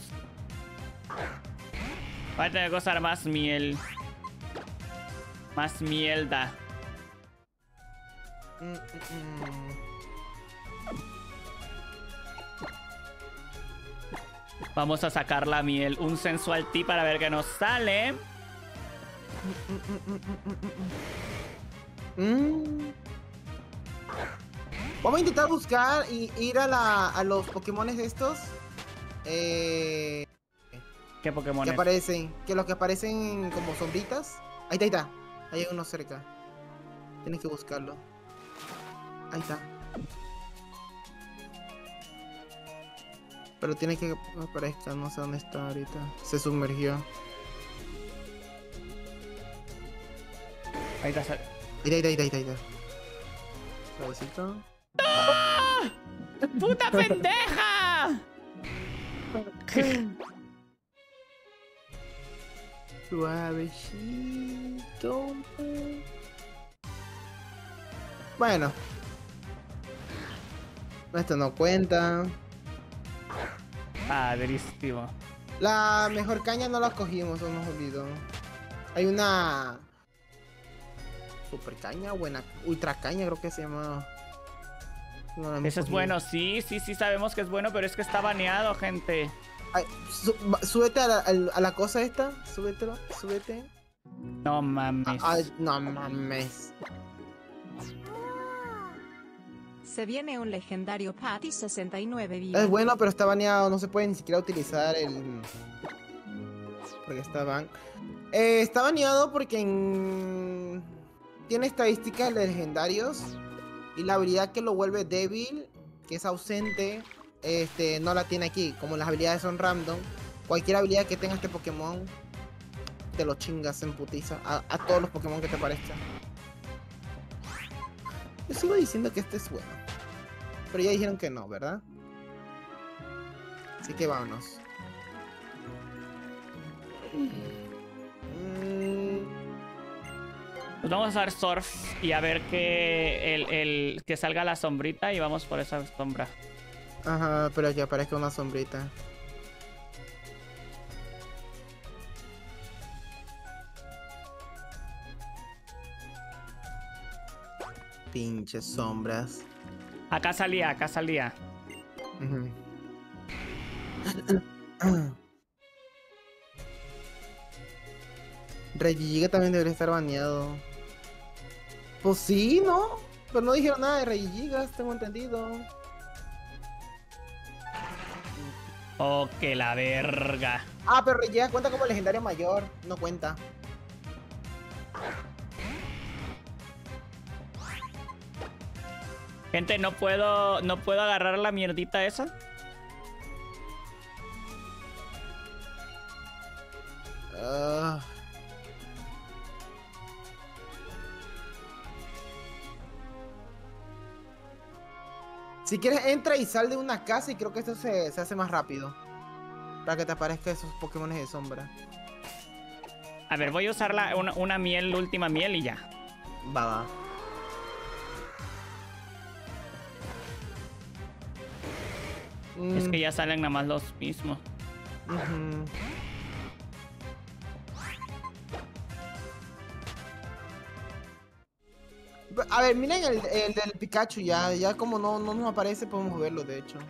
Va a tener que usar más miel. Más mierda. Vamos a sacar la miel. Un sensual tip para ver qué nos sale. Vamos a intentar buscar y ir a los Pokémones estos. ¿Qué Pokémon? Que aparecen. Que los que aparecen como sombritas. Ahí está, ahí está. Ahí hay uno cerca. Tienes que buscarlo. Ahí está. Pero tiene que aparezca, no sé dónde está ahorita. Se sumergió. Ahí está. Ahí está. Suavecito. ¡Ah! ¡Puta pendeja! Suavecito. Bueno. Esto no cuenta. Padrísimo. La mejor caña no la cogimos, o nos olvidó. Hay una super caña, buena, ultra caña creo que se llama. No, Eso es bueno, sí, sabemos que es bueno, pero es que está baneado, gente. Ay, súbete a la cosa esta, súbete. No mames. Ay, no mames. Se viene un legendario Patty 69 vivo. Es bueno, pero está baneado, no se puede ni siquiera utilizar el... Porque está está baneado porque tiene estadísticas de legendarios y la habilidad que lo vuelve débil, que es ausente, no la tiene aquí. Como las habilidades son random, cualquier habilidad que tenga este Pokémon te lo chingas en putiza a todos los Pokémon que te parezcan. Yo sigo diciendo que este es bueno, pero ya dijeron que no, ¿verdad? Así que vámonos. Pues vamos a usar Surf y a ver que salga la sombrita y vamos por esa sombra. Ajá, pero que aparezca una sombrita. Pinches sombras. Acá salía. Ujú. Regigiga también debería estar baneado. Pues sí, ¿no? Pero no dijeron nada de Regigigas, tengo entendido. Oh, que la verga. Ah, pero Regigigas cuenta como legendario mayor, no cuenta. Gente, no puedo agarrar la mierdita esa. Si quieres, entra y sal de una casa y creo que esto se hace más rápido. Para que te aparezcan esos Pokémon de sombra. A ver, voy a usar una miel, última miel y ya. Va. Es que ya salen nada más los mismos. A ver, miren el del Pikachu ya como no nos aparece podemos verlo de hecho.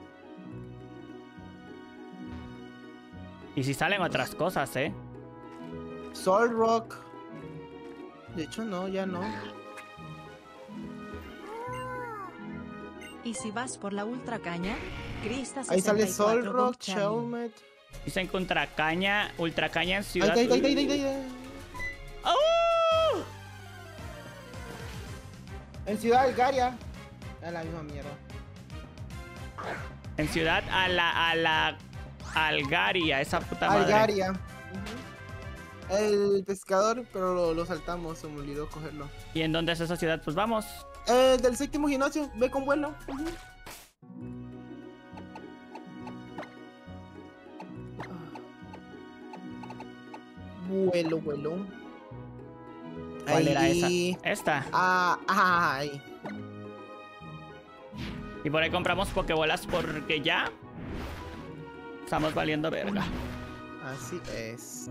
Y si salen otras cosas, Solrock. De hecho no, ya no. Y si vas por la ultra caña, Crista 64 Ahí sale Solrock, Gold Channel. Shelmet. Dicen que ultra caña en ciudad. Ahí. ¡Oh! En Ciudad Algaria. Es la misma mierda. En ciudad a la Algaria, esa puta madre. Algaria. El pescador, pero lo saltamos, se me olvidó cogerlo. ¿Y en dónde es esa ciudad? Pues vamos. Del séptimo gimnasio, ve con vuelo. Vuelo. ¿Cuál era Ahí. esa? Esta. Ajá, ahí. Y por ahí compramos pokebolas porque ya estamos valiendo verga. Así es.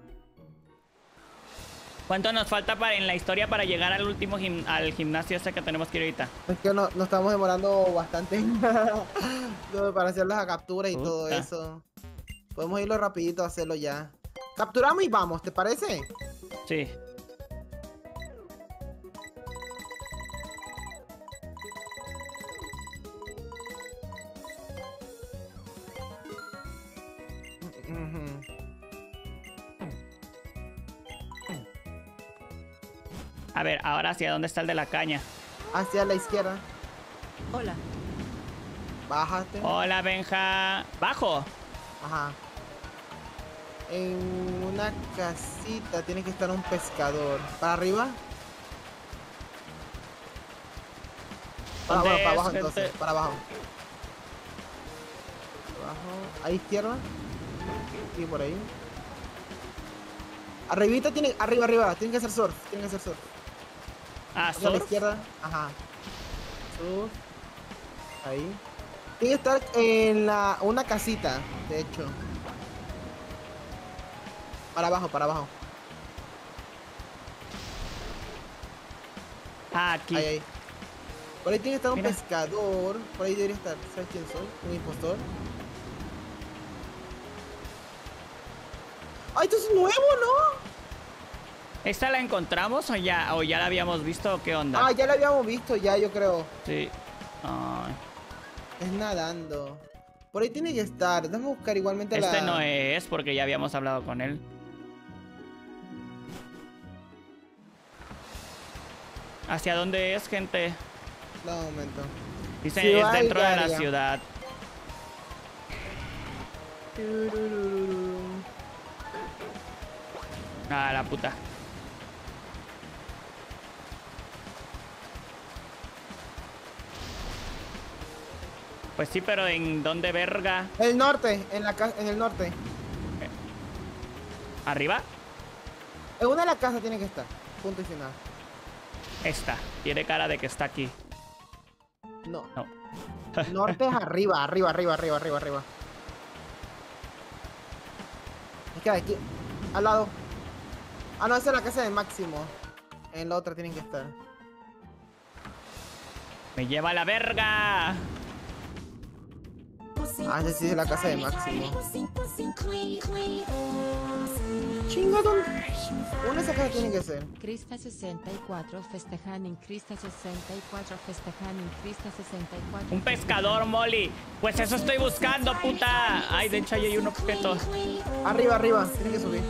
¿Cuánto nos falta en la historia para llegar al último al gimnasio ese que tenemos que ir ahorita? Es que nos estamos demorando bastante para hacer las capturas y todo Puta. eso. Podemos irlo rapidito a hacerlo ya. Capturamos y vamos, ¿te parece? Sí. Ujú. A ver, ahora hacia dónde está el de la caña. Hacia la izquierda. Hola. Bájate. Hola, Benja. Bajo. Ajá. En una casita tiene que estar un pescador. ¿Para arriba? Para ¿Dónde abajo, para es, abajo gente? entonces. Para abajo. Abajo. ¿A izquierda? Sí, por ahí. Arribita tiene... Arriba. Tiene que ser surf. Ah, Hacia la surf. izquierda. Ajá. Surf. Ahí. Tiene que estar en una casita, de hecho. Para abajo. Ah, aquí. Ahí. Por ahí tiene que estar un Mira. pescador. Por ahí debería estar. ¿Sabes quién soy? Un impostor. ¡Ay, esto es nuevo, ¿no? ¿Esta la encontramos o ya la habíamos visto o qué onda? Ah, ya la habíamos visto, ya, yo creo. Sí. Ay. Es nadando. Por ahí tiene que estar. Déjame buscar igualmente Este la... no es porque ya habíamos hablado con él. ¿Hacia dónde es, gente? No, un momento. Dice, Ciudad es dentro de la Diaria. ciudad. Tururururu. Ah, la puta. Pues sí, pero ¿en dónde verga? El norte, en el norte. ¿Arriba? En una de las casas tiene que estar. Punto y final. Esta. Tiene cara de que está aquí. No. No. Norte es arriba. Es que aquí, al lado. Ah, no, esa es la casa de Máximo. En la otra tienen que estar. ¡Me lleva a la verga! Ah, esa sí es la casa de Máximo. Chinga, ¿dónde? Una de esas casas tiene que ser. Crista 64 festejan en Crista 64 festejan en Crista 64. Un pescador, Molly. Pues eso estoy buscando, puta. Ay, de hecho ahí hay un objeto. Arriba, tiene que subir.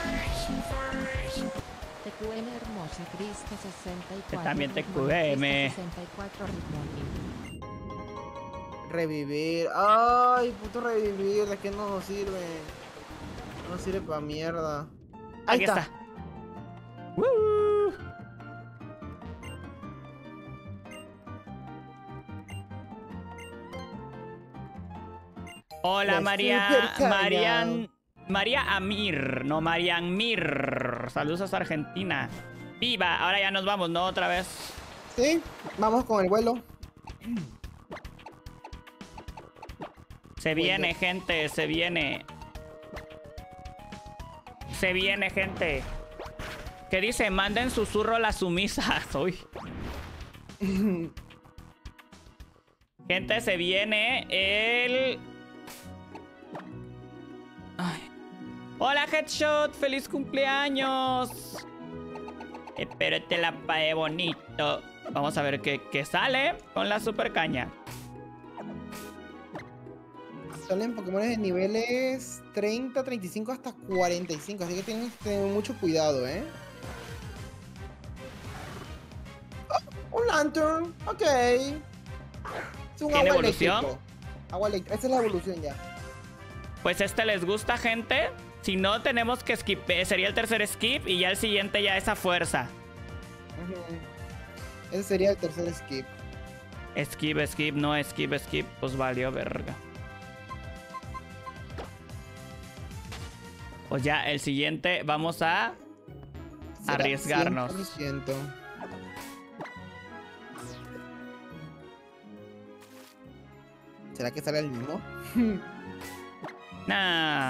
TQM hermosa Crista 64. Que también Ritmo TQM. Crista 64 ritmo. Revivir. Ay, puto revivir. ¿De qué no nos sirve? No nos sirve para mierda. Ahí Aquí está. Hola, La María. supercaña. María Amir. No, Marian Mir. Saludos a Argentina. ¡Viva! Ahora ya nos vamos, ¿no? Otra vez. Sí, vamos con el vuelo. Se viene, gente. Se viene. Se viene, gente. ¿Qué dice? Manden susurro a las sumisas. Uy. Gente, se viene el... Ay. Hola, Headshot. ¡Feliz cumpleaños! Espero te la pae bonito. Vamos a ver qué sale con la super caña. Salen Pokémon de niveles 30, 35 hasta 45. Así que tienen que tener mucho cuidado, ¿eh? Oh, un Lantern. Ok. Es un ¿Tiene agua evolución? eléctrico. Agua eléctrica. Esa es la evolución ya. Pues les gusta, gente. Si no, tenemos que skip. Sería el tercer skip y ya el siguiente ya es a fuerza. Ese sería el tercer skip. Skip, no skip. Pues valió verga. Pues ya, el siguiente vamos a... arriesgarnos. 100%. ¿Será que sale el mismo? Nah.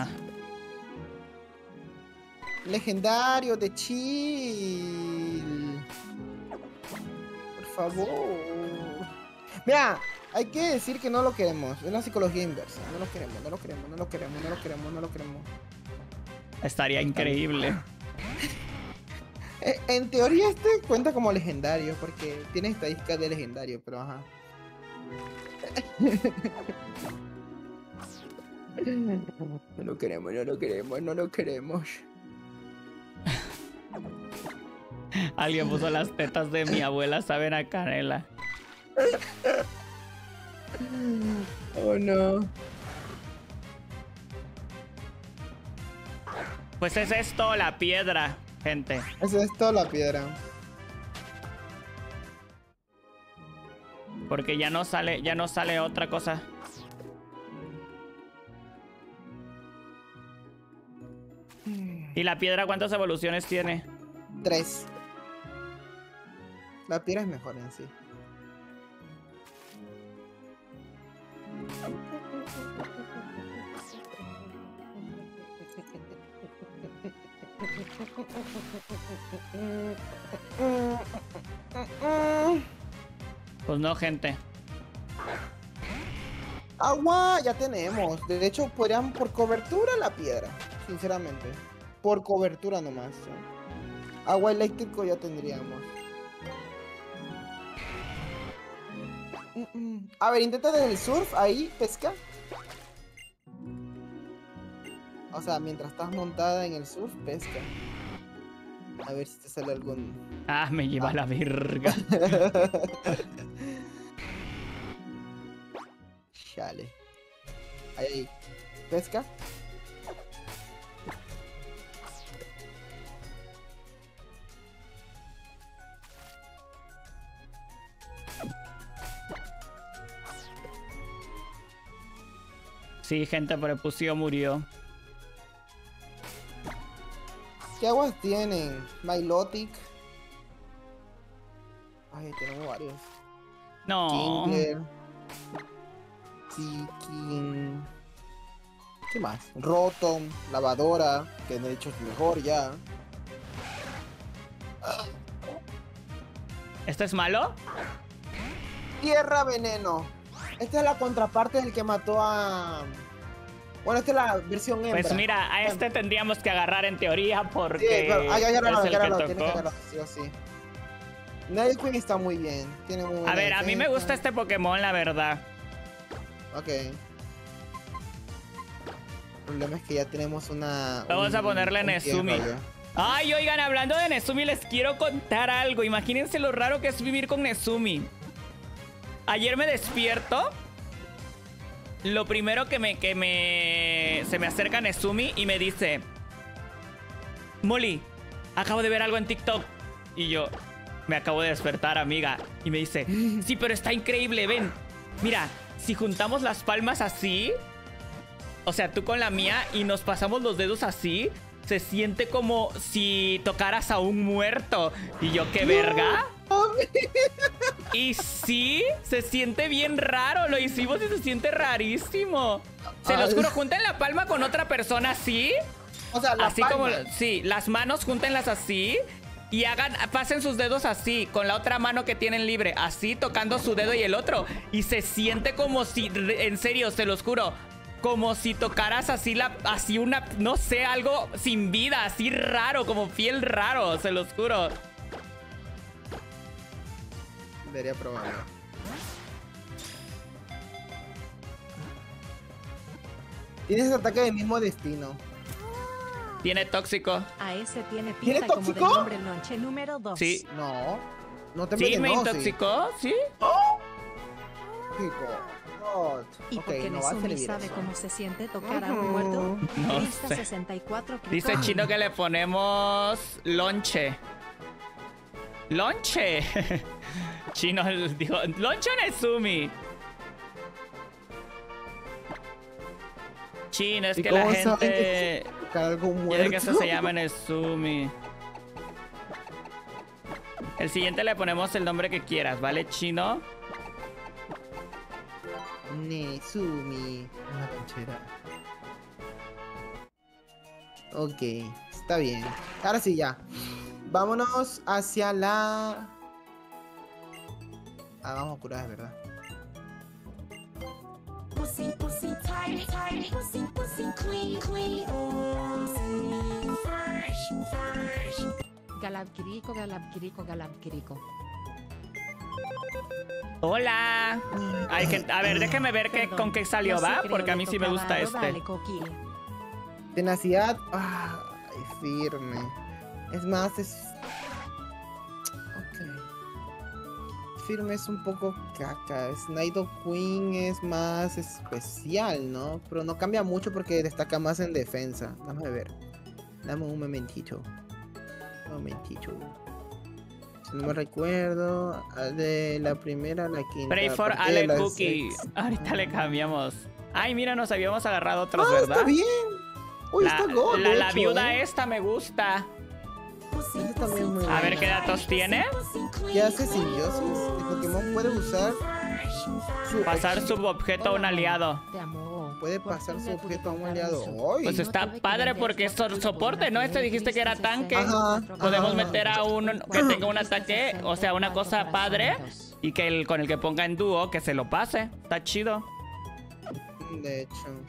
Legendario de chill. Por favor. Mira, hay que decir que no lo queremos. Es una psicología inversa. No lo queremos, no lo queremos, no lo queremos, no lo queremos, no lo queremos. Estaría increíble. En teoría este cuenta como legendario porque tiene estadísticas de legendario, pero ajá. No lo queremos, no lo queremos, no lo queremos. Alguien puso las tetas de mi abuela, saben a canela. Oh no. Pues es esto, la piedra, gente. Eso es toda la piedra. Porque ya no sale otra cosa. ¿Y la piedra cuántas evoluciones tiene? 3. La piedra es mejor en sí. Pues no, gente. Agua ya tenemos. De hecho, podrían por cobertura la piedra. Sinceramente. Por cobertura nomás. Agua eléctrico ya tendríamos. A ver, intenta desde el surf. Ahí, pesca. O sea, mientras estás montada en el surf, pesca. A ver si te sale algún... Ah, me lleva la verga. Chale. Ahí. Pesca. Sí, gente, pero el Pusio murió. ¿Qué aguas tienen? Milotic. Ay, tenemos varios. No. Kingler. Seeking. ¿Qué más? Rotom, lavadora, que de hecho es mejor ya. ¿Esto es malo? Tierra veneno. Esta es la contraparte del que mató a... Bueno, esta es la versión hembra. Pues mira, a este tendríamos que agarrar en teoría porque Sí, pero hay que agarrarlo, es el que tiene que tocó. agarrarlo, sí o sí. Nidoqueen está muy bien. Tiene muy buena A ver, a mí me defensa. gusta este Pokémon, la verdad. Ok. El problema es que ya tenemos una... Vamos a ponerle un Nezumi. tiempo ya. Ay, oigan, hablando de Nezumi, les quiero contar algo. Imagínense lo raro que es vivir con Nezumi. Ayer me despierto. Lo primero se me acerca Nezumi y me dice: Molly, acabo de ver algo en TikTok. Y yo, me acabo de despertar, amiga. Y me dice: sí, pero está increíble, ven. Mira, si juntamos las palmas así, o sea, tú con la mía, y nos pasamos los dedos así, se siente como si tocaras a un muerto. Y yo, ¿qué verga? Y sí, se siente bien raro. Lo hicimos y se siente rarísimo. Se los juro, junten la palma con otra persona así. O sea, la Así palma. como, sí, las manos júntenlas así. Y pasen sus dedos así, con la otra mano que tienen libre. Así, tocando su dedo y el otro. Y se siente como si, en serio, se los juro, como si tocaras así así una, no sé, algo sin vida, así raro, como piel raro, se los juro. Debería probarlo. Tienes ataque del mismo destino. Tiene tóxico. A ese tiene ¿Tiene pinta como del tóxico? nombre lonche número 2. Sí. No. No te Sí, me envenenó, intoxicó, sí. Chico. God. Y Ok, porque no va a Nezumi servir sabe eso. cómo se siente tocar a un muerto. No Crista sé. 64 Dice Chino que le ponemos lonche. ¡Lonche! Chino dijo, ¡lonche o Nezumi! Chino, es ¿Y que la cómo saben gente que tocar algo quiere muerto? que eso se llame Nezumi. El siguiente le ponemos el nombre que quieras, ¿vale, chino? Nezumi. Una conchera. Ok, está bien. Ahora sí, ya. Vámonos hacia la... Ah, vamos a curar, ¿verdad? Pussy, pussy, tight, tight, pussy, pussy, clean, clean. Pussy, fresh, fresh. Galabquirico, galabquirico, galabquirico. ¡Hola! Ay, a ver, déjeme ver Perdón, con qué salió, no sé, ¿va? creo Porque a le mí sí me tocaba gusta algo, este. dale, Coqui. Tenacidad. Ay, firme. Es más, es... Ok. Firme es un poco caca. Nido Queen es más especial, ¿no? Pero no cambia mucho porque destaca más en defensa. Vamos a ver. Dame un momentito. Un momentito. Si no me recuerdo, de la primera a la quinta. Pray for aparte de Ale la Cookie. sexta. Ahorita le cambiamos. Ay, mira, nos habíamos agarrado otros, Ah, ¿verdad? está bien. Uy, La, está God, de la hecho, viuda ¿eh? esta me gusta. Pussy, Ese también es muy A ver buena. qué datos tiene. ¿Qué hace Simbiosis? El Pokémon puede usar su Pasar su hechizo. objeto a un aliado. Te amo. Puede Por pasar fin su me pude objeto a un comprar aliado. eso. ¡Ay! Pues está tuve que padre vender porque es Xbox soporte, ¿no? Este dijiste que era tanque. Ajá, Podemos ajá. meter a uno que tenga un ataque, o sea, una cosa padre. Y que con el que ponga en dúo, que se lo pase. Está chido. De hecho.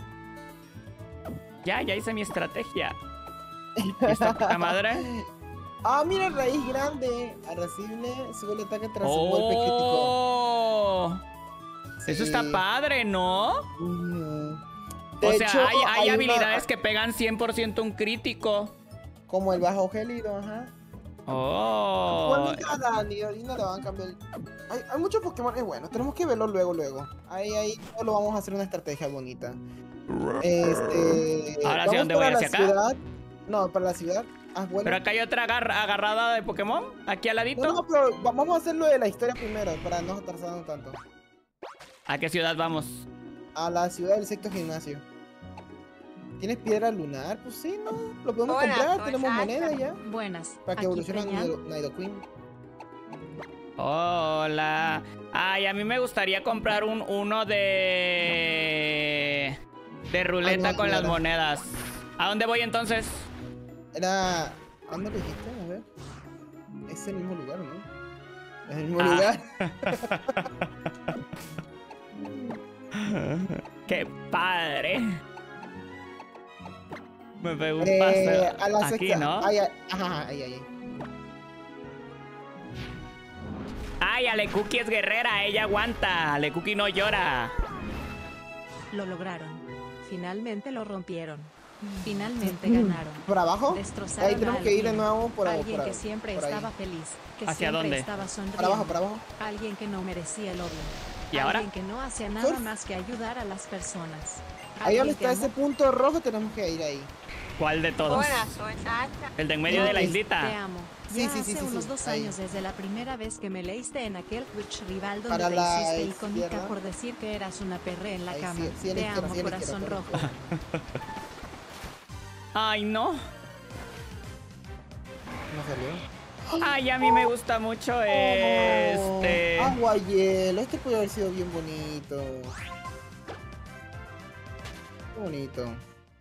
Ya hice mi estrategia. ¿Esta puta madre? Ah, mira, raíz grande. Arrecible, sube el ataque tras un golpe crítico. ¡Oh! Eso está Sí. padre, ¿no? De O sea, hecho, hay una- habilidades que pegan 100% un crítico. Como el bajo gélido, ajá. Oh. Bonita Dani, ahorita le van a cambiar. Hay muchos Pokémon, bueno, tenemos que verlo luego. Ahí lo vamos a hacer una estrategia bonita. Ahora, ¿hacia vamos dónde voy? para la ¿Hacia acá? ciudad. No, para la ciudad. Ah, bueno. Pero acá hay otra agarrada de Pokémon. Aquí al ladito. No, pero vamos a hacerlo de la historia primero, para no atrasarnos tanto. ¿A qué ciudad vamos? A la ciudad del sexto gimnasio. ¿Tienes piedra lunar? Pues sí, ¿no? Lo podemos Hola, comprar, soy tenemos Sasha. moneda ya. Buenas. Para que aquí evolucione Peña. Nidoqueen. Hola. Ay, a mí me gustaría comprar uno de ruleta no, con no las era. monedas. ¿A dónde voy entonces? Era... ¿A dónde lo dijiste? A ver. Es el mismo lugar, ¿no? Es el mismo Ah. lugar. ¡Qué padre! Me pegó un A paseo. la Aquí, sexta. ¿no? Ay, ajá, ahí. Ay, Ale Cookie es guerrera, ella aguanta. Ale Cookie no llora. Lo lograron. Finalmente lo rompieron. Finalmente ganaron. ¿Por abajo? Destrozaron Ahí tenemos a que ir de alguien. nuevo por abajo. Alguien que siempre por ahí. estaba feliz, que ¿Hacia siempre dónde? estaba sonriendo. Para abajo. Alguien que no merecía el odio. ¿Y ahora? Alguien que no hacía nada Surf. más que ayudar a las personas. Ahí donde Alguien que está ese amó- punto rojo tenemos que ir ahí. ¿Cuál de todos? Hola, soy Sasha. El de en medio No, de la es- Te islita. amo. Sí, Ya sí, hace sí, unos 2 ahí. años desde la primera vez que me leíste en aquel Twitch rival donde Para te la hiciste icónica izquierda. por decir que eras una perre en la Ahí, cama. sí, a la Te izquierda, amo, sí, a la corazón izquierda, rojo. por la izquierda. Ay, no. ¿No salió? Ay, a mí me gusta mucho este. Agua hielo. Este puede haber sido bien bonito. Qué bonito.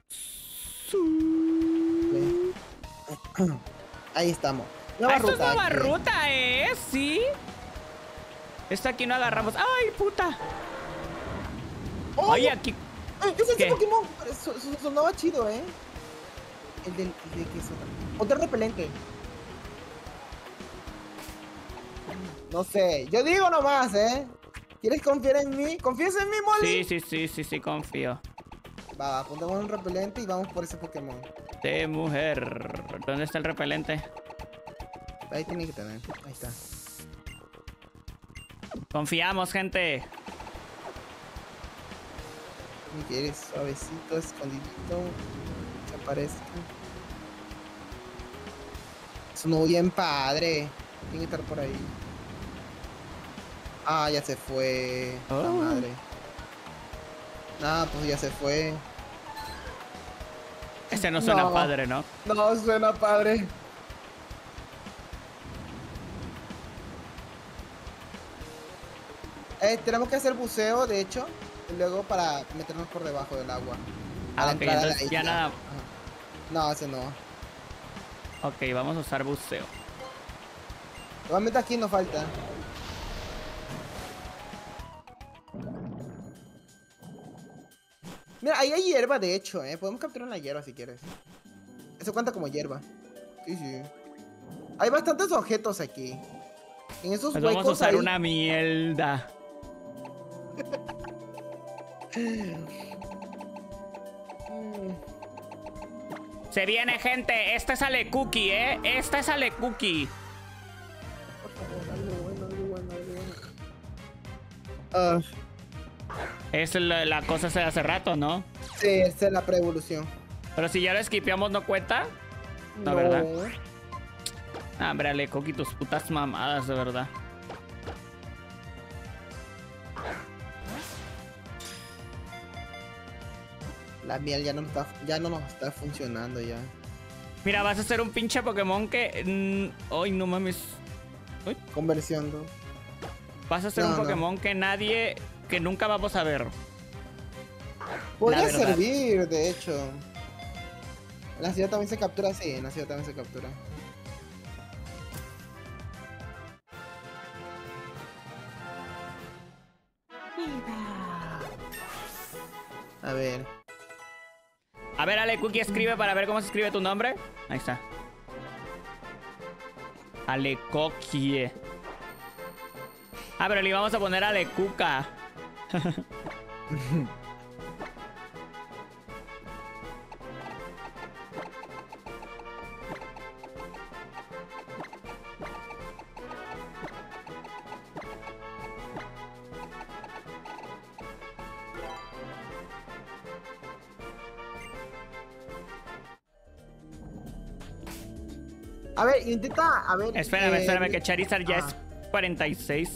Ve. Ahí estamos. Nueva Ah, esto es ruta. nueva aquí. ruta, ¿eh? Sí. Esta aquí no agarramos. ¡Ay, puta! ¡Oh! Ay, aquí. Es ese ¿Qué? Pokémon. Sonaba chido, ¿eh? El de que sonaba. Otro repelente. No sé. Yo digo nomás, ¿eh? ¿Quieres confiar en mí? ¿Confías en mí, Molly? Sí, confío. Va, pondremos un repelente y vamos por ese Pokémon. De mujer. ¿Dónde está el repelente? Ahí tiene que tener. Ahí está. Confiamos, gente. ¿Qué quieres? Suavecito, escondidito. Que aparezca. Sonó bien padre. Tiene que estar por ahí. Ah, ya se fue. La Oh. madre. Ah, pues ya se fue. Ese no suena No. padre, ¿no? No, suena padre. Tenemos que hacer buceo, de hecho, y luego para meternos por debajo del agua. A la Ok, entrada de la entonces ya isla. nada. Ajá. No, ese no. Ok, vamos a usar buceo. Igualmente aquí nos falta. Mira, ahí hay hierba, de hecho, podemos capturar la hierba si quieres. Eso cuenta como hierba. Sí, sí. Hay bastantes objetos aquí. En esos Pues huecos vamos a usar hay- una mierda. Se viene, gente. Este sale cookie, ¿eh? Este sale cookie. Por favor, algo bueno, algo bueno, algo bueno. Es la cosa de hace rato, ¿no? Sí, esta es la pre-evolución. Pero si ya lo esquipeamos, ¿no cuenta? No, ¿verdad? Ah, hombre, Ale, Coqui, tus putas mamadas, de verdad. La miel ya no nos está funcionando ya. Mira, vas a ser un pinche Pokémon que... Ay, no mames. Uy. Conversión. Vas a ser No, un no. Pokémon que nadie... Que nunca vamos a ver. Podría La verdad. servir, de hecho. En la ciudad también se captura, sí, en la ciudad también se captura. A ver. A ver, Ale, Cookie, escribe para ver cómo se escribe tu nombre. Ahí está. Ale Coquie. Ah, pero le íbamos a poner Ale Cuca. A ver, intenta, a ver. Espérame, que Charizard ya es 46.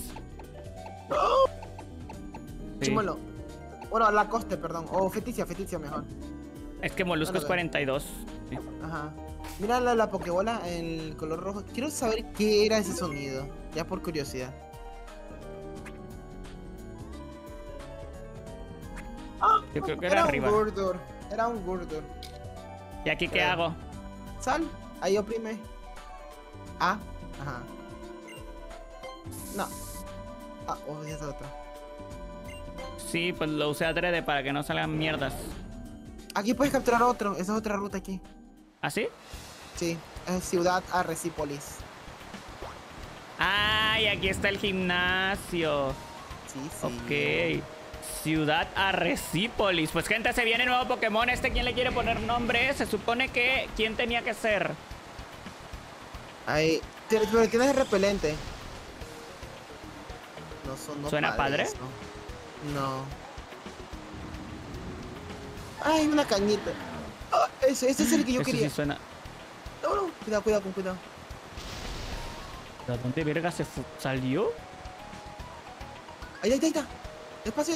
Sí. Chúmalo. Bueno, Lacoste, perdón. O Feticia mejor. Es que Molusco es 42. Sí. Ajá. Mira la Pokébola en el color rojo. Quiero saber qué era ese sonido. Ya por curiosidad. Yo creo que era arriba. Un Gurdurr. Era un Gurdurr. ¿Y aquí qué hago? Sal. Ahí oprime. Ah. Ajá. No. Ah, esa es otra. Sí, pues lo usé adrede para que no salgan mierdas. Aquí puedes capturar otro. Esa es otra ruta aquí. ¿Así? Sí. Es Ciudad Arrecípolis. Ah, y aquí está el gimnasio. Sí, sí. Ok. Ciudad Arrecípolis. Pues gente, se viene nuevo Pokémon. ¿Quién le quiere poner nombre? Se supone que... ¿Quién tenía que ser? Ahí. Pero tienes repelente. No son. No ¿Suena padre? eso. No. Ay, una cañita. Ah, ese es el que yo Eso quería. sí suena... No, no. Cuidado, con cuidado. ¿De dónde verga se salió? Ahí está. Despacio.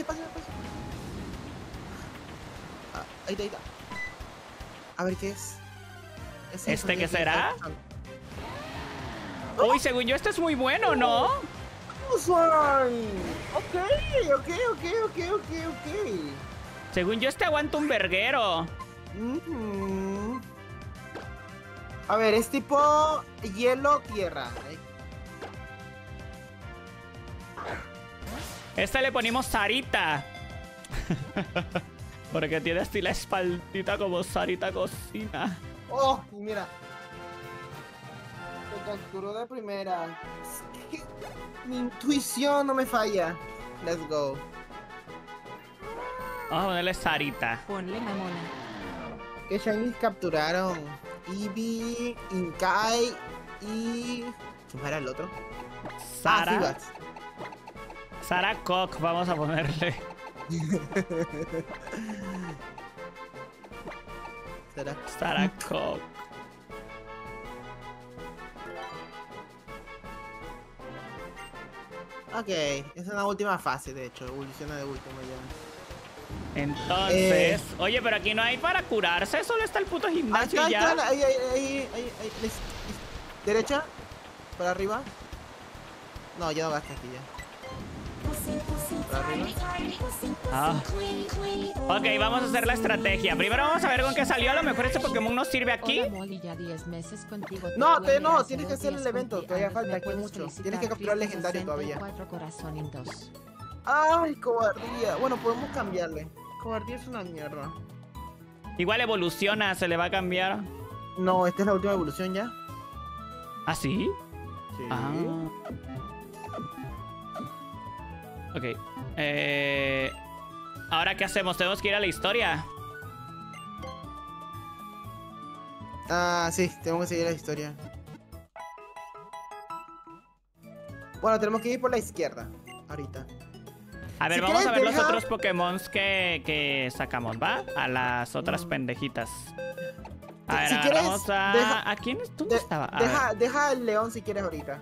Ah, ahí está. A ver qué es. Ese ¿Este sonido qué que será? está escuchando. Uy, según yo, este es muy bueno, ¿no? Ok. Según yo, este aguanta un verguero. Ujú. A ver, es tipo hielo tierra. Este le ponemos Sarita. Porque tiene así la espaldita como Sarita cocina. Oh, y mira. Te capturó de primera. Es que mi intuición no me falla. Let's go. Vamos a ponerle Sarita. Ponle mamona. ¿Qué shinies capturaron? Eevee, Inkai y... ¿Quién era el otro? Sara. Zigats. Sara Cock, vamos a ponerle. ¿Será? Sara Cock. Ok, esa es la última fase, de hecho. Evoluciona de último ya. Entonces, oye, pero aquí no hay para curarse, solo está el puto gimnasio y ya. Ahí. Derecha. Para arriba. No, ya no gasta aquí ya. Pussy, pussy. para arriba. Ah. Ok, vamos a hacer la estrategia. Primero vamos a ver con qué salió. A lo mejor este Pokémon nos sirve aquí. Hola, Molly, ya 10 meses contigo. No, te no, hace tienes que dos hacer el días evento, contigo. todavía Me falta aquí puedes mucho. felicitar, Tienes que capturar Cristian legendario todavía. 64 corazonitos. Ay, cobardía. Bueno, podemos cambiarle. Cobardía es una mierda. Igual evoluciona, se le va a cambiar. No, esta es la última evolución ya. ¿Ah, sí? Sí. Ah. Ok. Ahora, ¿qué hacemos? Tenemos que ir a la historia. Ah, sí, tenemos que seguir la historia. Bueno, tenemos que ir por la izquierda. Ahorita. A ver, Si vamos a ver quieres, los deja- otros Pokémon que sacamos, ¿va? A las otras pendejitas. A ver, Si quieres, agarramos a... deja- ¿A quién? ¿Dónde estaba? A ver. Deja el león si quieres ahorita.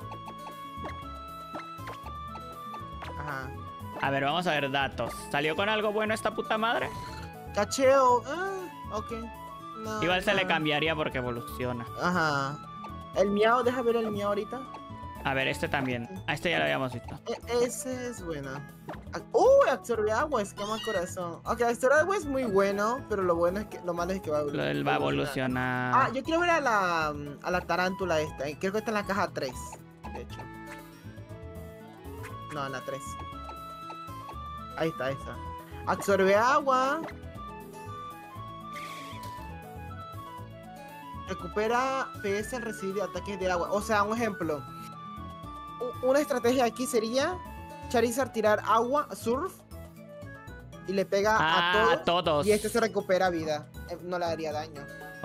Ajá. A ver, vamos a ver datos. ¿Salió con algo bueno esta puta madre? Cacheo. Ok. No, Igual se le no. cambiaría porque evoluciona. Ajá. El miau, deja ver el miau ahorita. A ver, este también. A este ya lo habíamos visto. Ese es bueno. Absorbe agua, escama corazón. Ok, absorbe agua es muy bueno, pero lo bueno es que lo malo es que va a evolucionar. Él va a evolucionar. Ah, yo quiero ver a la tarántula esta. Creo que está en la caja 3, de hecho. No, en la 3. Ahí está esa. Absorbe agua. Recupera PS al recibir ataques de agua. O sea, un ejemplo. Una estrategia aquí sería Charizard tirar agua, surf, y le pega a todos. Y este se recupera vida. No le daría daño.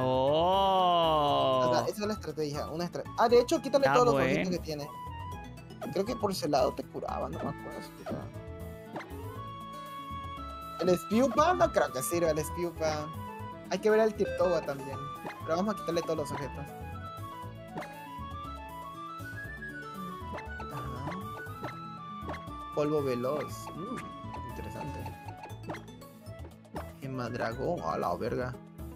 Oh. O sea, esa es la estrategia. De hecho, quítale Está todos los bueno. ojitos que tiene. Creo que por ese lado te curaba, no me acuerdo si curaba. El Spewpa no creo que sirva, el Spewpa. Hay que ver el Tirtoga también. Pero vamos a quitarle todos los objetos. Ajá. Polvo veloz. Interesante. Gema dragón, a la verga.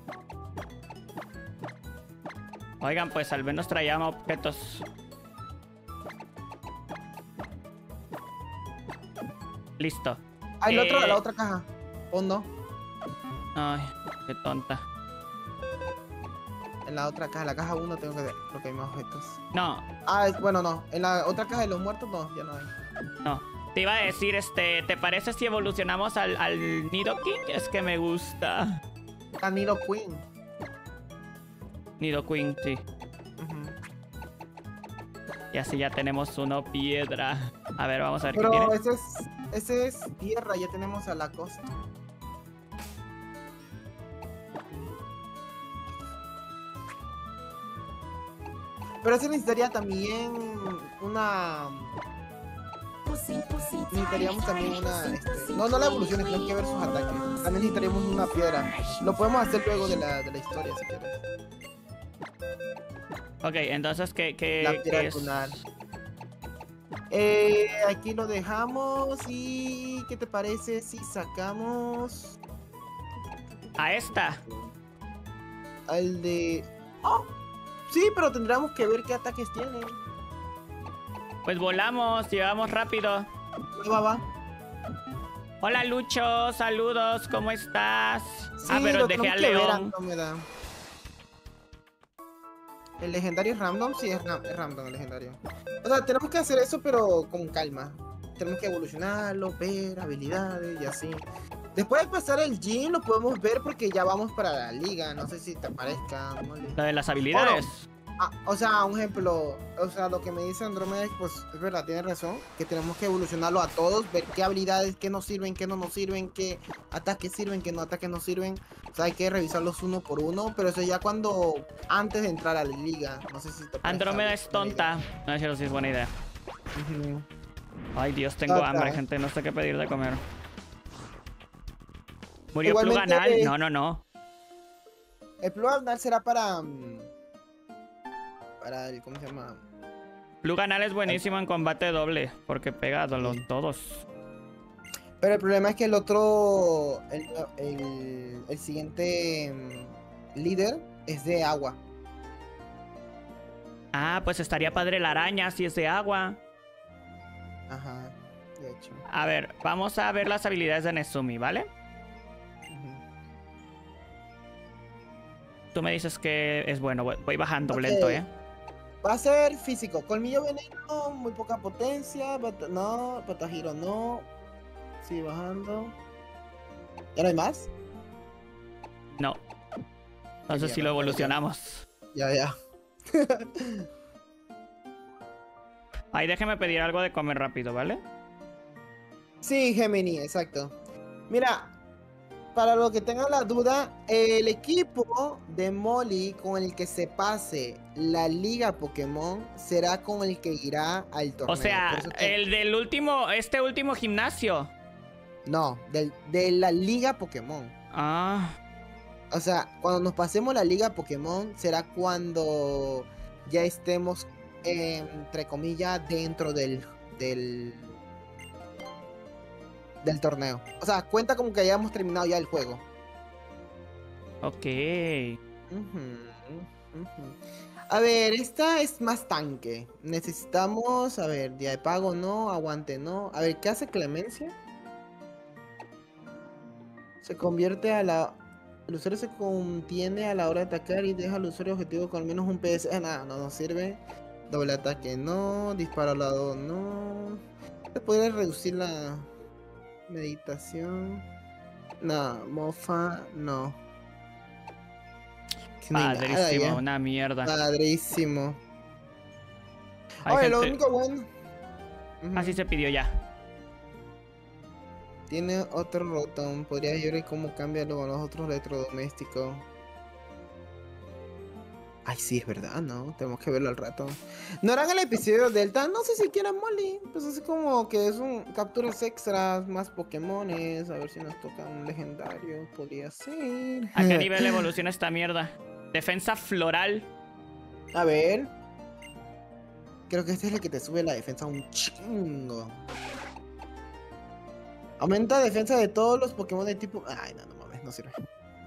Oigan, pues al menos traíamos objetos. Listo. Ah, la otra caja. Fondo. Ay, qué tonta. En la otra caja, la caja 1 tengo que ver, porque hay más objetos. No, Bueno, no. En la otra caja de los muertos, no, ya no hay. no. Te iba a decir, ¿te parece si evolucionamos al Nidoking? Es que me gusta. Canino Queen. Nidoking, sí. Ujú. Y así ya tenemos uno piedra. A ver, vamos a ver qué Pero tiene. ese es tierra, ya tenemos a la costa. Pero ese necesitaría también una... Necesitaríamos también una... No la evolución, tenemos que ver sus ataques. También necesitaríamos una piedra. Lo podemos hacer luego de la historia, si quieres. Ok, entonces, La ¿qué piedra es? lunar. Aquí lo dejamos y... ¿Qué te parece si sacamos A esta. al de... ¡Oh! Sí, pero tendríamos que ver qué ataques tienen. Pues volamos, llevamos rápido. Va. Hola Lucho, saludos, ¿cómo estás? Sí, Pero lo dejé tenemos al que ver, león. Andrómeda. El legendario es random, sí, es random el legendario. O sea, tenemos que hacer eso, pero con calma. Tenemos que evolucionarlo, ver habilidades y así. Después de pasar el gym lo podemos ver porque ya vamos para la liga. No sé si te parezca, Molly. Lo de las habilidades. O sea, un ejemplo, o sea, lo que me dice Andrómeda es, pues, es verdad, tiene razón, que tenemos que evolucionarlo a todos, ver qué habilidades, qué nos sirven, qué no nos sirven, qué ataques sirven, qué no ataques nos sirven. O sea, hay que revisarlos uno por uno, pero eso ya antes de entrar a la liga. No sé si te parece Andrómeda es buena idea. tonta. No es cierto, sí es buena idea. Ujú. Ay, Dios, tengo Tonta. hambre, gente. No sé qué pedir de comer. ¿Murió Igualmente, Pluganal? No. El Pluganal será para el, ¿cómo se llama? Pluganal es buenísimo en combate doble, porque pega a todos. Pero el problema es que el otro, el siguiente líder es de agua. Ah, pues estaría padre la araña si es de agua. Ajá. de hecho. A ver, vamos a ver las habilidades de Nezumi, ¿vale? Ujú. Tú me dices que es bueno. Voy bajando Ok. lento, ¿eh? Va a ser físico. Colmillo veneno, muy poca potencia. No, Patagiro no. Sigue bajando. ¿Ya no hay más? No. Entonces sí lo evolucionamos. Ya. Ahí déjeme pedir algo de comer rápido, ¿vale? Sí, Gemini, exacto. Mira, para los que tengan la duda, el equipo de Molly con el que se pase la Liga Pokémon será con el que irá al torneo. O sea, Por eso te- el del último, este último gimnasio. No, de la Liga Pokémon. Ah, O sea, cuando nos pasemos la Liga Pokémon será cuando ya estemos, entre comillas, dentro del torneo. O sea, cuenta como que hayamos terminado ya el juego. ok. Ujú. A ver, esta es más tanque. Necesitamos, a ver, día de pago no, aguante no. A ver, ¿qué hace Clemencia? Se convierte a la... El usuario se contiene a la hora de atacar y deja al usuario objetivo con al menos un PS. Nada, no nos sirve. Doble ataque no, disparo al lado no. Se podría reducir la meditación. No, mofa, no. Que no hay nada Padrísimo, ya. una mierda. Padrísimo. Hay Oye, lo gente- único bueno. Ujú. Así se pidió ya. Tiene otro rotón. Podría ver cómo cambia luego los otros electrodomésticos. Ay, sí, es verdad, ¿no? Tenemos que verlo al rato. ¿No harán el episodio Delta? No sé si quieran Molly. Pues así como que es un capturas extras, más Pokémones. A ver si nos toca un legendario. Podría ser. ¿A qué nivel evoluciona esta mierda? Defensa floral. A ver. Creo que este es el que te sube la defensa un chingo. Aumenta defensa de todos los Pokémon de tipo... Ay, no mames, no sirve.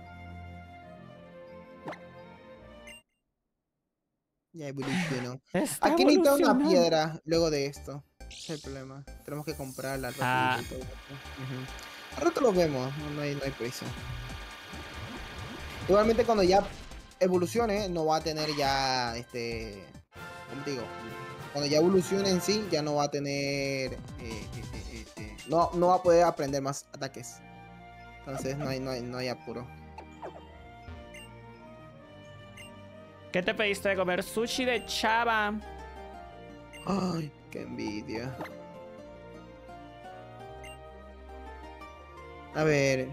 Ya evolucionó. Está Aquí necesito una evolucionando. piedra luego de esto. Ese es el problema. Tenemos que comprarla rápido Ah. y todo eso. Ujú. Al rato lo vemos, no hay prisa. Igualmente cuando ya evolucione, no va a tener ya ¿cómo te digo? Cuando ya evolucione en sí, ya no va a tener no va a poder aprender más ataques. Entonces no hay apuro. ¿Qué te pediste de comer? Sushi de chava. Ay, qué envidia. A ver.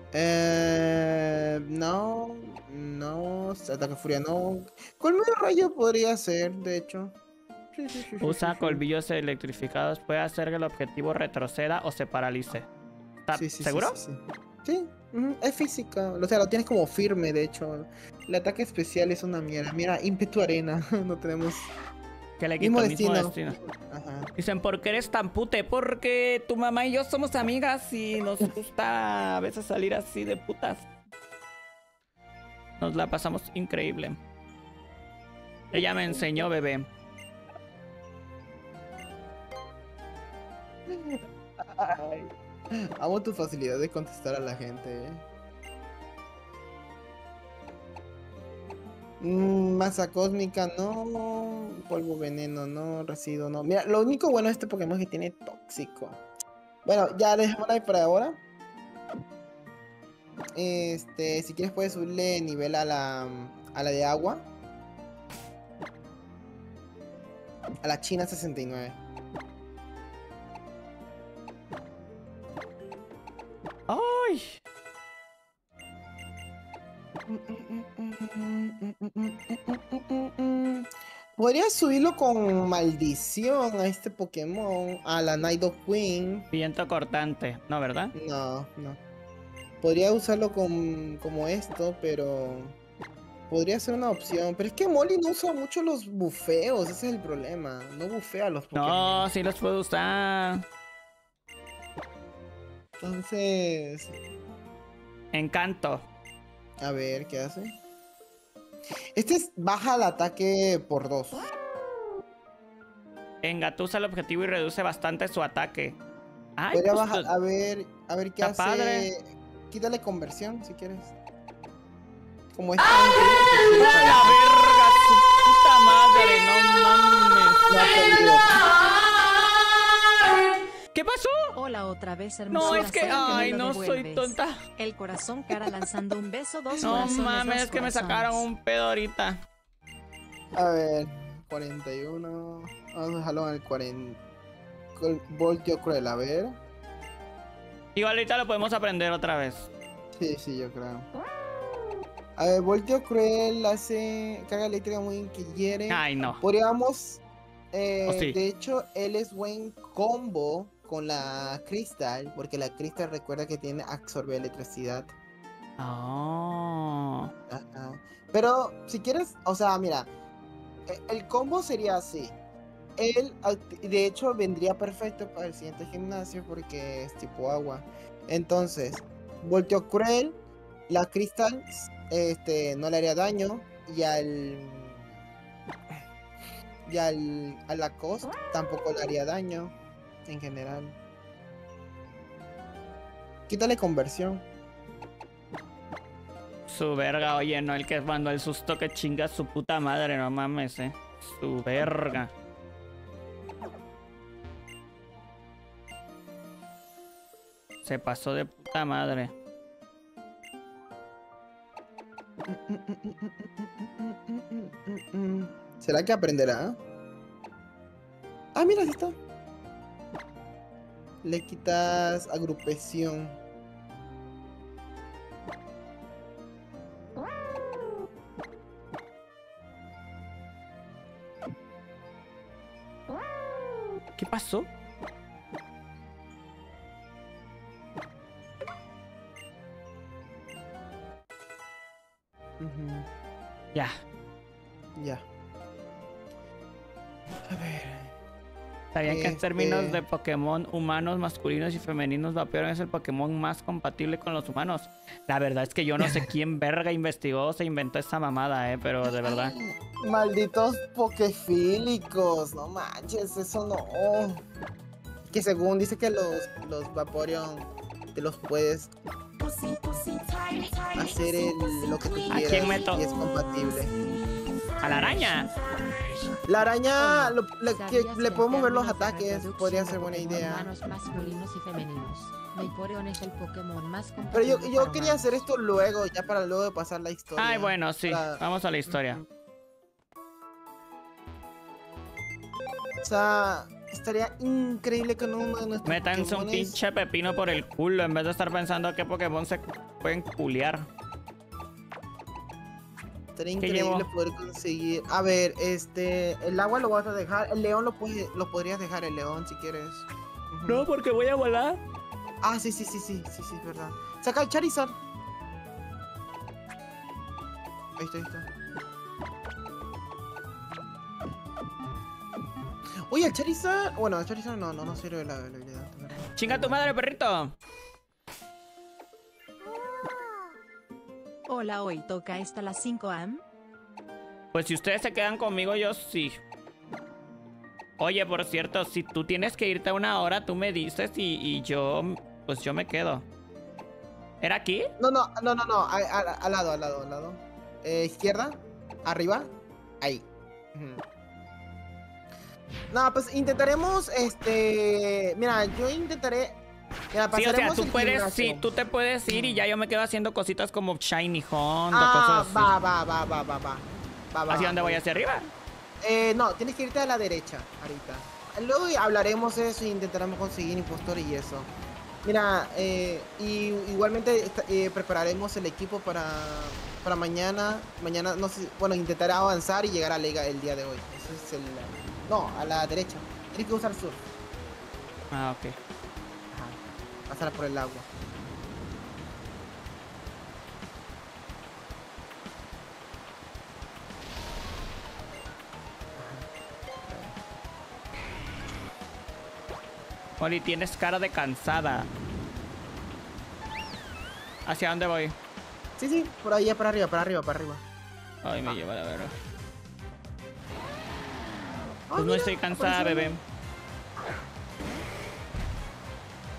No. Ataque furia no. Colmillo rayo podría ser, de hecho. Sí. Usa colmillos electrificados. Puede hacer que el objetivo retroceda o se paralice. ¿Estás seguro? Sí, es física. O sea, lo tienes como firme, de hecho. El ataque especial es una mierda. Mira, ímpetu arena. No tenemos. Que le Mismo quito mismo destino. destino. Ajá. Dicen, ¿por qué eres tan pute? Porque tu mamá y yo somos amigas y nos gusta a veces salir así de putas. Nos la pasamos increíble. Ella me enseñó, bebé. Ay, amo tu facilidad de contestar a la gente. Masa cósmica, no. Polvo veneno, no. Residuo, no. Mira, lo único bueno de este Pokémon es que tiene tóxico. Bueno, ya dejémosla ahí para ahora. Si quieres puedes subirle nivel a la de agua. A la China 69. ¡Ay! Podría subirlo con maldición a este Pokémon, a la Nido Queen. Viento cortante. No, ¿verdad? No. Podría usarlo como esto, pero podría ser una opción. Pero es que Molly no usa mucho los bufeos, ese es el problema. No bufea a los Pokémon. No, sí los puedo usar. Entonces, Encanto. a ver, ¿qué hace? Baja el ataque por 2. Engatusa el objetivo y reduce bastante su ataque. Ay, Podría pues, bajar, a ver qué está hace. padre. Quítale conversión si quieres. Como es ¡A la verga! ¡Su puta madre! ¡No mames! ¿Qué pasó? Hola otra vez, No, hermosura. es que... solo me Ay, lo no soy devuelves. tonta. El corazón cara lanzando un beso, dos No corazones, mames, dos es que me corazones. sacaron un pedo ahorita. A ver, 41. Vamos a dejarlo en el 40. Voltio cruel, a ver. Igual ahorita lo podemos aprender otra vez. Sí, yo creo. A ver, Voltio cruel hace carga eléctrica muy inquiere. Ay, no. Podríamos. Oh, sí. De hecho, él es buen combo con la Crystal, porque la Crystal recuerda que tiene absorbe electricidad. Oh. Ajá. Pero si quieres, o sea, mira, el combo sería así. Él, de hecho, vendría perfecto para el siguiente gimnasio porque es tipo agua. Entonces, Voltio cruel, la Crystal, no le haría daño y a la Cost tampoco le haría daño en general. Quítale conversión. Su verga, oye, no, el que mandó el susto que chinga su puta madre, no mames, Su verga. Se pasó de puta madre. ¿Será que aprenderá? Ah, mira, ahí está. Le quitas agrupación. ¿Qué pasó? Ya. Ya. A ver. ¿Sabían que en términos de Pokémon humanos, masculinos y femeninos, Vaporeon es el Pokémon más compatible con los humanos? La verdad es que yo no sé quién verga investigó o se inventó esa mamada, pero de verdad. Malditos pokefílicos, no manches, eso no. Que según dice que los Vaporeon te los puedes hacer lo que tú ¿A quieras quién meto? y es compatible. ¿A la araña? La araña ¿Sabías le que podemos en ver los términos de ataques, reproducción podría de ser buena Pokémon idea. Humanos masculinos y femeninos. Vaporeon es el Pokémon más Pero compatible yo para quería hacer humanos. esto luego, ya para luego de pasar la historia. Ay, bueno, sí. Para- Vamos a la historia. O sea, estaría increíble que uno de nuestros Métanse un Pokémones- pinche pepino por el culo en vez de estar pensando qué Pokémon se pueden culiar. Estaría ¿Qué increíble llevo? poder conseguir. A ver, el agua lo vas a dejar. El león lo podrías dejar, el león, si quieres. Ujú. No, porque voy a volar. Ah, sí, es verdad. Saca el Charizard. Ahí está. Oye, el Charizard. Bueno, el Charizard no sirve la habilidad. Chinga tu madre, perrito. Hola, hoy toca esta las 5 am. Pues si ustedes se quedan conmigo, yo sí. Oye, por cierto, si tú tienes que irte a una hora, tú me dices y yo, pues yo me quedo. ¿Era aquí? No. Al lado. Izquierda. Arriba. Ahí. Ujú. No, pues intentaremos, mira, yo intentaré. Mira, Sí, o sea, pasaremos tú el puedes, gimnasio. sí, tú te puedes ir y ya yo me quedo haciendo cositas como Shiny Hunt o Ah, cosas así. va. ¿Hacia dónde voy? ¿Hacia arriba? No, tienes que irte a la derecha ahorita. Luego hablaremos eso e intentaremos conseguir impostor y eso. Mira, y igualmente prepararemos el equipo para mañana. Mañana, no sé, bueno, intentaré avanzar y llegar a Liga el día de hoy. Eso es el... No, a la derecha. Tienes que usar surf. Ah, ok. Ajá. Pasar por el agua. Oli, tienes cara de cansada. ¿Hacia dónde voy? Sí, por ahí, para arriba. Ay, me lleva la verga. Ah, Pues no mira, estoy cansada, apareció bebé.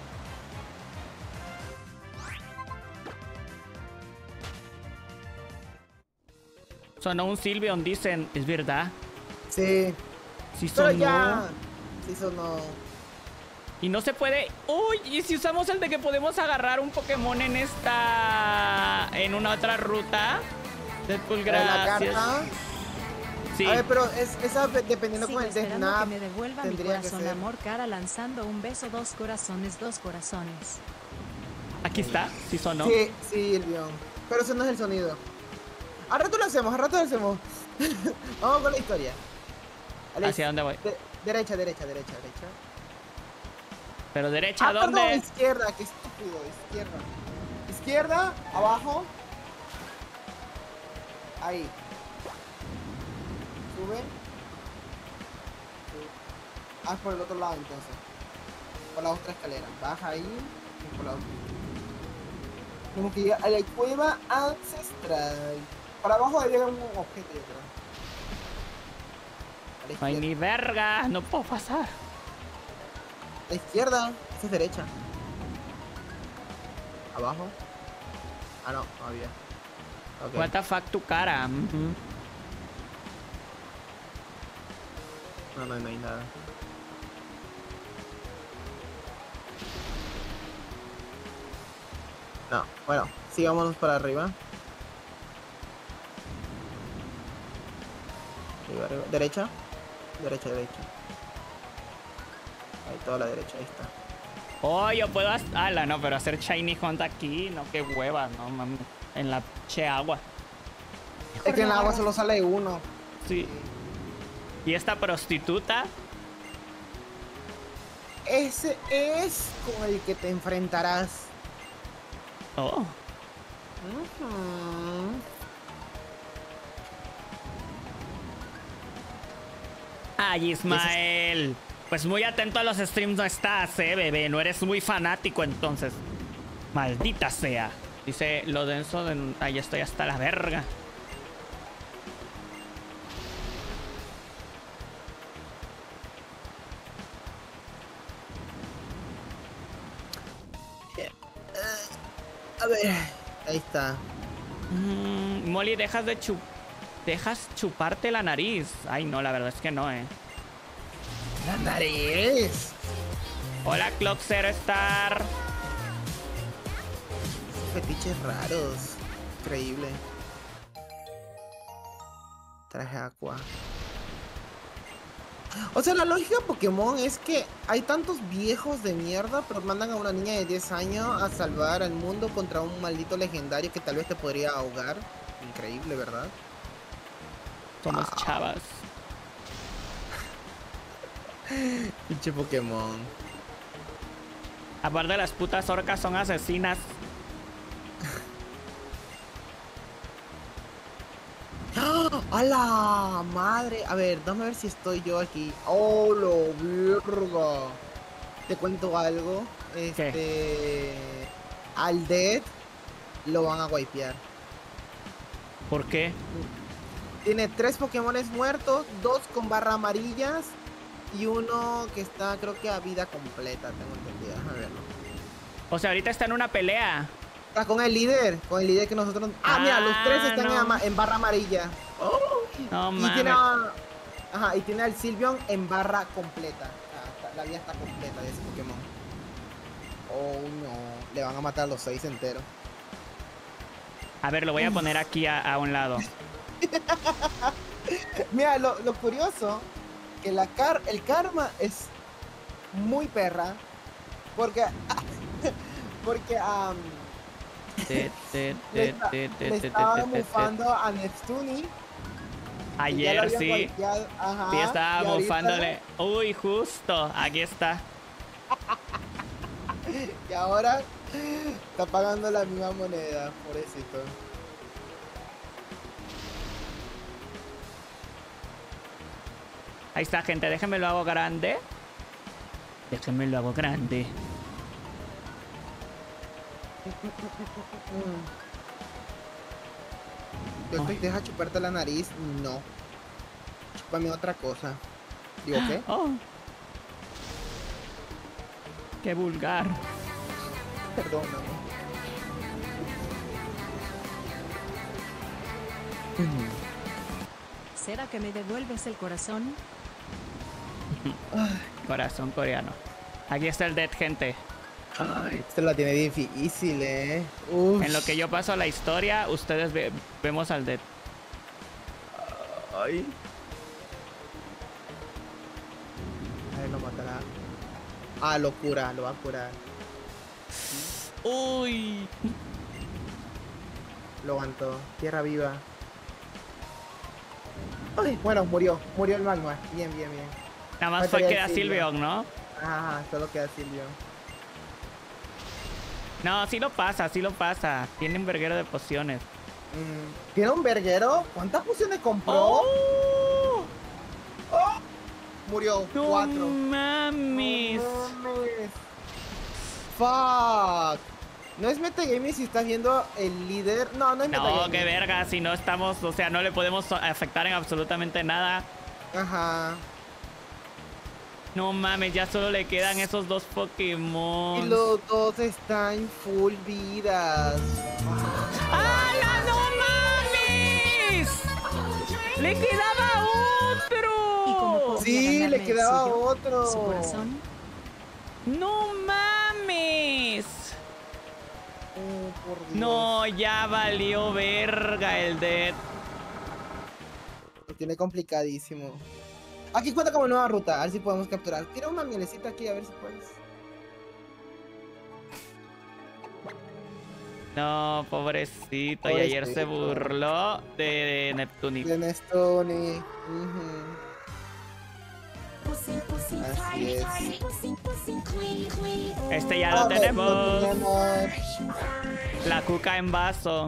Sonó un Sylveon, dicen. ¿Es verdad? Sí. Sí Pero sonó. ya. Sí sonó. Y no se puede... ¡Uy! ¿Y si usamos el de que podemos agarrar un Pokémon en esta... en una otra ruta? Deadpool, Pero la gracias. carta. Sí. A ver, pero esa dependiendo Sigo con el Death esperando que Snap. me devuelva mi tendría que corazón, ser. amor, cara, lanzando un beso, 2 corazones, 2 corazones. Aquí está. Sí sonó. Sí, sí, el guión. Pero ese no es el sonido. Al rato lo hacemos, al rato lo hacemos. Vamos con la historia. Alex, ¿Hacia dónde voy? derecha. ¿Pero derecha Perdón, dónde? izquierda, qué estúpido, izquierda. Izquierda, abajo. Ahí. Sube. Ah, por el otro lado entonces. Por la otra escalera. Baja ahí. Y por la otra. Como que llega a la cueva ancestral. Para abajo había un objeto, yo creo. A la No hay izquierda. ni verga. No puedo pasar. La izquierda, esa es derecha. Abajo. Ah, no, no había. Ok. What the fuck tu cara. Ujú. No hay nada. No, bueno, sigámonos para arriba. Arriba. Derecha. Derecha. Ahí, toda la derecha, ahí está. Oh, yo puedo... Ala, no, pero hacer Shiny Hunt aquí. No, qué hueva. No, mami. En la che agua. Es que en el agua solo sale uno. Sí. ¿Y esta prostituta? Ese es con el que te enfrentarás. Oh. Ujú. Ay, Ismael. Pues muy atento a los streams no estás, bebé. No eres muy fanático entonces. Maldita sea. Dice lo denso de... Ay, ya estoy hasta la verga. A ver, ahí está. Molly, dejas chuparte la nariz. Ay, no, la verdad es que no, ¡La nariz! Hola, Clock Zero Star. Fetiches raros. Increíble. Traje aqua. O sea, la lógica de Pokémon es que hay tantos viejos de mierda, pero mandan a una niña de 10 años a salvar al mundo contra un maldito legendario que tal vez te podría ahogar. Increíble, ¿verdad? Somos chavas. Pinche Pokémon. Aparte, las putas orcas son asesinas. ¡Ah! ¡A la madre! A ver, déjame ver si estoy yo aquí. ¡Oh, lo virgo! Te cuento algo. Al Dead lo van a wipear. ¿Por qué? Tiene 3 Pokémones muertos, 2 con barra amarillas y uno que está, creo que a vida completa, tengo entendido. Déjame verlo. O sea, ahorita está en una pelea. Está con el líder que nosotros... mira, los 3 están no. en barra amarilla. No Y tiene, mames. y tiene al Sylveon en barra completa. La vida está completa de ese Pokémon. Oh, no. Le van a matar a los 6 enteros. A ver, lo voy a poner aquí a un lado. Mira, lo curioso, que el karma es muy perra. Porque... le estaba bufando a Neptuni. Ayer sí. Ajá, Sí, estaba y ahorita- bufándole. Uy, justo. Aquí está. Y ahora está pagando la misma moneda, pobrecito. Ahí está, gente. Déjenme lo hago grande. Déjenme lo hago grande. Yo te deja chuparte la nariz, no. Chúpame otra cosa. Digo, ¿qué? Oh. Qué vulgar. Perdóname. ¿Será que me devuelves el corazón? Corazón coreano. Aquí está el Dead, gente. Ay, esto la tiene difícil, Uf. En lo que yo paso la historia, ustedes vemos al Dead. Ay. A ver, lo matará. Ah, lo cura, lo va a curar. Uy. Lo aguantó. Tierra viva. Ay, bueno, murió el magma. Bien. Nada más fue que a Sylveon, ¿no? Ajá, solo queda Silvio. No, sí lo pasa. Tiene un verguero de pociones. ¿Tiene un verguero? ¿Cuántas pociones compró? ¡Oh! ¡Oh! Murió. ¡No 4. mames! Fuck. No es metagaming si estás viendo el líder. No es metagaming. No, qué verga. Si no estamos, o sea, no le podemos afectar en absolutamente nada. Ajá. No mames, ya solo le quedan esos dos Y Pokémon. los dos están full vidas. ¡Hala, no mames! ¡Le quedaba ¿Y cómo otro! podría Sí, ganarme le el quedaba suyo? otro. ¿Su corazón? ¡No mames! Oh, por Dios. No, ya valió verga el Dead. Lo tiene complicadísimo. Aquí cuenta como nueva ruta, a ver si podemos capturar. Tira una mielecita aquí, a ver si puedes. No, pobrecito. Y ayer se Pobrecito. burló de Neptune. De Nestoni. Así es. Este ya lo tenemos. Lo tenemos. La cuca en vaso.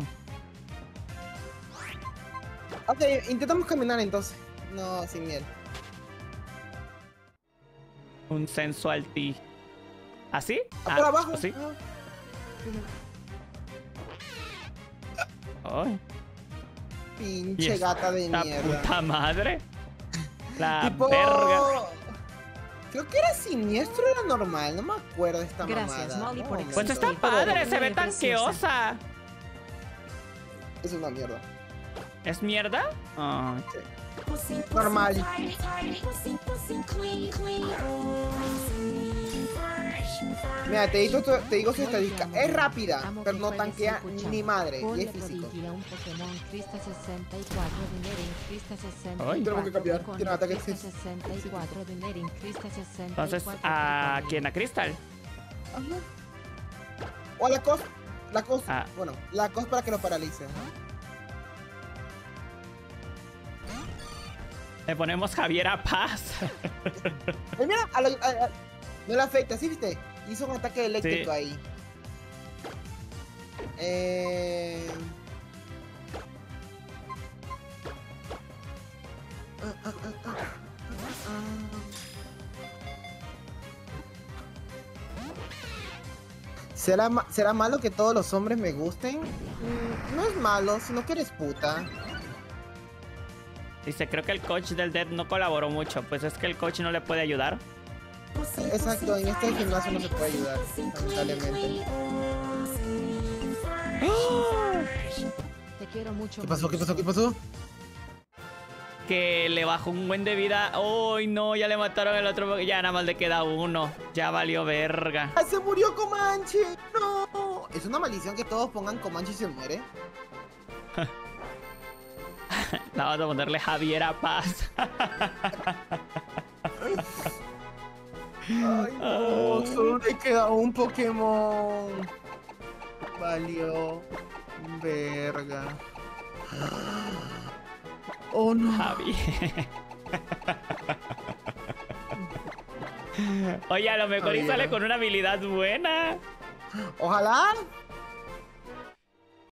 Ok, intentamos caminar entonces. No, sin miel. Un sensual tea. ¿Así? Por abajo. ¿Sí? Ah, Ay. pinche Y gata de esta mierda. puta madre. La Tipo, verga. creo que era siniestro, era normal. No me acuerdo de esta Gracias, mamada. Molly, por No, Pues Sí, está sí, padre, se ve muy tan preciosa. queosa. Es una mierda. ¿Es mierda? Ay. Normal. Mira, te digo su estadística. Es rápida, pero no tanquea ni madre. Y es físico. Un Pokémon Crista 64 Dinering Crista 64. Ay. Tenemos que cambiar. Con Tiene ataque Crista físico. 64 Dinering Crista 64. Entonces, ¿a quién? ¿A Crystal? Ajá. O a la cos. La cos. Ah. Bueno, la cos para que lo paralice. ajá. Le ponemos Javiera Paz. Mira, no le afecta, ¿sí viste? Hizo un ataque eléctrico Sí. ahí. ¿Será malo que todos los hombres me gusten? No es malo, sino que eres puta. Dice, creo que el coach del Dead no colaboró mucho. Pues es que el coach no le puede ayudar. Exacto, en este gimnasio no se puede ayudar, lamentablemente. Te quiero mucho. ¿Qué pasó? ¿Qué Mauricio. pasó? ¿Qué pasó? Que le bajó un buen de vida. ¡Ay, no! Ya le mataron el otro. Ya nada más le queda uno. Ya valió verga. ¡Ah, se murió Comanche! ¡No! ¿Es una maldición que todos pongan Comanche y se muere? Vamos a ponerle Javiera Paz. Ay, no, solo le queda un Pokémon. Valió verga. Oh no. Javi. Oye, a lo mejor y Javiera. sale con una habilidad buena. Ojalá.